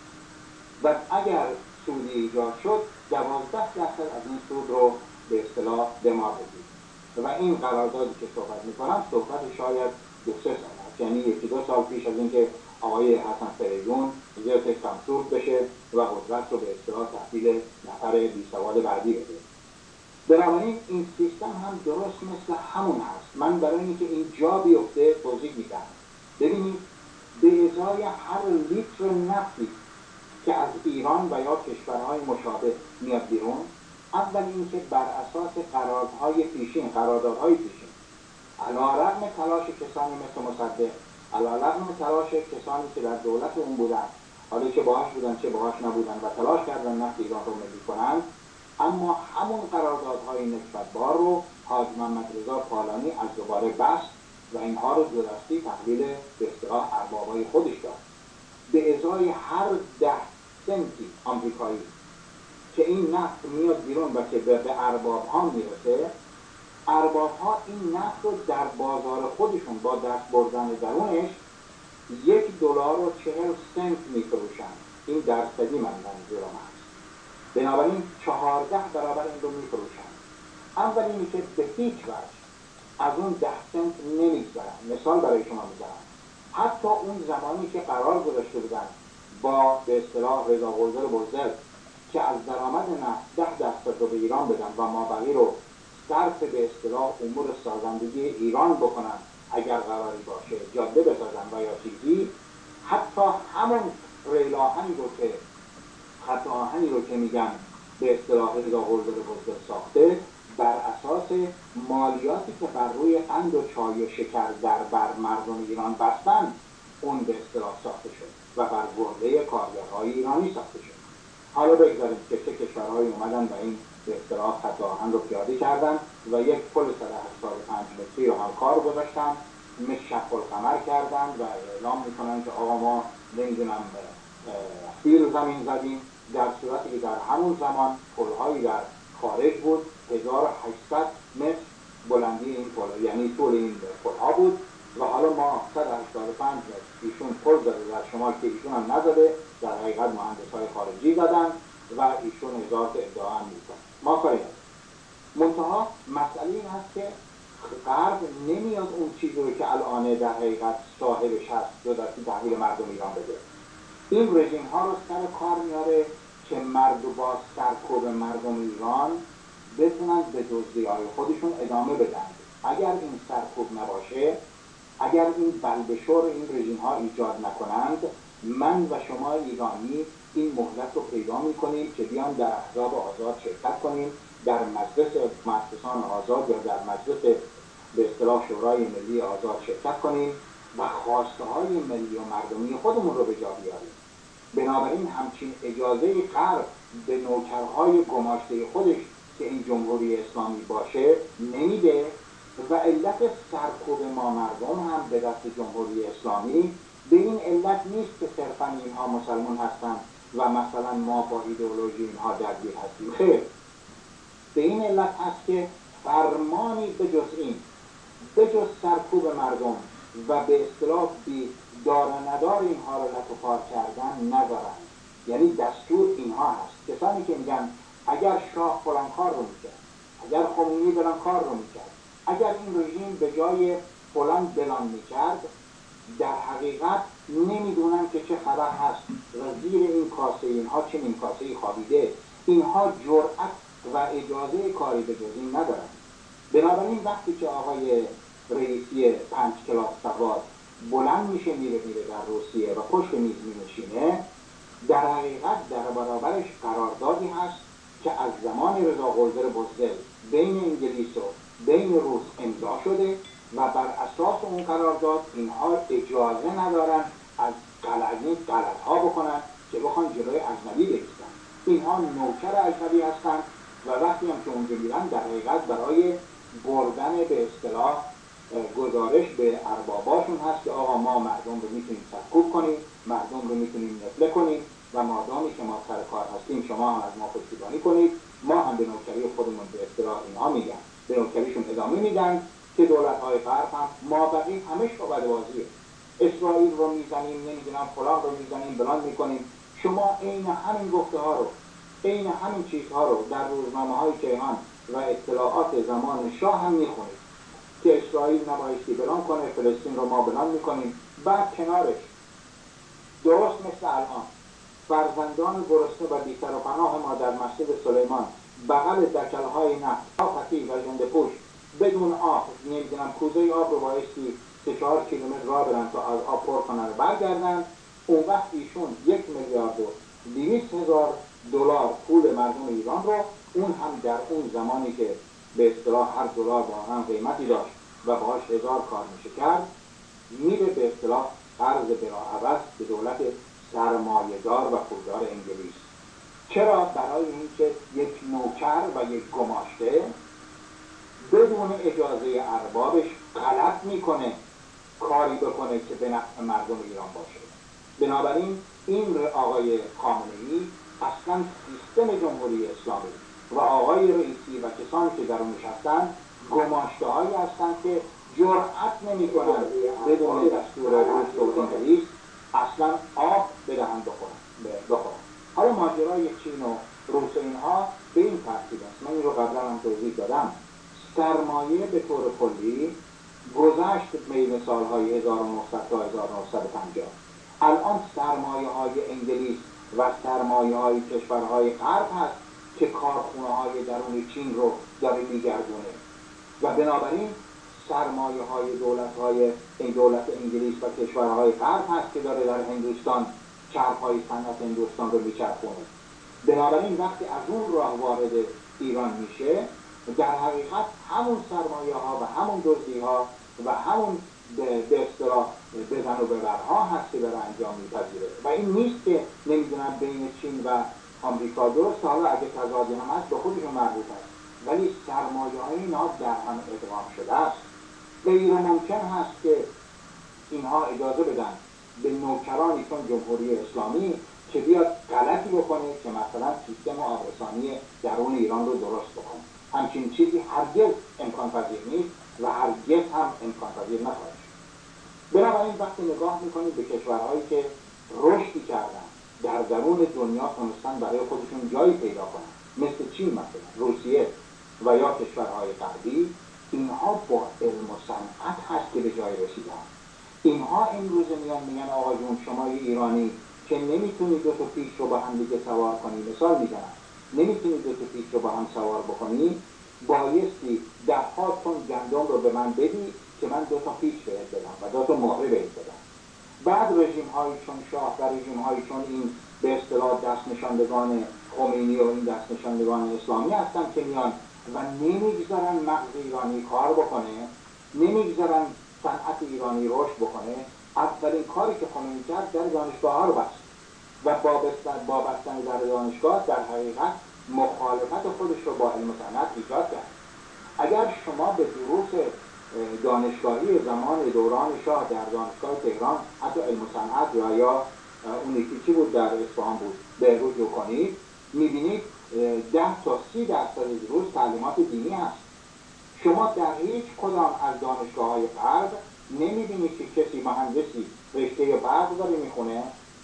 و اگر سودی ایجاد شد 12% از این سود رو به اصطلاح به ما بدید. و این قراردادی که صحبت میکنم صحبت شاید 2-3 سال هست، یعنی 1-2 سال پیش از اینکه آقای حسن فریدون زیرش سانسور بشه و قدرت رو به اصطلاح تحویل نفر بیسواد بعدی بده. بنابراین این سیستم هم درست مثل همون هست. من برای اینکه این جا بیفته توضیح میدم. ببینید به ازای هر لیتر نفتی که از ایران و یا کشورهای مشابه میاد بیرون، اول اینکه بر اساس قراردادهای پیشین، علیرغم تلاش کسانی مثل مصدق، علیرغم تلاش کسانی که در دولت اون بودن، حالا چه باهاش بودن چه باهاش نبودن و تلاش کردن نفت ایران رو ملی کنند، اما همون قراردادهای نسبت‌بار رو حاج محمد رضا پالانی از دوباره بست و اینها رو دو دستی تحویل به اصطلاح اربابای خودش داد. به ازای هر 10 سنتی آمریکایی که این نفت میاد بیرون و که به ارباب ها میرسه، ارباب ها این نفت رو در بازار خودشون با دست بردن درونش $1.40 میفروشن. این درصدی منظورم هست. بنابراین 14 برابر این رو میفروشن. اول اینی که به هیچ وجه از اون 10 سنت نمیگذرن. مثال برای شما میزنم، حتی اون زمانی که قرار گذاشته بودن با به اصطلاح رضا قلدر بزدل که از درآمد نفت 10% رو به ایران بدن و مابقی رو صرف به اصطلاح امور سازندگی ایران بکنن اگر قراری باشه، جاده بسازن و یا چیزی، حتی همون ریل آهنی رو که خط آهنی رو که میگن به اصطلاح رضا قلدر بزدل ساخته، بر اساس مالیاتی که بر روی قند و چای و شکر بر مردم ایران بستن اون به اصطلاح ساخته شد و بر گرده کارگرهای ایرانی ساخته شد. حالا بگذاریم که چه کشورهایی اومدن و این به اصطلاح خط آهن رو پیاده کردن و یک پل 185 متری رو هم کار گذاشتن، شق القمر کردن و اعلام میکنن که آقا ما نمیدونم فیل زمین زدیم، در صورتی که در همون زمان پلهایی در خارج بود 1800 متر بلندی این پل، یعنی طول این پلها بود و حالا ما 185 متر ایشون پل زده در شمال که ایشون هم نزده، در حقیقت مهندس‌های خارجی زدن و ایشون هزار تا ادعا هم میکنن. ما کاری نداریم. منتها مسئله این هست که غرب نمیاد اون چیزی رو که الان در حقیقت صاحبش هست دو دستی تحویل مردم ایران بده. این رژیم ها رو سر کار میاره که با سرکوب مردم ایران بتونن به دزدی‌های خودشون ادامه بدن. اگر این سرکوب نباشه، اگر این بلبشور این رژیم ها ایجاد نکنند، من و شما ایرانی این مهلت رو پیدا میکنیم که بیان در احزاب آزاد شرکت کنیم، در مجلس مؤسسان آزاد یا در مجلس به اصطلاح شورای ملی آزاد شرکت کنیم و خواسته های ملی و مردمی خودمون رو به جا بیاریم. بنابراین همچین اجازه غرب به نوکرهای گماشته خودش که این جمهوری اسلامی باشه نمیده و علت سرکوب ما مردم هم به دست جمهوری اسلامی به این علت نیست که صرفا اینها مسلمان هستند و مثلا ما با ایدئولوژی اینها درگیر هستیم. خیر، به این علت هست که فرمانی به جز این، به جز سرکوب مردم و به اصطلاح دار و ندار اینها رو لط و پار کردن ندارن. یعنی دستور اینها هست. کسانی که میگن اگر شاه فلان کار رو میکرد، اگر خمینی فلان کار رو میکرد، اگر این رژیم به جای فلان بلان میکرد، در حقیقت نمیدونن که چه خبر هست و زیر این کاسه اینها چنین کاسه خوابیده. اینها جرأت و اجازه کاری به جز این ندارن. بنابراین وقتی که آقای رئیسی 5 کلاس سوار بلند میشه میره در روسیه و پشت میز می‌نشینه، در حقیقت در برابرش قراردادی هست که از زمان رضا قلدر بزدل بین انگلیس و بین روس امضا شده و بر اساس اون قرارداد اینها اجازه ندارن از غلط ها بکنن که بخوان جلوی اجنبی بگیرن. اینها نوکر اجنبی هستن و وقتی هم که اونجا میرن در حقیقت برای بردن به اصطلاح گزارش به ارباباشون هست که آقا ما مردم رو میتونیم سرکوب کنیم، مردم رو میتونیم نفله کنیم و مادامی که ما سر کار هستیم شما هم از ما پشتیبانی کنید. ما هم به نوکری خودمون به اصطلاح اینها میگن، به نوکریشون ادامه میدن که دولت‌های غرب هم ما بقیه همه شعبده بازیه. اسرائیل رو میزنیم، نمیدونم فلان رو میزنیم، بلان میکنیم. شما عین همین گفته ها رو، عین همین چیزها رو در روزنامه‌های کیهان و اطلاعات زمان شاه هم میخونید که اسرائیل نبایستی بلان کنه، فلسطین رو ما بلان میکنیم. بعد کنارش درست مثل الان فرزندان گرسنه و بی‌سر و پناه ما در مسجد سلیمان بغل دکل‌های نفت، آفتی و ژنده پوش بدون آب، نمیدونم کوزه آب رو بایستی 3-4 کیلومتر راه برن تا از آب پر کنن و برگردن. اون وقت ایشون 1,200,000,000 دلار پول مردم ایران رو، اون هم در اون زمانی که به اصطلاح هر دلار با هم قیمتی داشت و باهاش 1000 کار میشه کرد، میره به اصطلاح قرض بلاعوض به دولت سرمایه‌دار و پولدار انگلیس. چرا؟ برای اینکه یک نوکر و یک گماشته بدون اجازه اربابش غلط میکنه کاری بکنه که به نفع مردم ایران باشه. بنابراین این آقای خامنه‌ای اصلا سیستم جمهوری اسلامی و آقای رئیسی و کسانی که در اون نشستن گماشته هایی هستند که جرأت نمی‌کنند بدون دستور روس و انگلیس اصلا آب بدهن بخورن. حالا ماجرای چین و روس اینها به این ترتیب است. من این رو قبلا هم توضیح دادم. سرمایه به طور کلی گذشت بین سالهای 1900 تا 1950. الان سرمایه های انگلیس و سرمایه های کشورهای غرب هست که کارخونه های درون چین رو داره میگردونه و بنابراین سرمایه های دولت انگلیس و کشورهای غرب هست که داره در هندوستان چرخهای صنعت هندوستان رو میچرخونه. بنابراین وقتی از اون راه وارد ایران میشه، در حقیقت همون سرمایه ها و همون دزدی ها و همون به اصطلاح بزن و ببرها هست که داره انجام میپذیره و این نیست که نمیدونم بین چین و آمریکا درست، حالا اگه تضادی هم هست به خودشون مربوط است، ولی سرمایه های اینا در هم ادغام شده است. غیر ممکن هست که اینها اجازه بدن به نوکرانی چون جمهوری اسلامی که بیاد غلطی بکنه که مثلا سیستم آبرسانی درون ایران رو درست بکنه. همچین چیزی هرگز امکان پذیر نیست و هرگز هم امکان پذیر نخواهد شد. بنابراین وقتی نگاه میکنید به کشورهایی که رشدی کردن در درون دنیا تونستن برای خودشون جایی پیدا کنن، مثل چین مثلا، روسیه و یا کشورهای غربی، اینها با علم و صنعت هست که به جای رسیدن. اینها امروز میگن آقا جون شما ایرانی که نمیتونی دو تا پیش رو با هم دیگه سوار کنی، مثال میزنم، نمیتونی دو تا پیش رو با هم سوار بکنی، بایستی 10 تن گندم رو به من بدی که من 2 تا پیش بهت بدم و 2 تا مهره بهت بدم. بعد رژیم های چون شاه و رژیم های چون این به اصطلاح دست نشاندگان خمینی و این دست نشاندگان اسلامی هستن که میان و نمیگذارن مغز ایرانی کار بکنه، نمیگذارن صنعت ایرانی رشد بکنه. اولین کاری که خمینی کرد در دانشگاه ها رو بست و با بستن در دانشگاه در حقیقت مخالفت خودش رو با علم و صنعت ایجاد کرد. اگر شما به دروس دانشگاهی زمان دوران شاه در دانشگاه تهران حتی علم و صنعت یا اون یکی چی بود در اصفهان بود به رجوع کنید، میبینید 10 تا 30% دروس تعلیمات دینی هست. شما در هیچ کدام از دانشگاه‌های غرب نمی‌بینید که کسی مهندسی رشته برق داره میخونه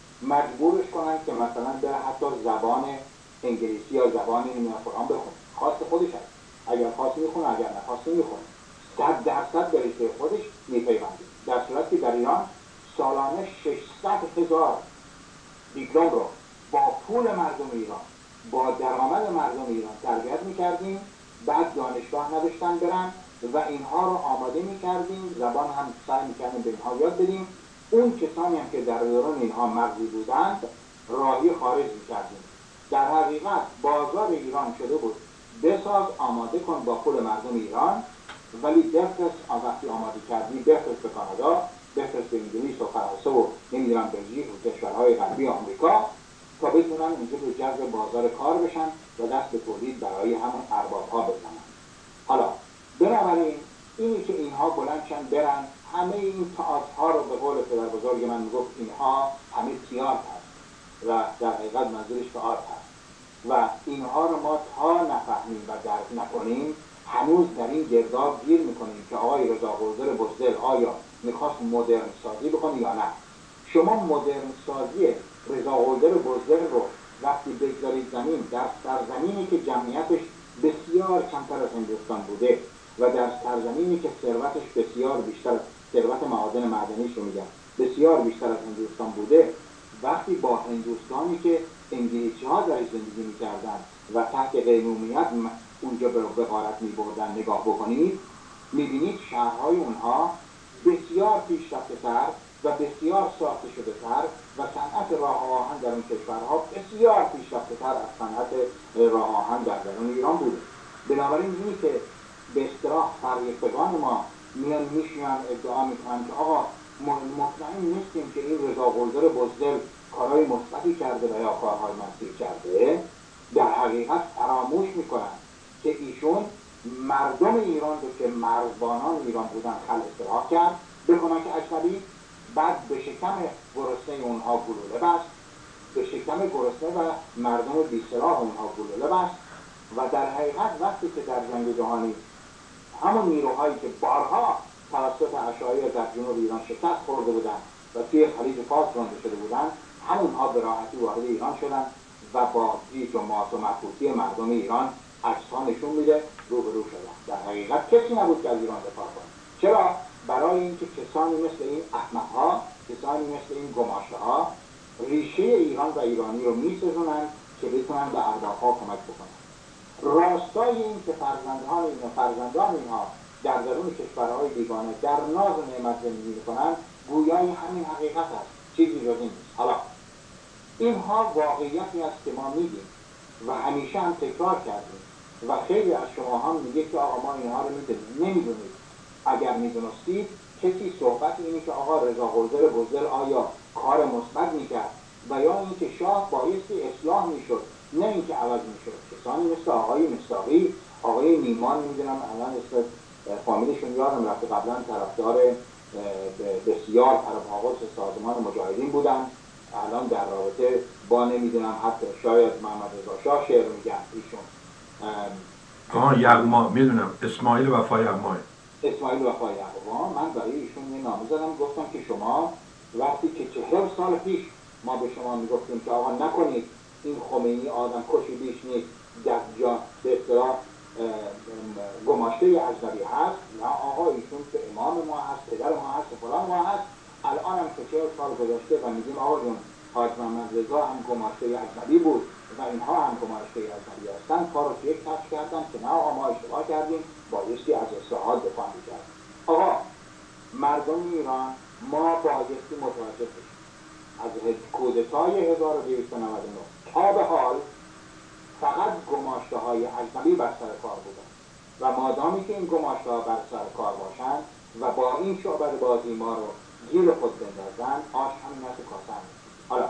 مجبورش کنن که مثلا به حتی زبان انگلیسی یا زبان فلان بخونه. خواست خودش هست، اگر خواست میخونه، اگر نخواست نمیخونه. 100% به رشته خودش میپیونده. در صورتی که در ایران سالانه 600,000 دیپلم رو با پول مردم ایران، با درآمد مردم ایران تربیت میکردیم، بعد دانشگاه نداشتن برن و اینها رو آماده میکردیم، زبان هم سعی میکردیم به اینها یاد بدیم. اون کسانی هم که در دوران اینها مغزی بودند راهی خارج میکردیم. در حقیقت بازار ایران شده بود بساز، آماده کن با پول مردم ایران، ولی بفرست وقتی آماده کردی بفرست به کانادا، بفرست به انگلیس و فرانسه و نمیدونم بلژیک و کشورهای غربی آمریکا تا بتونن اونجا رو جذب بازار کار بشن و دست به تولید برای همون ارباب‌ها بزنن. حالا بنابراین اینی که اینها بلندشن برن همه این تئاترها رو به قول پدر بزرگ من میگفت اینها همه تئاتر هست و در حقیقت منظورش تئاتر هست و اینها رو ما تا نفهمیم و درک نکنیم هنوز در این گرداب گیر میکنیم که آقای رضاقرزل بزدل آیا میخواست مدرن سازی بکنه یا نه. شما مدرن سازی رضاقرزل بزدل رو وقتی بگذارید زمین در سرزمینی که جمعیتش بسیار کمتر از هندوستان بوده و در سرزمینی که ثروتش بسیار بیشتر، ثروت معادن معدنیش رو میگم، بسیار بیشتر از هندوستان بوده، وقتی با هندوستانی که انگلیسی ها درش زندگی میکردن و تحت قیمومیت اونجا به غارت میبردن نگاه بکنید، میبینید شهرهای اونها بسیار پیشرفته‌تر و بسیار ساخته شده‌تر و صنعت راه آهن در این کشورها بسیار پیشرفته‌تر از صنعت راه آهن در درون ایران بوده. بنابراین اینی که به اصطلاح فرهیختگان ما میان میشینن ادعا میکنن که آقا مطمئن نیستیم که این رضا قلدر بزدل کارهای مثبتی کرده و یا کارهای منفی کرده، در حقیقت فراموش میکنن که ایشون مردم ایران رو که مرزبانان ایران بودن اصلاح کرد به کمک اجنبی، بعد به شکم گرسنه اونها گلوله بست، به شکم گرسنه و مردم بی‌سلاح اونها گلوله بست و در حقیقت وقتی که در جنگ جهانی همون نیروهایی که بارها توسط اشایر در جنوب ایران شکست خورده بودند و توی خلیج فارس رانده شده بودند، همونها به راحتی وارد ایران شدند و با گیج و مات و مبهوتی مردم ایران عکس‌ها نشون میده روبرو شدند. در حقیقت کسی نبود که از ایران دفاع کنه. چرا؟ برای اینکه کسانی مثل این احمق‌ها، کسانی مثل این گماشته‌ها ریشه ایران و ایرانی رو میسوزونن که بتونن به ارباب‌ها کمک بکنن. راستای این که فرزندان اینها در درون کشورهای بیگانه در ناز و نعمت زندگی میکنن گویای همین حقیقت است، چیزی جز این نیست. حالا اینها واقعیتی است که ما میگیم و همیشه هم تکرار کردیم و خیلی از شما هم میگه که آقا ما اینها رو نمیدونید. اگر میدونستید کسی صحبت اینه که آقا رضا قلدر بزدل آیا کار مثبت میکرد و یا اینکه شاه بایستی اصلاح میشد نه اینکه عوض میشد. کسانی مثل آقای مصداقی، آقای نیمان، میدونم الان اسم فامیلشون یادم رفته، قبلا طرفدار بسیار پرپاگرس سازمان مجاهدین بودن، الان در رابطه با نمیدونم حتی شاید محمد رضا شاه شعر میگن ایشون یغما میدونم اسماعیل وفای یغما. اسماعیل وفای یغما. من برای ایشون یه نامه زدم، گفتم که شما وقتی که 40 سال پیش ما به شما میگفتیم که آقا نکنید این خمینی آدم کشی بیش نیست، در جا به اصطلاح گماشته اجنبی هست، نه آقا ایشون که امام ما هست، پدر ما هست، فلان ما هست، الان هم که 40 سال گذشته و میگیم آقا جون حاج محمد رضا هم گماشته اجنبی بود و اینها هم گماشته اجنبی هستن، کار رو یک کش کردن که نه آقا ما اشتباه کردیم، بایستی از اصلاحات دفاع می‌کردیم. آقا مردم ایران ما بایستی متوجه بشیم از کودتای 1299 تا به حال فقط گماشته‌های اجنبی بر سر کار بودن و مادامی که این گماشته‌ها بر سر کار باشن و با این شعبده بازی ما رو گیر خود بندازن، آش همین است کاسه همین. حالا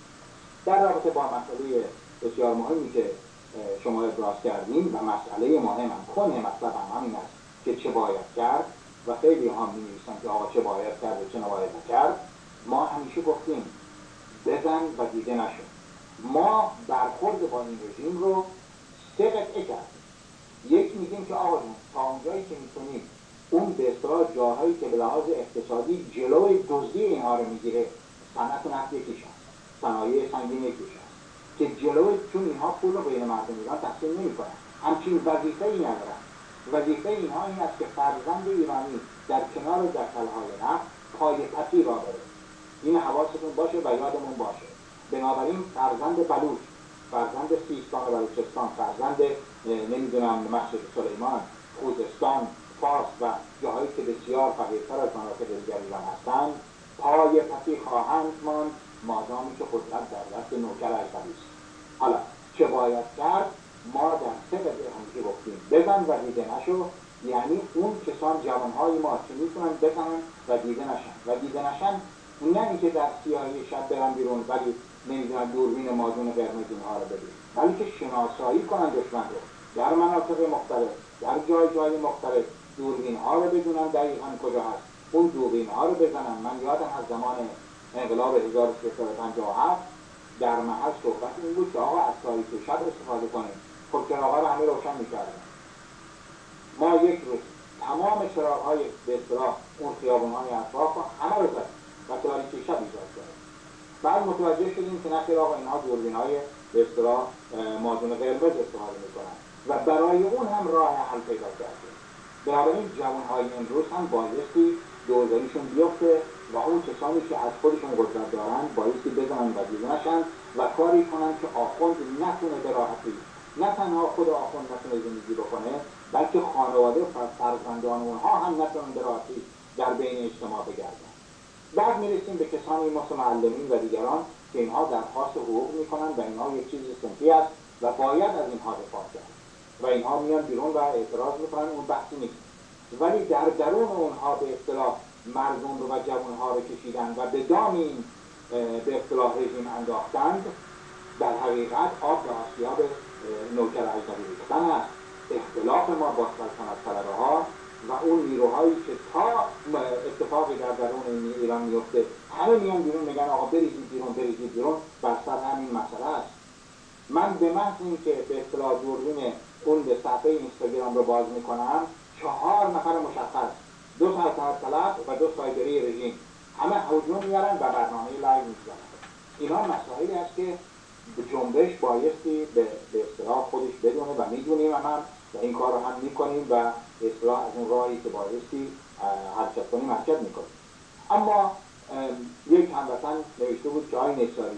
در رابطه با مسئله بسیار مهمی که شما ابراز کردین و مسئله مهم هم کنه مطلب هم همین است که چه باید کرد و خیلی هم می‌نویسن که آقا چه باید کرد و چه نباید نکرد. ما همیشه گفتیم بزن و دیده نشد. ما برخورد با این رژیم رو 3 قطعه کردیم. یک میگیم که آقا تا اونجایی که میتونیم اون به اصطلاح جاهایی که به لحاظ اقتصادی جلوی دزدی اینها رو میگیره، صنعت نفت یکیش هست، صنایع سنگین یکیش هست که جلوی، چون اینها پول رو بین مردم ایران تقسیم نمی‌کنن، همچین وظیفه‌ای ندارن. وظیفه اینها این است که فرزند ایرانی در کنار دکل‌های نفت پای پسی را بره. این حواستون باشه و یادمون باشه. بنابراین فرزند بلوچ، فرزند سیستان و بلوچستان، فرزند نمیدونم مسجد سلیمان، خوزستان، فارس و جاهایی که بسیار فقیرتر از مناطق دیگر ایران هستند پای پسی خواهند ماند مادامی که قدرت در دست نوکر اجنبی است. حالا چه باید کرد؟ ما در 3 قطعه همیشه گفتیم بزن و دیده نشو، یعنی اون کسان جوانهای ما که میتونن بزنن و دیده نشن و دیده نشن، نه اینکه در سیاهی شب برن بیرون ولی نمیدونن دوربین مادون قرمز اینها رو ببینن، بلکه شناسایی کنن دشمن رو در مناطق مختلف، در جای مختلف، دوربین ها رو بدونن دقیقاً کجا هست، اون دوربین ها رو بزنن. من یادم از زمان انقلاب 1357 در محل صحبت این بود که آقا از تاریکی شب استفاده کنیم. خب چراغ‌ها رو همه روشن می‌کردن. ما یک روز تمام چراغ‌های به اصطلاح اون خیابان‌های اطراف همه رو زدیم و تاریکی شب ایجاد کردیم. بعد متوجه شدیم که نه آقا اینها دوربین‌های به اصطلاح مادون قرمز استفاده می‌کنن و برای اون هم راه حل پیدا کردیم. بنابراین جوان‌های امروز هم بایستی دوزاریشون بیفته و اون کسانی که از خودشون قدرت دارن بایستی بزنن و دیده نشن و کاری کنن که آخوند نتونه به راحتی، نه تنها خود آخوند نتونه زندگی بکنه، بلکه خانواده و فرزندان اونها هم نتونن به راحتی در بین اجتماع بگردند. بعد میرسیم به کسانی مثل معلمین و دیگران که اینها درخواست حقوق میکنن و اینها یک چیز صنفی است و باید از اینها دفاع کرد و اینها میان بیرون و اعتراض میکنن، اون بحثی نیست. ولی در درون اونها به اصطلاح مردم رو و جوانها رو کشیدن و به دام این به اصطلاح رژیم انداختند، در حقیقت آب به آسیاب نوکر اجنبی ریختن است. اختلاف ما با سلطنت طلبه‌ها و اون نیروهایی که تا اتفاقی در درون ایران میفته همه میان بیرون میگن آقا بریزید بیرون، بر سر همین مسئله است. من به محض اینکه به اصطلاح دوربین اون به صفحه اینستاگرام رو باز میکنم 4 نفر مشخص، 2 سلطنت طلب و 2 سایبری رژیم همه هجوم میارن و برنامه لایو میزنن. اینا مسائلی است که جنبش بایستی به اصطلاح خودش بدونه و میدونیم هم و این کار رو هم میکنیم و به اصطلاح از اون راهی که بایستی حرکت کنیم حرکت میکنیم. اما یک هموطن نوشته بود که آقای نکساری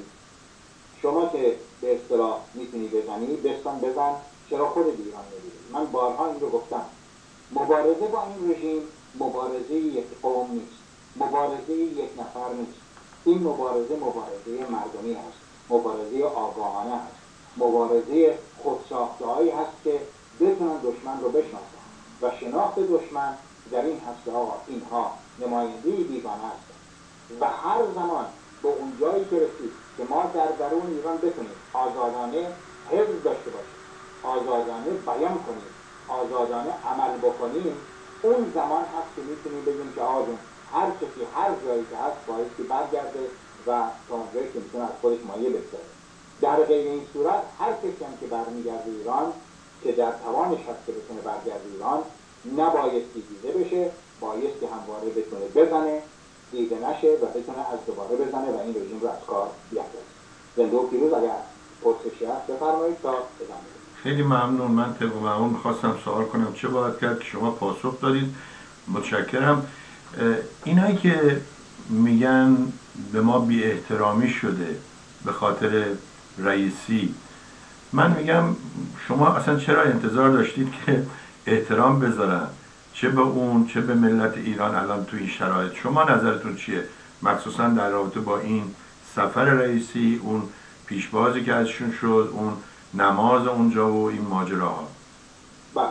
شما که به اصطلاح میتونی بزنی بزن، چرا خود ایران نمیری؟ من بارها این رو گفتم، مبارزه با این رژیم مبارزه یک قوم نیست، مبارزه یک نفر نیست. این مبارزه مردمی هست، مبارزه آگاهانه هست، مبارزه خودساخته‌هایی هست که بتونن دشمن رو بشناسن و شناخت دشمن در این هست که آقا اینها نماینده بیگانه هستند و هر زمان به اون جایی که رسید که ما در درون ایران بتونیم آزادانه حزب داشته باشیم، آزادانه بیان کنیم، آزادانه عمل بکنیم، اون زمان هست که میتونیم بگیم که آقا جون هر کسی هر جایی که هست بایستی برگرده و تا اونجایی که میتونه از خودش مایه بگذاره. در غیر این صورت هر کسی هم که برمیگرده ایران که در توانش هست که بتونه برگرده ایران نبایستی دیده بشه، بایستی همواره بتونه بزنه، دیده نشه و بتونه از دوباره بزنه و این رژیم رو از کار بیاندازه. زنده و پیروز. اگر پرسشی هست بفرمایید تا ادامه. خیلی ممنون. من طبق معمول میخواستم سوال کنم چه باید کرد که شما پاسخ دادید. متشکرم. اینایی که میگن به ما بی احترامی شده به خاطر رئیسی، من میگم شما اصلا چرا انتظار داشتید که احترام بذارن، چه به اون چه به ملت ایران الان تو این شرایط؟ شما نظرتون چیه؟ مخصوصا در رابطه با این سفر رئیسی، اون پیشبازی که ازشون شد، اون نماز اونجا و این ماجراها. بله،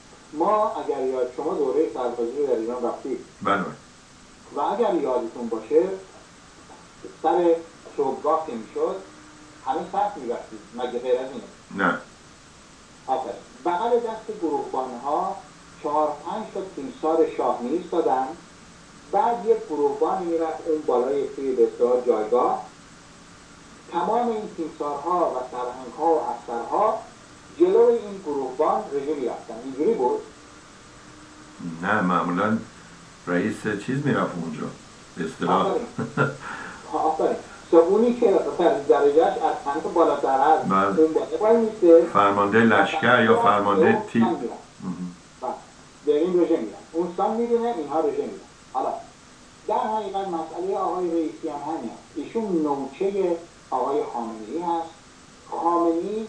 ما اگر یاد شما دوره سربازی در ایران رفتید. بله. و اگر یادتون باشه سر صبحگاه که میشد همه صف میبستید، مگه غیر از اینه؟ نه. آفرین. بغل دست گروهبانها 4-5 تا تیمسار شاه میایستادن، بعد یک گروهبانی میرفت اون بالای توی به اصطلاح جایگاه، تمام این تیمسارها و سرهنگها و افسرها جلوی این گروهبان رژه میرفتن. اینجوری بود؟ نه، معمولا رئیس چیز میرفت اونجا به اصطلاح. آفرین. اونی که درجهش از همه بالاتر هست اون باید میسته فرمانده لشکر یا فرمانده تیم در این رژه میرن، اون سان میدونه اینها رژه میرن. حالا در حقیقت مسئله آقای رئیسی هم همین هست. ایشون نوچه آقای خامنه‌ای هست. خامنه‌ای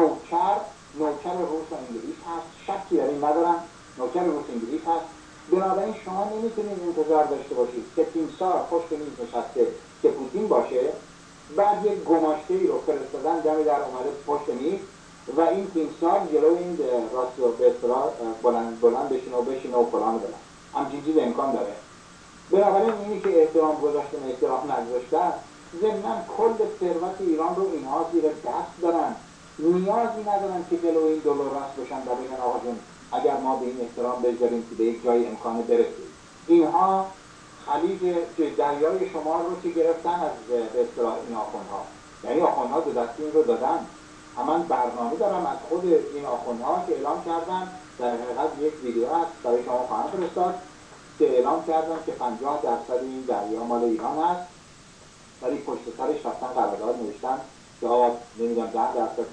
نوکر روس و انگلیس هست، شکی در این ندارم، نوکر روس انگلیس هست. بنابراین شما نمیتونید انتظار داشته باشید که تیمسار پشت میز نشسته که پوتین باشه، بعد یک گماشته‌ای رو فرستادن دم در اومده پشت میز و این تیمسار جلو این راست رو به اصطلاح بلند بشینه و فلان بلند. همچین چیز امکان داره. بنابراین اینی که احترام گذاشتن احترام نگذاشتن، ضمناً کل ثروت ایران رو اینها زیر دست دارن، نیازی ندارن که جلو این دلار راست بشن و بگن آقا جون اگر ما به این احترام بذاریم که به یک جای امکان برسیم. اینها خلیج دریای شمال رو که گرفتن از به اصطلاح این آخوندها، یعنی آخوندها دو دستی این رو دادن. من برنامه دارم از خود این آخوندها که اعلام کردن، در حقیقت یک ویدیو هست برای شما خواهم فرستاد که اعلام کردن که 50% این دریا مال ایران هست، ولی پشت سرش رفتن قرارداد نوشتن که آقا نمیدونم 10%، 13%.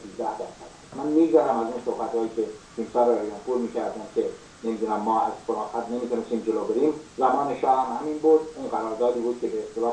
من میگذارم از اون صحبت‌هایی که تیمسار رایانپور میکردن که نمیدونم ما از فراخت نمیتونستیم جلو بریم. زمان شاه هم همین بود، اون قراردادی بود که به اصطلاح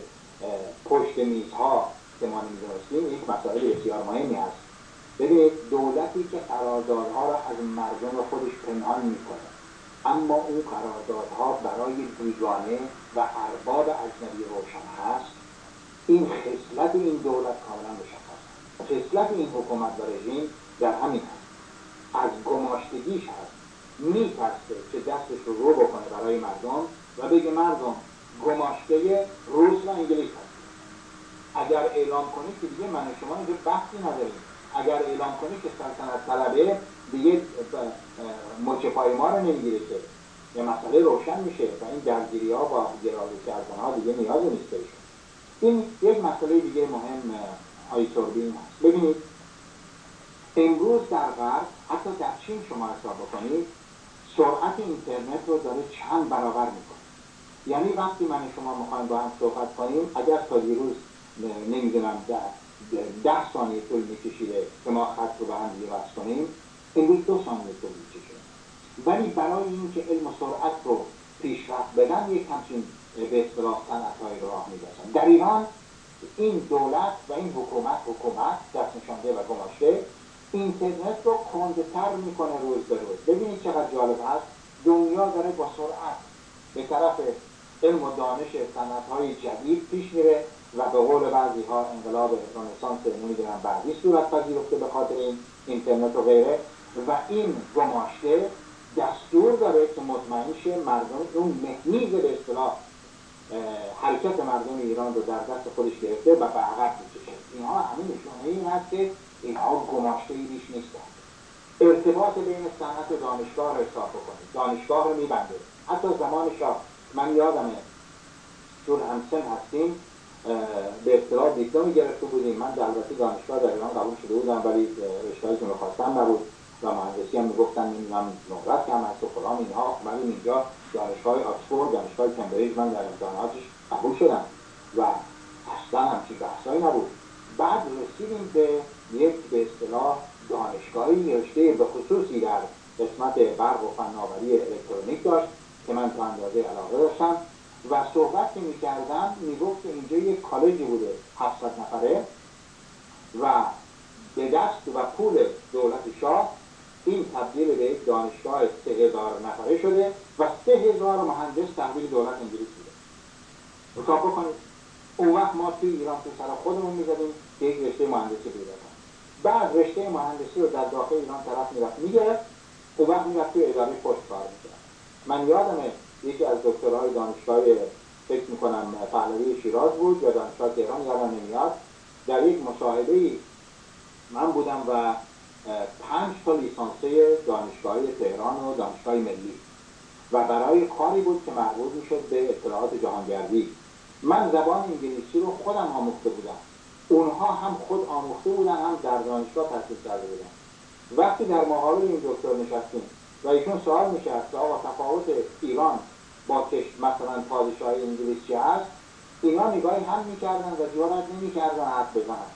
پشت میزها که ما نمیدونستیم. یک مسائل بسیار مهمی هست. ببینید دولتی که قراردادها را از مردم خودش پنهان میکنه، اما اون قراردادها برای بیگانه و ارباب اجنبی روشن هست. این خصلت این دولت کاملا مشخص است. خصلت این حکومت و رژیم در همین هست، از گماشتگیش هست، میترسه که دستش رو بکنه برای مردم و بگه مردم گماشته روس و انگلیس هست. اگر اعلام کنی که دیگه من و شما اینجا بحثی نداریم، اگر اعلام کنی که سلطنت طلبه دیگه مچ پای ما رو نمیگیره که یه مسئله روشن میشه و این درگیری ها با گرایی کردن ها دیگه نیازی نیست بهشون. این یک مسئله دیگه مهم های توربین هست. ببینید امروز در غرب، حتی در چین شما حساب بکنید، سرعت اینترنت رو داره چند برابر میکنه. یعنی وقتی من شما میخوایم با هم صحبت کنیم، اگر تا دیروز نمیدونم 10 ثانیه طول میکشیده که ما خط رو به هم دیگه وصل کنیم، امروز 2 ثانیه طول میکشه. ولی برای اینکه علم و سرعت رو پیشرفت بدن یک همچین به اصطلاح صنعت‌های راه می‌برن. در ایران این دولت و این حکومت دست نشانده و گماشته اینترنت رو کندتر میکنه روز به روز. ببینید چقدر جالب هست، دنیا داره با سرعت به طرف علم و دانش صنعت‌های جدید پیش میره و به قول بعضی ها انقلاب رنسانس نمیدونم بعدی صورت پذیرفته به خاطر این اینترنت و غیره، و این گماشته دستور داره که مطمئن شه مردم اون مهمیز به اصطلاح حرکت مردم ایران رو در دست خودش گرفته و به عقب میکشه. اینها همین نشونه این هست که اینها گماشته ای بیش نیستن. ارتباط بین صنعت و دانشگاه رو حساب بکنید، دانشگاه رو میبنده. حتی زمان شاه من یادمه چون همسن هستیم به اصطلاح دیپلمی گرفته بودیم. من البته دانشگاه در ایران قبول شده بودم ولی رشته‌ای که می‌خواستم نبود و مهندسی هم میگفتن نمیدونم نمرت کم هست و فلان اینها، ولی اینجا دانشگاه آکسفورد، دانشگاه کمبریج من در امتحاناتش قبول شدم و اصلا همچین بحثایی نبود. بعد رسیدیم به یک به اصطلاح دانشگاهی رشته به خصوصی در قسمت برق و فناوری الکترونیک داشت که من تا اندازه علاقه داشتم و صحبت که می‌کردم میگفت که اینجا یک کالجی بوده 700 نفره و به دست و پول دولت شاه این تبدیل به یک دانشگاه 3000 نفره شده و 3000 مهندس تحویل دولت انگلیس بوده. حساب بکنید اون وقت ما توی ایران تو سر خودمون می‌زدیم که یک رشته مهندسی پیدا کنیم. بعد رشته مهندسی رو در داخل ایران طرف میرفت میگرفت، اون وقت میرفت توی اداره پست کار می‌کرد. من یادمه یکی از دکترهای دانشگاه فکر میکنم پهلوی شیراز بود یا دانشگاه تهران یادم نمیاد، در یک مصاحبه من بودم و 5 تا لیسانسه دانشگاه تهران و دانشگاه ملی و برای کاری بود که مربوط میشد به اطلاعات جهانگردی. من زبان انگلیسی رو خودم آموخته بودم، اونها هم خود آموخته بودن هم در دانشگاه تحصیل کرده بودن. وقتی در مقابل این دکتر نشستیم و ایشون سوال میکرد که آقا تفاوت ایران با مثلا پادشاهی انگلیس چه هست، اینا نگاهی هم میکردن و جرأت نمیکردن حرف بزنن.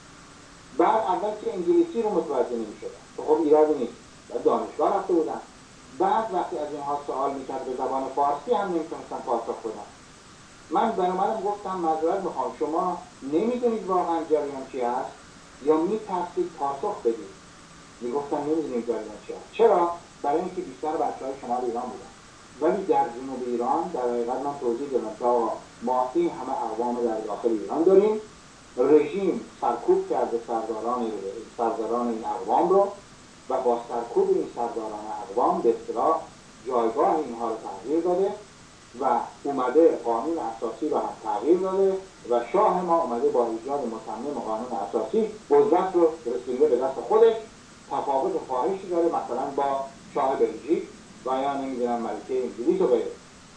بعد اول که انگلیسی رو متوجه نمیشدن تو خب ایرادی نیست و دانشگاه رفته بودن. بعد وقتی از اینها سوال میکرد به زبان فارسی هم نمیتونستن پاسخ بدن. من برامدم گفتم معذرت میخوام، شما نمیدونید واقعا جریان چی هست یا میترسید پاسخ بدید؟ میگفتن نمیدونید جریان چی هست. چرا؟ برای اینکه بیشتر بچه‌های شمال ایران بودن، ولی در جنوب ایران در حقیقت من توضیح دادم که ما این همه اقوام در داخل ایران داریم، رژیم سرکوب کرده سرداران این اقوام رو و با سرکوب این سرداران اقوام به اصطلاح جایگاه اینها رو تغییر داده و اومده قانون اساسی رو هم تغییر داده و شاه ما اومده با ایجاد متمم قانون اساسی قدرت رو رسونده به دست خودش. تفاوت فاحشی داره مثلا با شاه بلژیک و یا نمیدونم ملکه انگلیس و غیره.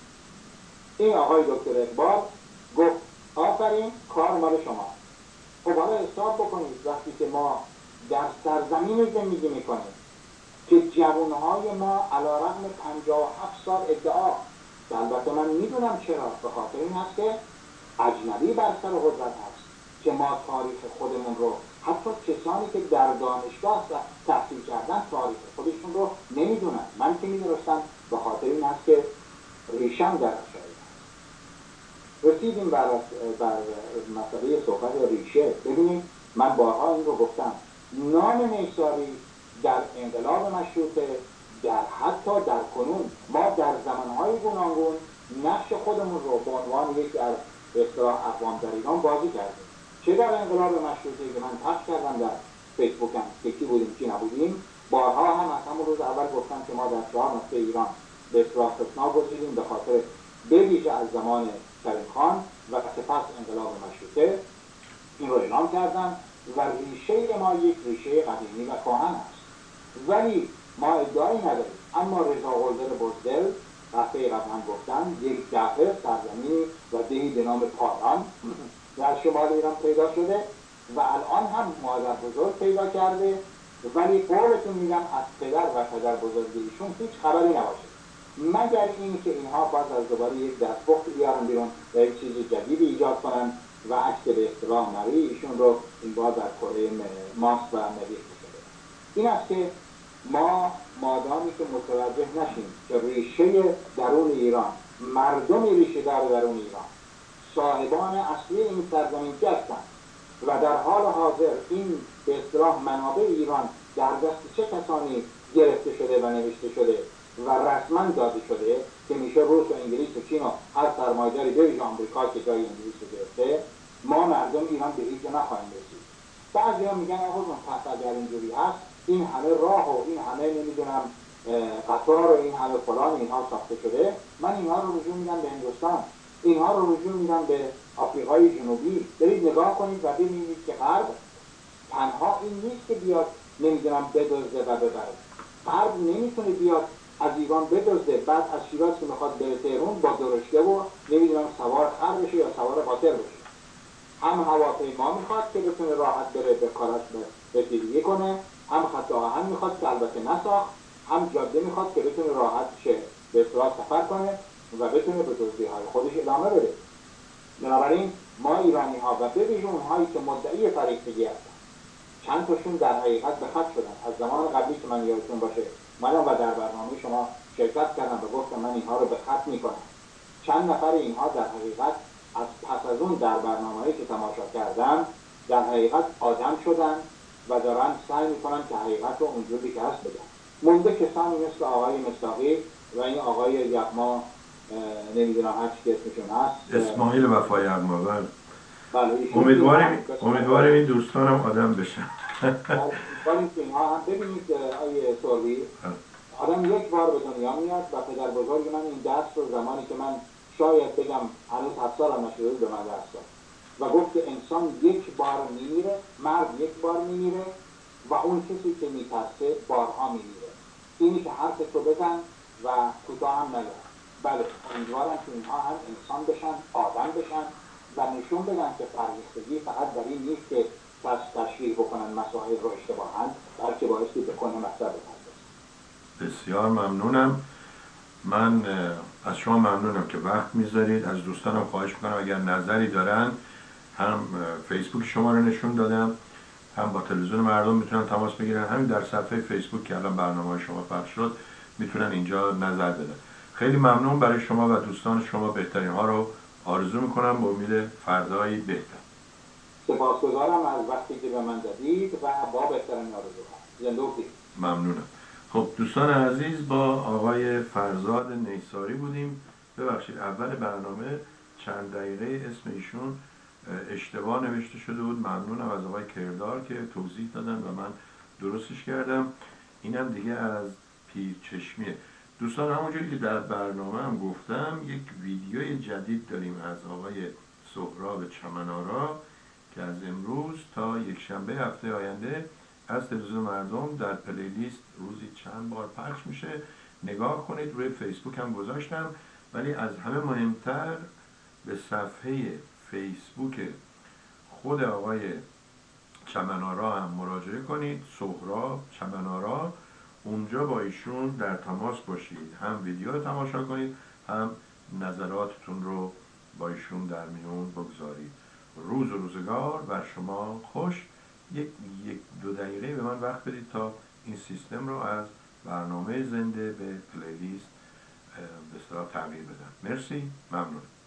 این آقای دکتر اقبال گفت آفرین کار مال شما. خب حالا حساب بکنید وقتی که ما در سرزمین زندگی میکنیم که جوانهای ما علیرغم 57 سال ادعا، البته من میدونم چرا، به خاطر این هست که اجنبی بر سر قدرت هست که ما تاریخ خودمون رو، حتی کسانی که در دانشگاه تحصیل کردن تاریخ خودشون رو نمیدونن. من که میدونستم به خاطر این هست که ریشم در اشعاری هست. رسیدیم بر مسئله صحبت ریشه. ببینید من بارها این رو گفتم، نام نیساری در انقلاب مشروطه حتی در کنون ما در زمانهای گوناگون نقش خودمون رو به عنوان یک به اصطلاح اقوام در ایران بازی کردیم. چه در انقلاب مشروطه که من پخش کردم در فیسبوکم که کی بودیم کی نبودیم، بارها هم از همون روز اول گفتم که ما در 4 نقطه ایران به اصطلاح استثنا گذاشتیم به خاطر به ویژه از زمان کریم خان و سپس انقلاب مشروطه. این رو اعلام کردم و ریشه ما یک ریشه قدیمی و کهن است، ولی ما ادعایی نداریم. اما رضا قلدر بزدل دفعه قبل هم گفتن یک دفعه سرزمینی و دهی به نام پاران در شمال ایران پیدا شده و الان هم مادر بزرگ پیدا کرده، ولی قولتون میگم از پدر و پدر بزرگیشون هیچ خبری نباشه، مگر این که اینها باز از دوباره یک دستپخت بیارن بیرون و یک چیز جدیدی ایجاد کنن و عکس به اصطلاح نوی ایشون رو این بار در کره ماست و مریخ شده. این است که ما مادامی که متوجه نشیم که ریشه درون ایران، مردم ریشه درون ایران صاحبان اصلی این سرزمین کی هستند و در حال حاضر این به اصطلاح منابع ایران در دست چه کسانی گرفته شده و نوشته شده و رسما داده شده که میشه روس و انگلیس و چین و هر سرمایه‌داری به ویژه آمریکا که جای انگلیس رو گرفته، ما مردم ایران به هیچ جا نخواهیم رسید. بعضیا میگن آقا پس اگر اینجوری هست این همه راه و این همه نمیدونم قطار و این همه فلان اینها ساخته شده، من اینها رو رجوع میدم به هندوستان، اینها رو رجوع میدم به آفریقای جنوبی. برید نگاه کنید و ببینید که غرب تنها این نیست که بیاد نمیدونم بدزده و ببره. غرب نمیتونه بیاد از ایران بدزده بعد از شیراز که میخواد بره تهران با درشکه و نمیدونم سوار خر بشه یا سوار قاطر بشه. هم هواپیما میخواد که بتونه راحت بره به کاراش رسیدگی کنه، هم خط آهن میخواد که البته نساخت، هم جاده میخواد که بتونه راحت شه به اصطلاح سفر کنه و بتونه به دزدی‌های خودش ادامه بده. بنابراین ما ایرانی ها و به ویژه اونهایی که مدعی فریختگی هستن، چند تاشون در حقیقت به خط شدن. از زمان قبلی که من یادتون باشه منم و در برنامه شما شرکت کردم و گفتم من اینها رو به خط میکنم. چند نفر اینها در حقیقت از پس از اون در برنامه‌ای که تماشا کردم در حقیقت آدم شدن و دارن سعی میکنن که حقیقت رو اونجوری که هست بگن. مونده کسانی مثل آقای مصداقی و این آقای یغما نمیدونم هر چی که اسمشون هست، اسماعیل وفای یغما. بله امیدواریم این دوستانم آدم بشن. امیدواریم که اینها هم ببینید آیه سوری آدم یک بار به دنیا میاد و پدر بزرگ من این درس رو زمانی که من شاید بگم هنوز 7 سالم نشده به من درس داد و گفت که انسان یک بار میمیره، مرد یک بار میمیره و اون کسی که میترسه بارها میمیره. اینی که حرف رو بزن و کوتاه هم نگرد. بله امیدوارم که اینها هم انسان بشن، آدم بشن و نشون بدن که فرهیختگی فقط در این نیست که تشریح بکنن مسائل رو اشتباهاً، بلکه بایستی بکنه مطلب بپردازن. بسیار ممنونم. من از شما ممنونم که وقت میذارید. از دوستانم خواهش میکنم اگر نظری دارن، هم فیسبوک شما رو نشون دادم، هم با تلویزیون مردم میتونن تماس بگیرن، همین در صفحه فیسبوک که الان برنامه شما پخش شد میتونن اینجا نظر بدن. خیلی ممنون. برای شما و دوستان شما بهترین ها رو آرزو میکنم به امید فردایی بهتر. سپاسگزارم از وقتی که به من دادید و با بهترین آرزوها. زنده و پیر. ممنونم. خب دوستان عزیز، با آقای فرزاد نیساری بودیم. ببخشید اول برنامه چند دقیقه اسم ایشون اشتباه نوشته شده بود. ممنونم از آقای کردار که توضیح دادن و من درستش کردم. اینم دیگه از پیرچشمیه. دوستان همونجوری که در برنامه هم گفتم یک ویدیوی جدید داریم از آقای سهراب چمن‌آرا که از امروز تا یکشنبه هفته آینده از تلویزیون مردم در پلیلیست روزی چند بار پخش میشه. نگاه کنید. روی فیسبوک هم گذاشتم، ولی از همه مهمتر به صفحه فیسبوک خود آقای چمن‌آرا هم مراجعه کنید. سهراب چمن‌آرا. اونجا با ایشون در تماس باشید، هم ویدیو رو تماشا کنید، هم نظراتتون رو با ایشون در میون بگذارید. روز و روزگار بر شما خوش. یک دو دقیقه به من وقت بدید تا این سیستم رو از برنامه زنده به پلیلیست به اصطلاح تغییر بدم. مرسی، ممنون.